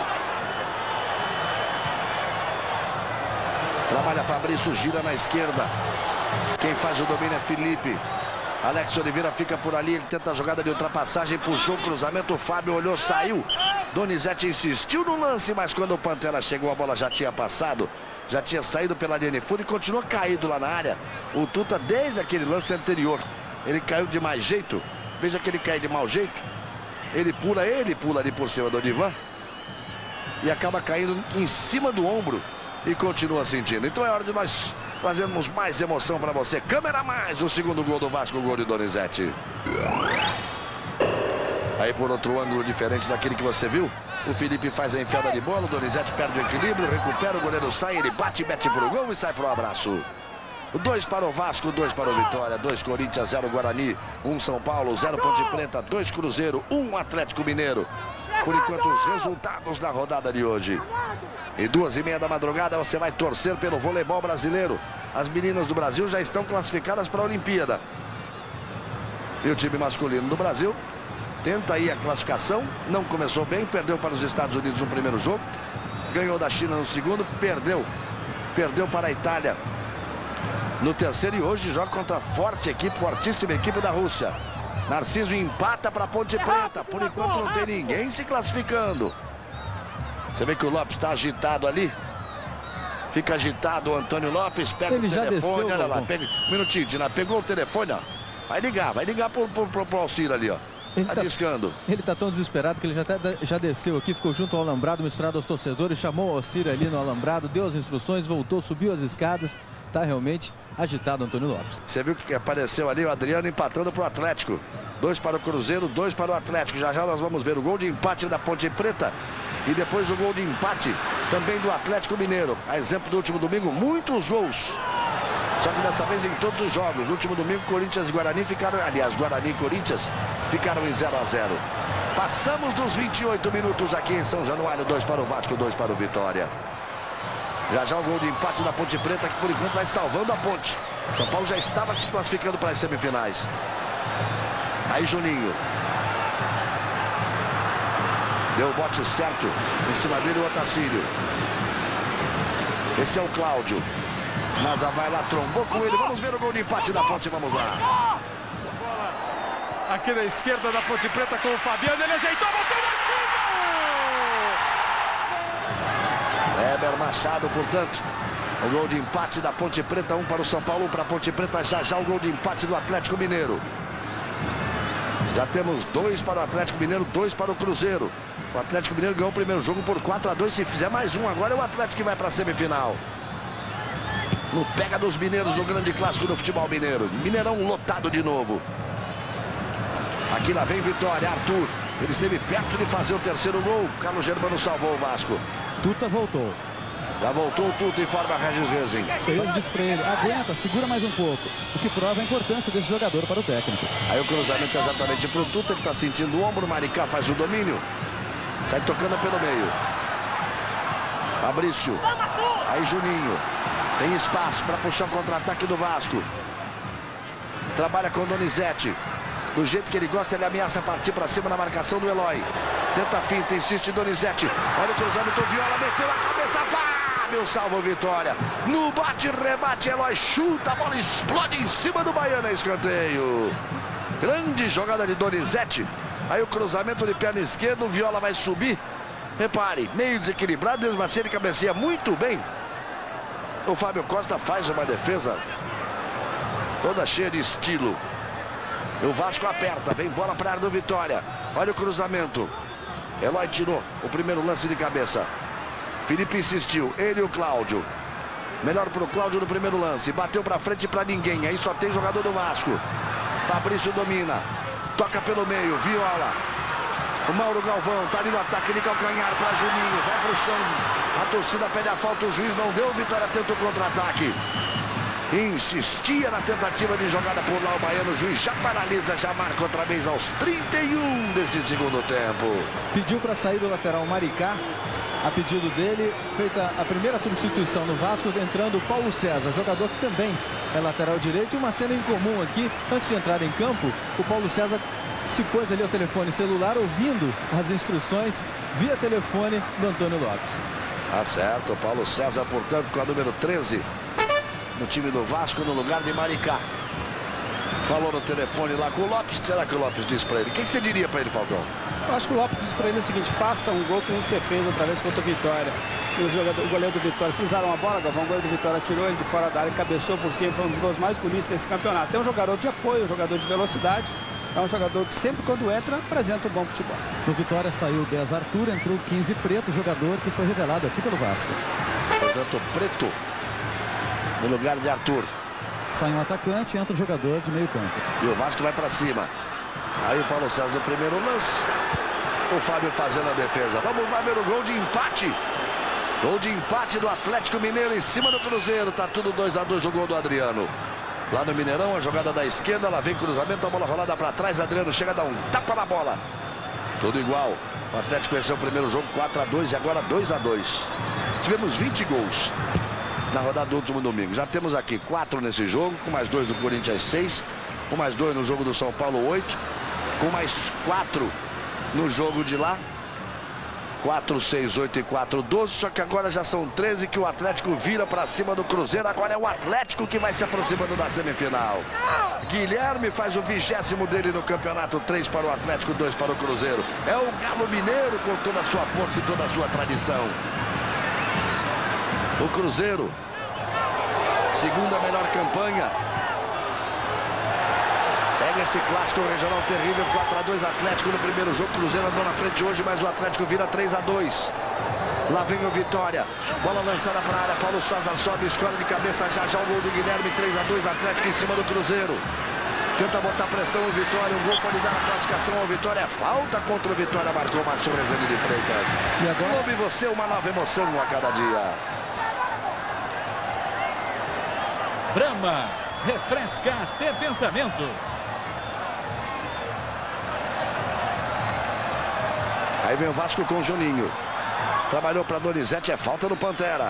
Trabalha Fabrício, gira na esquerda. Quem faz o domínio é Felipe. Alex Oliveira fica por ali, ele tenta a jogada de ultrapassagem, puxou o cruzamento, o Fábio olhou, saiu. Donizete insistiu no lance, mas quando o Pantera chegou, a bola já tinha passado, já tinha saído pela linha de fundo e continuou caído lá na área. O Tuta, desde aquele lance anterior, ele caiu de mais jeito. Veja que ele cai de mau jeito. Ele pula, ele pula ali por cima do Odivan e acaba caindo em cima do ombro e continua sentindo. Então é hora de nós trazermos mais emoção para você. Câmera mais, o segundo gol do Vasco, o gol de Donizete. Aí por outro ângulo diferente daquele que você viu, o Felipe faz a enfiada de bola, o Donizete perde o equilíbrio, recupera, o goleiro sai, ele bate, mete pro gol e sai pro abraço. Dois para o Vasco, dois para o Vitória, dois Corinthians, zero Guarani, um São Paulo, zero Ponte Preta, dois Cruzeiro, um Atlético Mineiro. Por enquanto os resultados da rodada de hoje. E duas e meia da madrugada você vai torcer pelo voleibol brasileiro. As meninas do Brasil já estão classificadas para a Olimpíada. E o time masculino do Brasil tenta aí a classificação. Não começou bem, perdeu para os Estados Unidos no primeiro jogo. Ganhou da China no segundo, perdeu. Perdeu para a Itália no terceiro e hoje joga contra a forte equipe, fortíssima equipe da Rússia. Narciso empata para a Ponte Preta. Por enquanto não tem ninguém se classificando. Você vê que o Lopes está agitado ali. Fica agitado o Antônio Lopes. Pega Ele o telefone. desceu, olha lá. Pega, um minutinho, Tina. Pegou o telefone, ó. Vai ligar, vai ligar pro, pro, pro, pro Alcir ali, ó. Ele tá, tá discando. Ele tá tão desesperado que ele já, até já desceu aqui, ficou junto ao alambrado, misturado aos torcedores, chamou o Alcir ali no alambrado, deu as instruções, voltou, subiu as escadas. Tá realmente agitado o Antônio Lopes. Você viu que apareceu ali o Adriano empatando pro Atlético. Dois para o Cruzeiro, dois para o Atlético. Já já nós vamos ver o gol de empate da Ponte Preta. E depois o gol de empate também do Atlético Mineiro. A exemplo do último domingo, muitos gols. Só que dessa vez em todos os jogos. No último domingo, Corinthians e Guarani ficaram... Aliás, Guarani e Corinthians ficaram em zero a zero. Passamos dos vinte e oito minutos aqui em São Januário. Dois para o Vasco, dois para o Vitória. Já já o gol de empate da Ponte Preta, que por enquanto vai salvando a Ponte. São Paulo já estava se classificando para as semifinais. Aí Juninho. Deu o bote certo. Em cima dele o Otacílio. Esse é o Cláudio. Nasa vai lá, trombou com ele. Vamos ver o gol de empate da Ponte, vamos lá. Aqui na esquerda da Ponte Preta com o Fabiano. Ele ajeitou, botou no Weber Machado, portanto, o gol de empate da Ponte Preta, um para o São Paulo, um para a Ponte Preta, já já o gol de empate do Atlético Mineiro. Já temos dois para o Atlético Mineiro, dois para o Cruzeiro. O Atlético Mineiro ganhou o primeiro jogo por quatro a dois, se fizer mais um agora é o Atlético que vai para a semifinal. No pega dos mineiros no grande clássico do futebol mineiro. Mineirão lotado de novo. Aqui lá vem Vitória, Arthur. Ele esteve perto de fazer o terceiro gol. Carlos Germano salvou o Vasco. Tuta voltou. Já voltou o Tuta, informa Regis Rezin. Saiu disse para ele, aguenta, segura mais um pouco. O que prova a importância desse jogador para o técnico. Aí o cruzamento é exatamente para o Tuta, ele está sentindo o ombro, Maricá faz o domínio. Sai tocando pelo meio. Fabrício. Aí Juninho. Tem espaço para puxar o contra-ataque do Vasco. Trabalha com Donizete. Do jeito que ele gosta, ele ameaça partir para cima na marcação do Eloy. Tenta a finta, insiste Donizete. Olha o cruzamento, Viola meteu a cabeça, Fábio salva o Vitória. No bate-rebate, Eloy chuta, a bola explode em cima do Baiano, é escanteio. Grande jogada de Donizete. Aí o cruzamento de perna esquerda, o Viola vai subir. Repare, meio desequilibrado, mesmo assim ele cabeceia muito bem. O Fábio Costa faz uma defesa toda cheia de estilo. O Vasco aperta, vem bola para a área do Vitória. Olha o cruzamento. Eloy tirou o primeiro lance de cabeça. Felipe insistiu, ele e o Cláudio. Melhor para o Cláudio no primeiro lance. Bateu para frente para ninguém. Aí só tem jogador do Vasco. Fabrício domina. Toca pelo meio. Viola. O Mauro Galvão tá ali no ataque de calcanhar para Juninho. Vai para o chão. A torcida pede a falta. O juiz não deu. Vitória tenta o contra-ataque. Insistia na tentativa de jogada por lá o baiano. O juiz já paralisa. Já marca outra vez aos trinta e um deste segundo tempo. Pediu para sair do lateral Maricá. A pedido dele, feita a primeira substituição no Vasco, entrando o Paulo César, jogador que também é lateral direito. E uma cena incomum aqui, antes de entrar em campo, o Paulo César se pôs ali ao telefone celular, ouvindo as instruções via telefone do Antônio Lopes. Tá certo, o Paulo César, portanto, com a número treze no time do Vasco, no lugar de Maricá. Falou no telefone lá com o Lopes. Será que o Lopes disse para ele? O que, que você diria para ele, Falcão? Eu acho que o Lopes disse para ele o seguinte: faça um gol que você fez outra vez contra o Vitória. E o, jogador, o goleiro do Vitória cruzaram a bola, Galvão, o goleiro do Vitória tirou ele de fora da área e cabeceou por cima. Foi um dos gols mais bonitos desse campeonato. É um jogador de apoio, um jogador de velocidade. É um jogador que sempre quando entra, apresenta um bom futebol. No Vitória saiu dez Arthur, entrou quinze Preto, jogador que foi revelado aqui pelo Vasco. Portanto, Preto no lugar de Arthur. Sai um atacante, entra o jogador de meio campo. E o Vasco vai para cima. Aí o Paulo César no primeiro lance. O Fábio fazendo a defesa. Vamos lá ver o gol de empate. Gol de empate do Atlético Mineiro em cima do Cruzeiro. Tá tudo dois a dois o gol do Adriano. Lá no Mineirão, a jogada da esquerda. Lá vem cruzamento, a bola rolada para trás. Adriano chega a dar um tapa na bola. Tudo igual. O Atlético venceu o primeiro jogo quatro a dois e agora dois a dois. Tivemos vinte gols na rodada do último domingo. Já temos aqui quatro nesse jogo, com mais dois do Corinthians, seis. Com mais dois no jogo do São Paulo, oito. Com mais quatro no jogo de lá. quatro, seis, oito e quatro, doze. Só que agora já são treze que o Atlético vira para cima do Cruzeiro. Agora é o Atlético que vai se aproximando da semifinal. Guilherme faz o vigésimo dele no campeonato. três para o Atlético, dois para o Cruzeiro. É o Galo Mineiro com toda a sua força e toda a sua tradição. O Cruzeiro, segunda melhor campanha. Pega esse clássico regional terrível, quatro a dois Atlético no primeiro jogo. Cruzeiro andou na frente hoje, mas o Atlético vira três a dois. Lá vem o Vitória. Bola lançada para a área. Paulo César sobe, escolhe de cabeça já já o gol do Guilherme. três a dois Atlético em cima do Cruzeiro. Tenta botar pressão o Vitória. Um gol pode dar a classificação ao Vitória. É falta contra o Vitória. Marcou o Márcio Rezende de Freitas. E agora? Clube você, uma nova emoção a cada dia. Brahma, refresca até pensamento. Aí vem o Vasco com o Juninho. Trabalhou para Donizete, é falta no Pantera.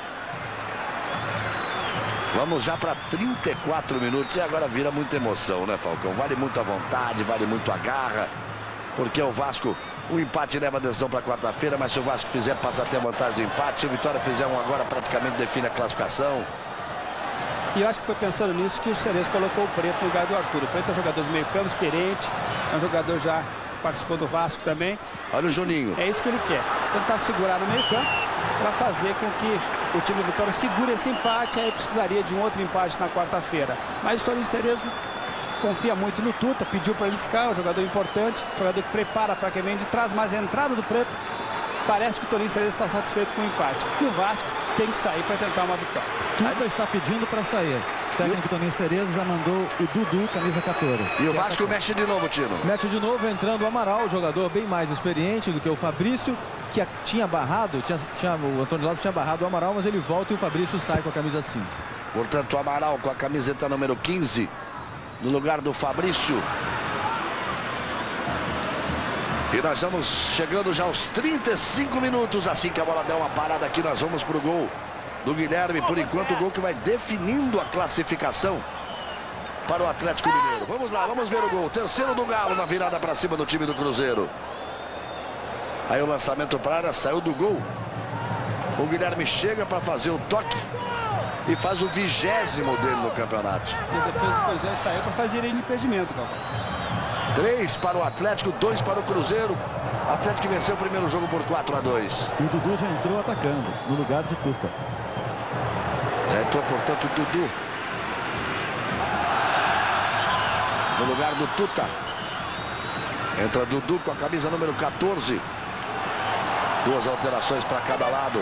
Vamos já para trinta e quatro minutos e agora vira muita emoção, né, Falcão? Vale muito a vontade, vale muito a garra. Porque o Vasco, o empate leva a decisão para quarta-feira, mas se o Vasco fizer, passa até a vantagem do empate. Se o Vitória fizer um agora, praticamente define a classificação. E eu acho que foi pensando nisso que o Cerezo colocou o Preto no lugar do Arthur. O Preto é um jogador de meio campo, experiente, é um jogador já que participou do Vasco também. Olha o Juninho. É isso que ele quer, tentar segurar no meio campo para fazer com que o time do Vitória segure esse empate. Aí precisaria de um outro empate na quarta-feira. Mas o Toninho Cerezo confia muito no Tuta, pediu para ele ficar, é um jogador importante, um jogador que prepara para quem vem de trás, mas a entrada do Preto, parece que o Toninho Cerezo está satisfeito com o empate. E o Vasco tem que sair para tentar uma vitória. Tuta está pedindo para sair. O técnico Toninho Cerezo já mandou o Dudu, camisa quatorze. E o Vasco mexe de novo, Tino. Mexe de novo, entrando o Amaral, jogador bem mais experiente do que o Fabrício, que a, tinha barrado, tinha, tinha, o Antônio Lopes tinha barrado o Amaral, mas ele volta e o Fabrício sai com a camisa cinco. Portanto, o Amaral com a camiseta número quinze, no lugar do Fabrício. E nós vamos chegando já aos trinta e cinco minutos. Assim que a bola der uma parada aqui, nós vamos para o gol do Guilherme. Por enquanto, o gol que vai definindo a classificação para o Atlético Mineiro. Vamos lá, vamos ver o gol. Terceiro do Galo na virada para cima do time do Cruzeiro. Aí o lançamento para a área, saiu do gol. O Guilherme chega para fazer o toque e faz o vigésimo dele no campeonato. E a defesa do Cruzeiro saiu para fazer ele de impedimento, Galvão. Três para o Atlético, dois para o Cruzeiro. Atlético que venceu o primeiro jogo por quatro a dois. E o Dudu já entrou atacando, no lugar de Tuta. Já entrou, portanto, o Dudu. No lugar do Tuta. Entra Dudu com a camisa número quatorze. Duas alterações para cada lado.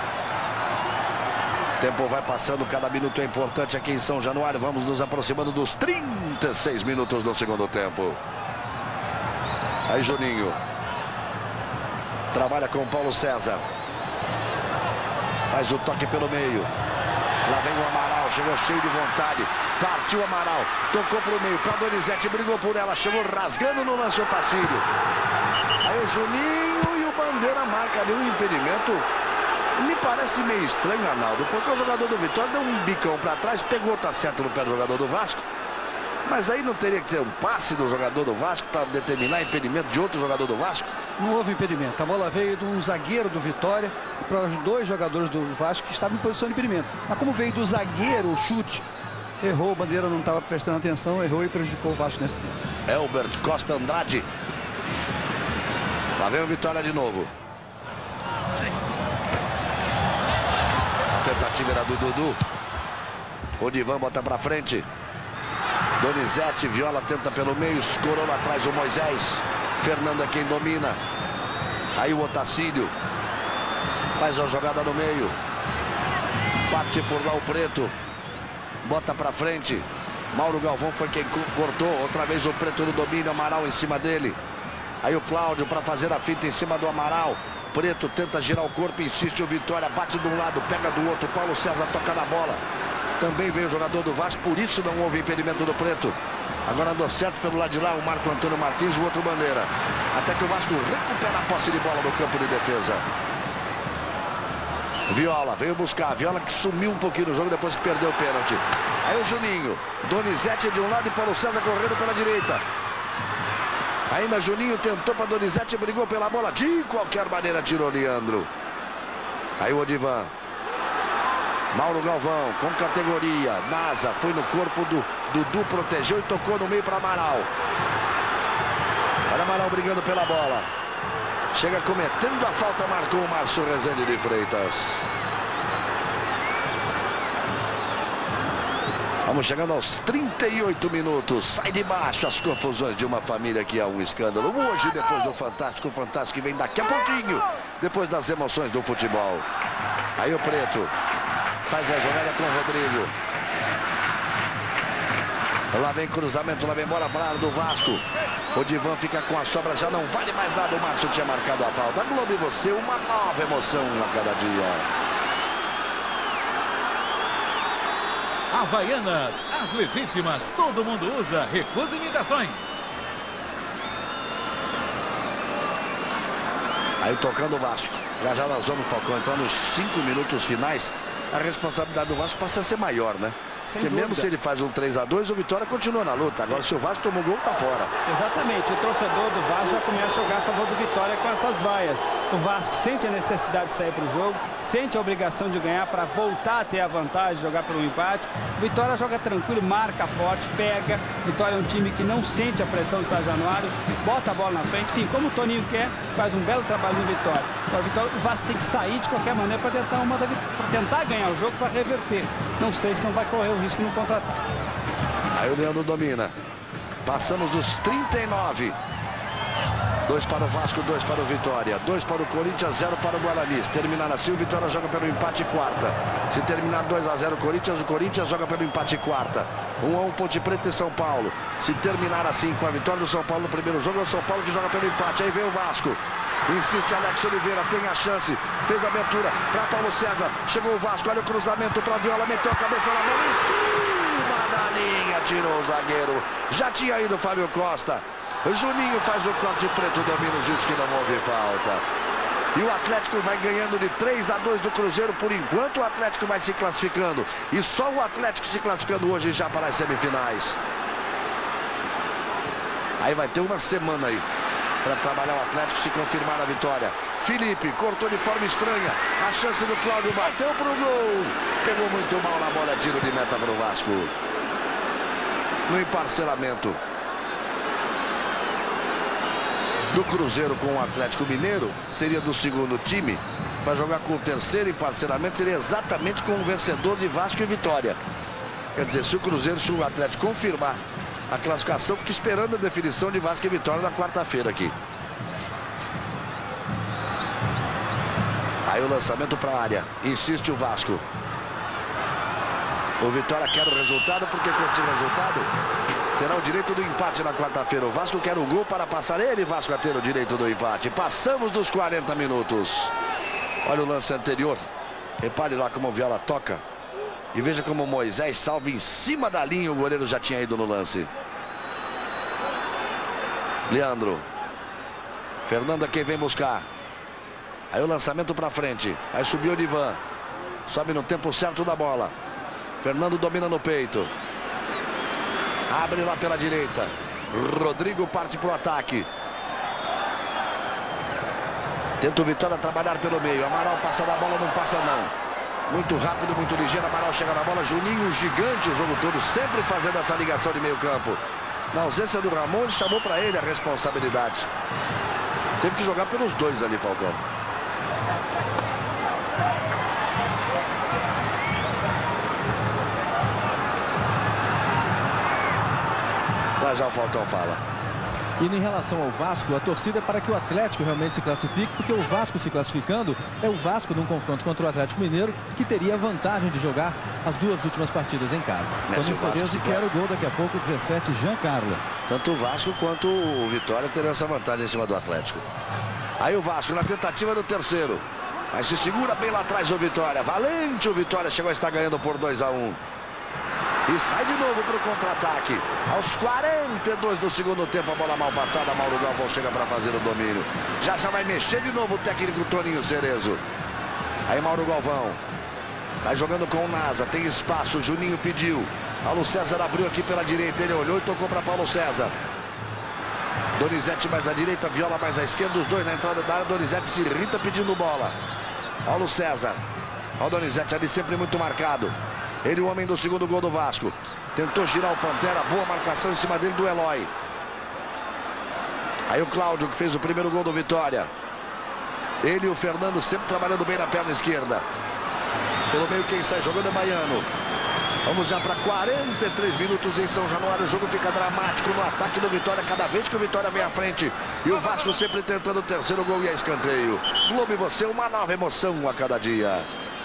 O tempo vai passando, cada minuto é importante aqui em São Januário. Vamos nos aproximando dos trinta e seis minutos do segundo tempo. Aí Juninho. Trabalha com o Paulo César. Faz o toque pelo meio. Lá vem o Amaral, chegou cheio de vontade. Partiu o Amaral, tocou para o meio, para Donizete, brigou por ela, chegou rasgando no lance o Tacílio. Aí o Juninho e o Bandeira marca ali um impedimento. Me parece meio estranho, Arnaldo, porque o jogador do Vitória deu um bicão para trás, pegou, tá certo, no pé do jogador do Vasco. Mas aí não teria que ter um passe do jogador do Vasco para determinar impedimento de outro jogador do Vasco? Não houve impedimento. A bola veio de um zagueiro do Vitória para os dois jogadores do Vasco que estavam em posição de impedimento. Mas como veio do zagueiro o chute, errou, o Bandeira não estava prestando atenção, errou e prejudicou o Vasco nesse lance. Elbert Costa Andrade. Lá vem o Vitória de novo. A tentativa era do Dudu. O Divan bota para frente. Donizete, Viola tenta pelo meio, escorou lá atrás o Moisés. Fernando é quem domina. Aí o Otacílio faz a jogada no meio. Parte por lá o Preto. Bota pra frente. Mauro Galvão foi quem cortou. Outra vez o Preto no domínio. Amaral em cima dele. Aí o Cláudio para fazer a fita em cima do Amaral. Preto tenta girar o corpo, insiste o Vitória. Bate de um lado, pega do outro. Paulo César toca na bola. Também veio o jogador do Vasco, por isso não houve impedimento do Preto. Agora andou certo pelo lado de lá o Marco Antônio Martins, o outro Bandeira. Até que o Vasco recupera a posse de bola no campo de defesa. Viola veio buscar, Viola que sumiu um pouquinho no jogo depois que perdeu o pênalti. Aí o Juninho, Donizete de um lado e Paulo César correndo pela direita. Ainda Juninho tentou para Donizete, brigou pela bola, de qualquer maneira tirou Leandro. Aí o Odivan. Mauro Galvão, com categoria. Nasa foi no corpo do Dudu, protegeu e tocou no meio para Amaral. Olha Amaral brigando pela bola. Chega cometendo a falta, marcou o Márcio Rezende de Freitas. Vamos chegando aos trinta e oito minutos. Sai de baixo as confusões de uma família que é um escândalo. Hoje, depois do Fantástico, o Fantástico que vem daqui a pouquinho. Depois das emoções do futebol. Aí o Preto faz a jogada com o Rodrigo. Lá vem cruzamento, lá vem bola para a área do Vasco. O Divan fica com a sobra, já não vale mais nada. O Márcio tinha marcado a falta. Globo e você, uma nova emoção a cada dia. Havaianas, as legítimas, todo mundo usa, recusa imitações. Aí tocando o Vasco. Já já nós vamos, Falcão, entrar nos cinco minutos finais. A responsabilidade do Vasco passa a ser maior, né? Sem Porque dúvida. mesmo se ele faz um três a dois, o Vitória continua na luta. Agora, se o Vasco toma o gol, tá fora. Exatamente, o torcedor do Vasco já começa a jogar a favor do Vitória com essas vaias. O Vasco sente a necessidade de sair para o jogo, sente a obrigação de ganhar para voltar a ter a vantagem de jogar pelo empate. O Vitória joga tranquilo, marca forte, pega. O Vitória é um time que não sente a pressão do São Januário, bota a bola na frente. Enfim, como o Toninho quer, faz um belo trabalho no Vitória. Agora, o, Vitória, o Vasco tem que sair de qualquer maneira para tentar, uma da, tentar ganhar o jogo, para reverter. Não sei se não vai correr o risco no contra-ataque. Aí o Leandro domina. Passamos dos trinta e nove. Dois para o Vasco, dois para o Vitória. Dois para o Corinthians, zero para o Guarani. Se terminar assim, o Vitória joga pelo empate quarta. Se terminar dois a zero o Corinthians, o Corinthians joga pelo empate quarta. um a um Ponte Preta e São Paulo. Se terminar assim com a vitória do São Paulo no primeiro jogo, é o São Paulo que joga pelo empate. Aí vem o Vasco. Insiste Alex Oliveira, tem a chance. Fez a abertura para Paulo César. Chegou o Vasco, olha o cruzamento para Viola. Meteu a cabeça na bola em cima da linha. Tirou o zagueiro. Já tinha ido o Fábio Costa. Juninho faz o corte, Preto domina o juiz que não houve falta. E o Atlético vai ganhando de três a dois do Cruzeiro. Por enquanto o Atlético vai se classificando. E só o Atlético se classificando hoje já para as semifinais. Aí vai ter uma semana aí para trabalhar o Atlético, se confirmar a vitória. Felipe cortou de forma estranha. A chance do Cláudio, bateu para o gol. Pegou muito mal na bola, tiro de meta para o Vasco. No emparcelamento do Cruzeiro com o Atlético Mineiro, seria do segundo time. Para jogar com o terceiro em parcelamento, seria exatamente com o vencedor de Vasco e Vitória. Quer dizer, se o Cruzeiro, se o Atlético confirmar a classificação, fica esperando a definição de Vasco e Vitória na quarta-feira aqui. Aí o lançamento para a área. Insiste o Vasco. O Vitória quer o resultado, porque com este resultado terá o direito do empate na quarta-feira. O Vasco quer o gol para passar ele, Vasco a ter o direito do empate. Passamos dos quarenta minutos. Olha o lance anterior. Repare lá como o Viola toca. E veja como o Moisés salva em cima da linha. O goleiro já tinha ido no lance. Leandro. Fernando é quem vem buscar. Aí o lançamento para frente. Aí subiu o Odivan. Sobe no tempo certo da bola. Fernando domina no peito. Abre lá pela direita. Rodrigo parte para o ataque. Tenta o Vitória trabalhar pelo meio. Amaral passa da bola, não passa não. Muito rápido, muito ligeiro. Amaral chega na bola. Juninho gigante o jogo todo, sempre fazendo essa ligação de meio campo. Na ausência do Ramon, ele chamou para ele a responsabilidade. Teve que jogar pelos dois ali, Falcão. Lá já o Falcão fala. E em relação ao Vasco, a torcida é para que o Atlético realmente se classifique, porque o Vasco se classificando é o Vasco num confronto contra o Atlético Mineiro, que teria a vantagem de jogar as duas últimas partidas em casa. Tony Cerezo quer o gol daqui a pouco, dezessete, Giancarlo. Tanto o Vasco quanto o Vitória terão essa vantagem em cima do Atlético. Aí o Vasco na tentativa do terceiro. Mas se segura bem lá atrás o Vitória. Valente o Vitória, chegou a estar ganhando por dois a um. E sai de novo para o contra-ataque. Aos quarenta e dois do segundo tempo, a bola mal passada. Mauro Galvão chega para fazer o domínio. Já já vai mexer de novo o técnico Toninho Cerezo. Aí Mauro Galvão. Sai jogando com o Nasa. Tem espaço. O Juninho pediu. Paulo César abriu aqui pela direita. Ele olhou e tocou para Paulo César. Donizete mais à direita. Viola mais à esquerda. Os dois na entrada da área. Donizete se irrita pedindo bola. Paulo César. Olha o Donizete ali sempre muito marcado. Ele, o homem do segundo gol do Vasco. Tentou girar o Pantera. Boa marcação em cima dele do Eloy. Aí o Cláudio, que fez o primeiro gol do Vitória. Ele e o Fernando sempre trabalhando bem na perna esquerda. Pelo meio quem sai jogando é Baiano. Vamos já para quarenta e três minutos em São Januário. O jogo fica dramático no ataque do Vitória. Cada vez que o Vitória vem à frente. E o Vasco sempre tentando o terceiro gol e é escanteio. Globo e você, uma nova emoção a cada dia.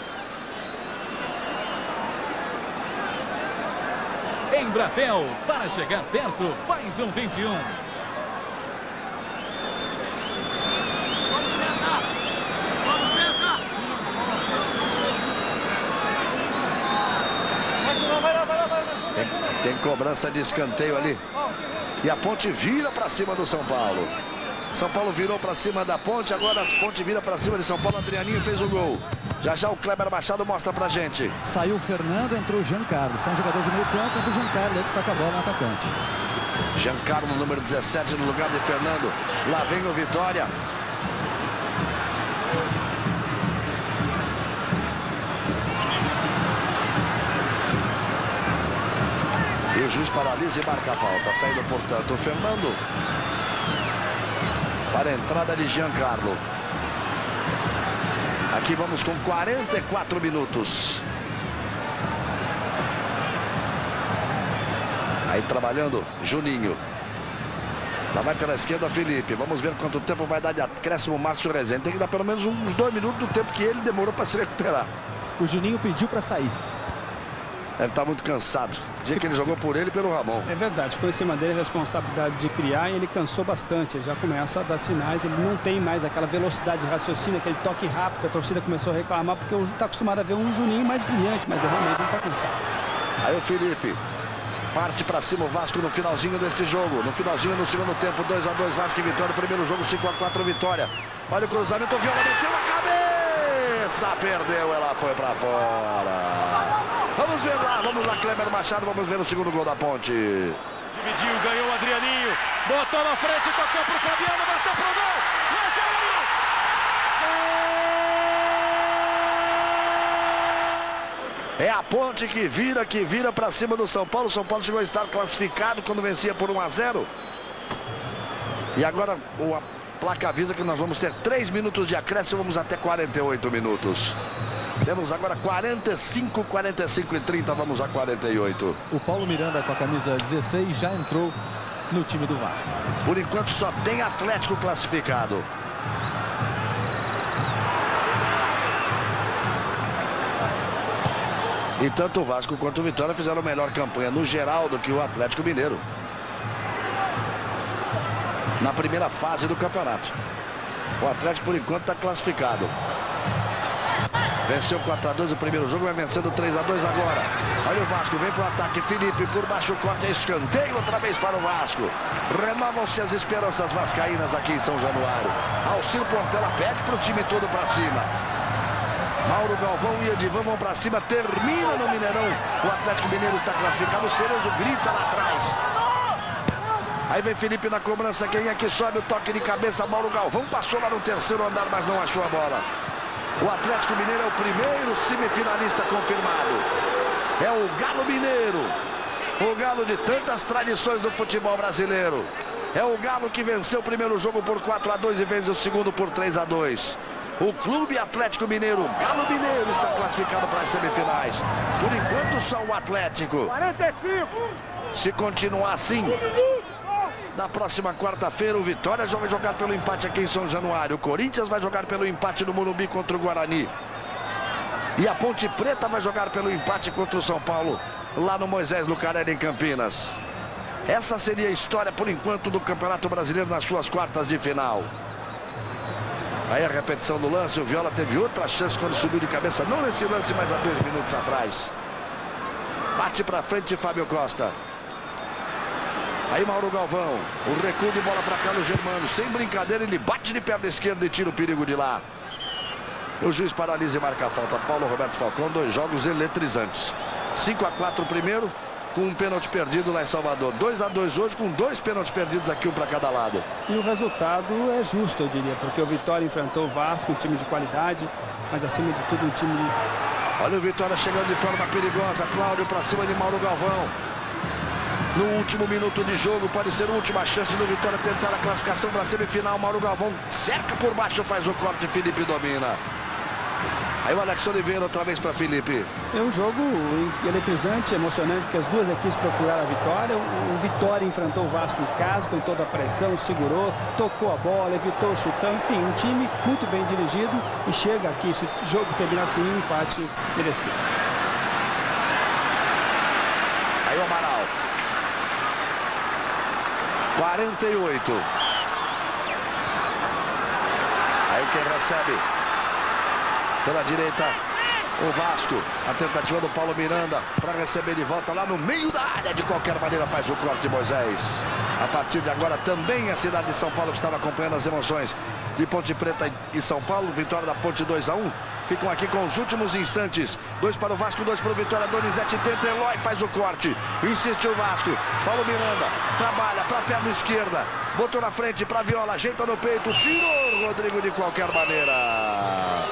Embratel, para chegar perto, faz um vinte e um. Vamos, César! Vamos, César! Tem, tem cobrança de escanteio ali. E a Ponte vira para cima do São Paulo. São Paulo virou para cima da Ponte, agora a Ponte vira para cima de São Paulo. Adrianinho fez o gol. Já já o Kleber Machado mostra pra gente. Saiu o Fernando, entrou o Giancarlo. São jogadores de meio campo, entra o Giancarlo, ele destaca a bola no atacante. Giancarlo, número dezessete, no lugar de Fernando. Lá vem o Vitória. E o juiz paralisa e marca a falta. Saindo, portanto, o Fernando para a entrada de Giancarlo. Aqui vamos com quarenta e quatro minutos. Aí trabalhando Juninho. Lá vai pela esquerda Felipe. Vamos ver quanto tempo vai dar de acréscimo Márcio Rezende. Tem que dar pelo menos uns dois minutos do tempo que ele demorou para se recuperar. O Juninho pediu para sair. Ele está muito cansado. Dizia que ele jogou por ele e pelo Ramon. É verdade, ficou em cima dele a responsabilidade de criar e ele cansou bastante. Ele já começa a dar sinais, ele não tem mais aquela velocidade de raciocínio, aquele toque rápido. A torcida começou a reclamar porque está acostumado a ver um Juninho mais brilhante, mas realmente ele está cansado. Aí o Felipe parte para cima o Vasco no finalzinho desse jogo. No finalzinho do segundo tempo, dois a dois Vasco e Vitória. Primeiro jogo, cinco a quatro Vitória. Olha o cruzamento, o Viola meteu a cabeça, perdeu, ela foi para fora. Vamos ver lá, vamos lá, Kleber Machado, vamos ver o segundo gol da Ponte. Dividiu, ganhou o Adrianinho, botou na frente, tocou pro Fabiano, bateu pro gol, Rogério! É a Ponte que vira, que vira para cima do São Paulo. São Paulo chegou a estar classificado quando vencia por um a zero. E agora a placa avisa que nós vamos ter três minutos de acréscimo, vamos até quarenta e oito minutos. Temos agora quarenta e cinco, quarenta e cinco e trinta, vamos a quarenta e oito. O Paulo Miranda com a camisa dezesseis já entrou no time do Vasco. Por enquanto só tem Atlético classificado. E tanto o Vasco quanto o Vitória fizeram melhor campanha no geral do que o Atlético Mineiro na primeira fase do campeonato. O Atlético, por enquanto, está classificado. Venceu quatro a dois o primeiro jogo, vai vencendo três a dois agora. Olha o Vasco, vem para o ataque. Felipe por baixo, corte, escanteio outra vez para o Vasco. Renovam-se as esperanças vascaínas aqui em São Januário. Alcino Portela pede para o time todo para cima. Mauro Galvão e Edivan vão para cima, termina no Mineirão. O Atlético Mineiro está classificado, o Cerezo grita lá atrás. Aí vem Felipe na cobrança, quem é que sobe o toque de cabeça? Mauro Galvão passou lá no terceiro andar, mas não achou a bola. O Atlético Mineiro é o primeiro semifinalista confirmado. É o Galo Mineiro, o Galo de tantas tradições do futebol brasileiro. É o Galo que venceu o primeiro jogo por quatro a dois e vence o segundo por três a dois. O Clube Atlético Mineiro, Galo Mineiro, está classificado para as semifinais. Por enquanto, só o Atlético. quarenta e cinco. Se continuar assim, na próxima quarta-feira, o Vitória vai jogar pelo empate aqui em São Januário. O Corinthians vai jogar pelo empate no Morumbi contra o Guarani. E a Ponte Preta vai jogar pelo empate contra o São Paulo, lá no Moisés Lucarelli, em Campinas. Essa seria a história, por enquanto, do Campeonato Brasileiro nas suas quartas de final. Aí a repetição do lance, o Viola teve outra chance quando subiu de cabeça, não nesse lance, mas há dois minutos atrás. Bate pra frente Fábio Costa. Aí Mauro Galvão, o recuo de bola para Carlos Germano, sem brincadeira, ele bate de perna esquerda e tira o perigo de lá. O juiz paralisa e marca a falta. Paulo Roberto Falcão, dois jogos eletrizantes. cinco a quatro o primeiro, com um pênalti perdido lá em Salvador. dois a dois hoje, com dois pênaltis perdidos aqui, um para cada lado. E o resultado é justo, eu diria, porque o Vitória enfrentou o Vasco, um time de qualidade, mas acima de tudo um time... Olha o Vitória chegando de forma perigosa. Cláudio para cima de Mauro Galvão. No último minuto de jogo, pode ser a última chance do Vitória tentar a classificação para a semifinal. Mauro Galvão cerca por baixo, faz o corte, Felipe domina. Aí o Alex Oliveira outra vez para Felipe. É um jogo eletrizante, emocionante, porque as duas equipes procuraram a vitória. O Vitória enfrentou o Vasco em casa, com toda a pressão, segurou, tocou a bola, evitou o chutão. Enfim, um time muito bem dirigido e chega aqui, se o jogo terminar assim, um empate merecido. Aí o Amaral. quarenta e oito. Aí quem recebe pela direita, o Vasco. A tentativa do Paulo Miranda para receber de volta lá no meio da área. De qualquer maneira faz o corte Moisés. A partir de agora também a cidade de São Paulo, que estava acompanhando as emoções de Ponte Preta e São Paulo. Vitória da Ponte dois a um. Ficam aqui com os últimos instantes. Dois para o Vasco, dois para o Vitória. Donizete tenta, Eloy faz o corte. Insiste o Vasco. Paulo Miranda trabalha para a perna esquerda. Botou na frente para Viola, ajeita no peito. Tirou Rodrigo de qualquer maneira.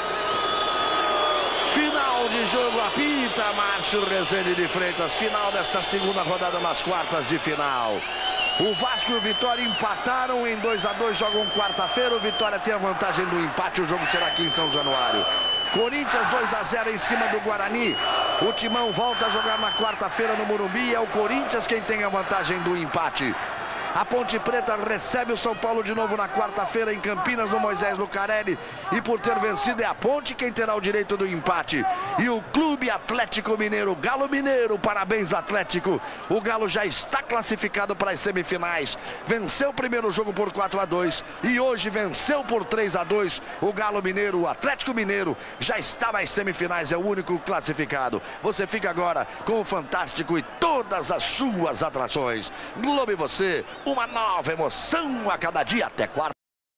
Final de jogo, apita Márcio Rezende de Freitas. Final desta segunda rodada nas quartas de final. O Vasco e o Vitória empataram em dois a dois, jogam quarta-feira. O Vitória tem a vantagem do empate, o jogo será aqui em São Januário. Corinthians dois a zero em cima do Guarani. O Timão volta a jogar na quarta-feira no Morumbi. É o Corinthians quem tem a vantagem do empate. A Ponte Preta recebe o São Paulo de novo na quarta-feira em Campinas, no Moisés Lucarelli. E por ter vencido é a Ponte quem terá o direito do empate. E o Clube Atlético Mineiro, Galo Mineiro, parabéns Atlético. O Galo já está classificado para as semifinais. Venceu o primeiro jogo por quatro a dois e hoje venceu por três a dois. O Galo Mineiro, o Atlético Mineiro, já está nas semifinais, é o único classificado. Você fica agora com o Fantástico e todas as suas atrações. Globo e você, uma nova emoção a cada dia. Até quarta.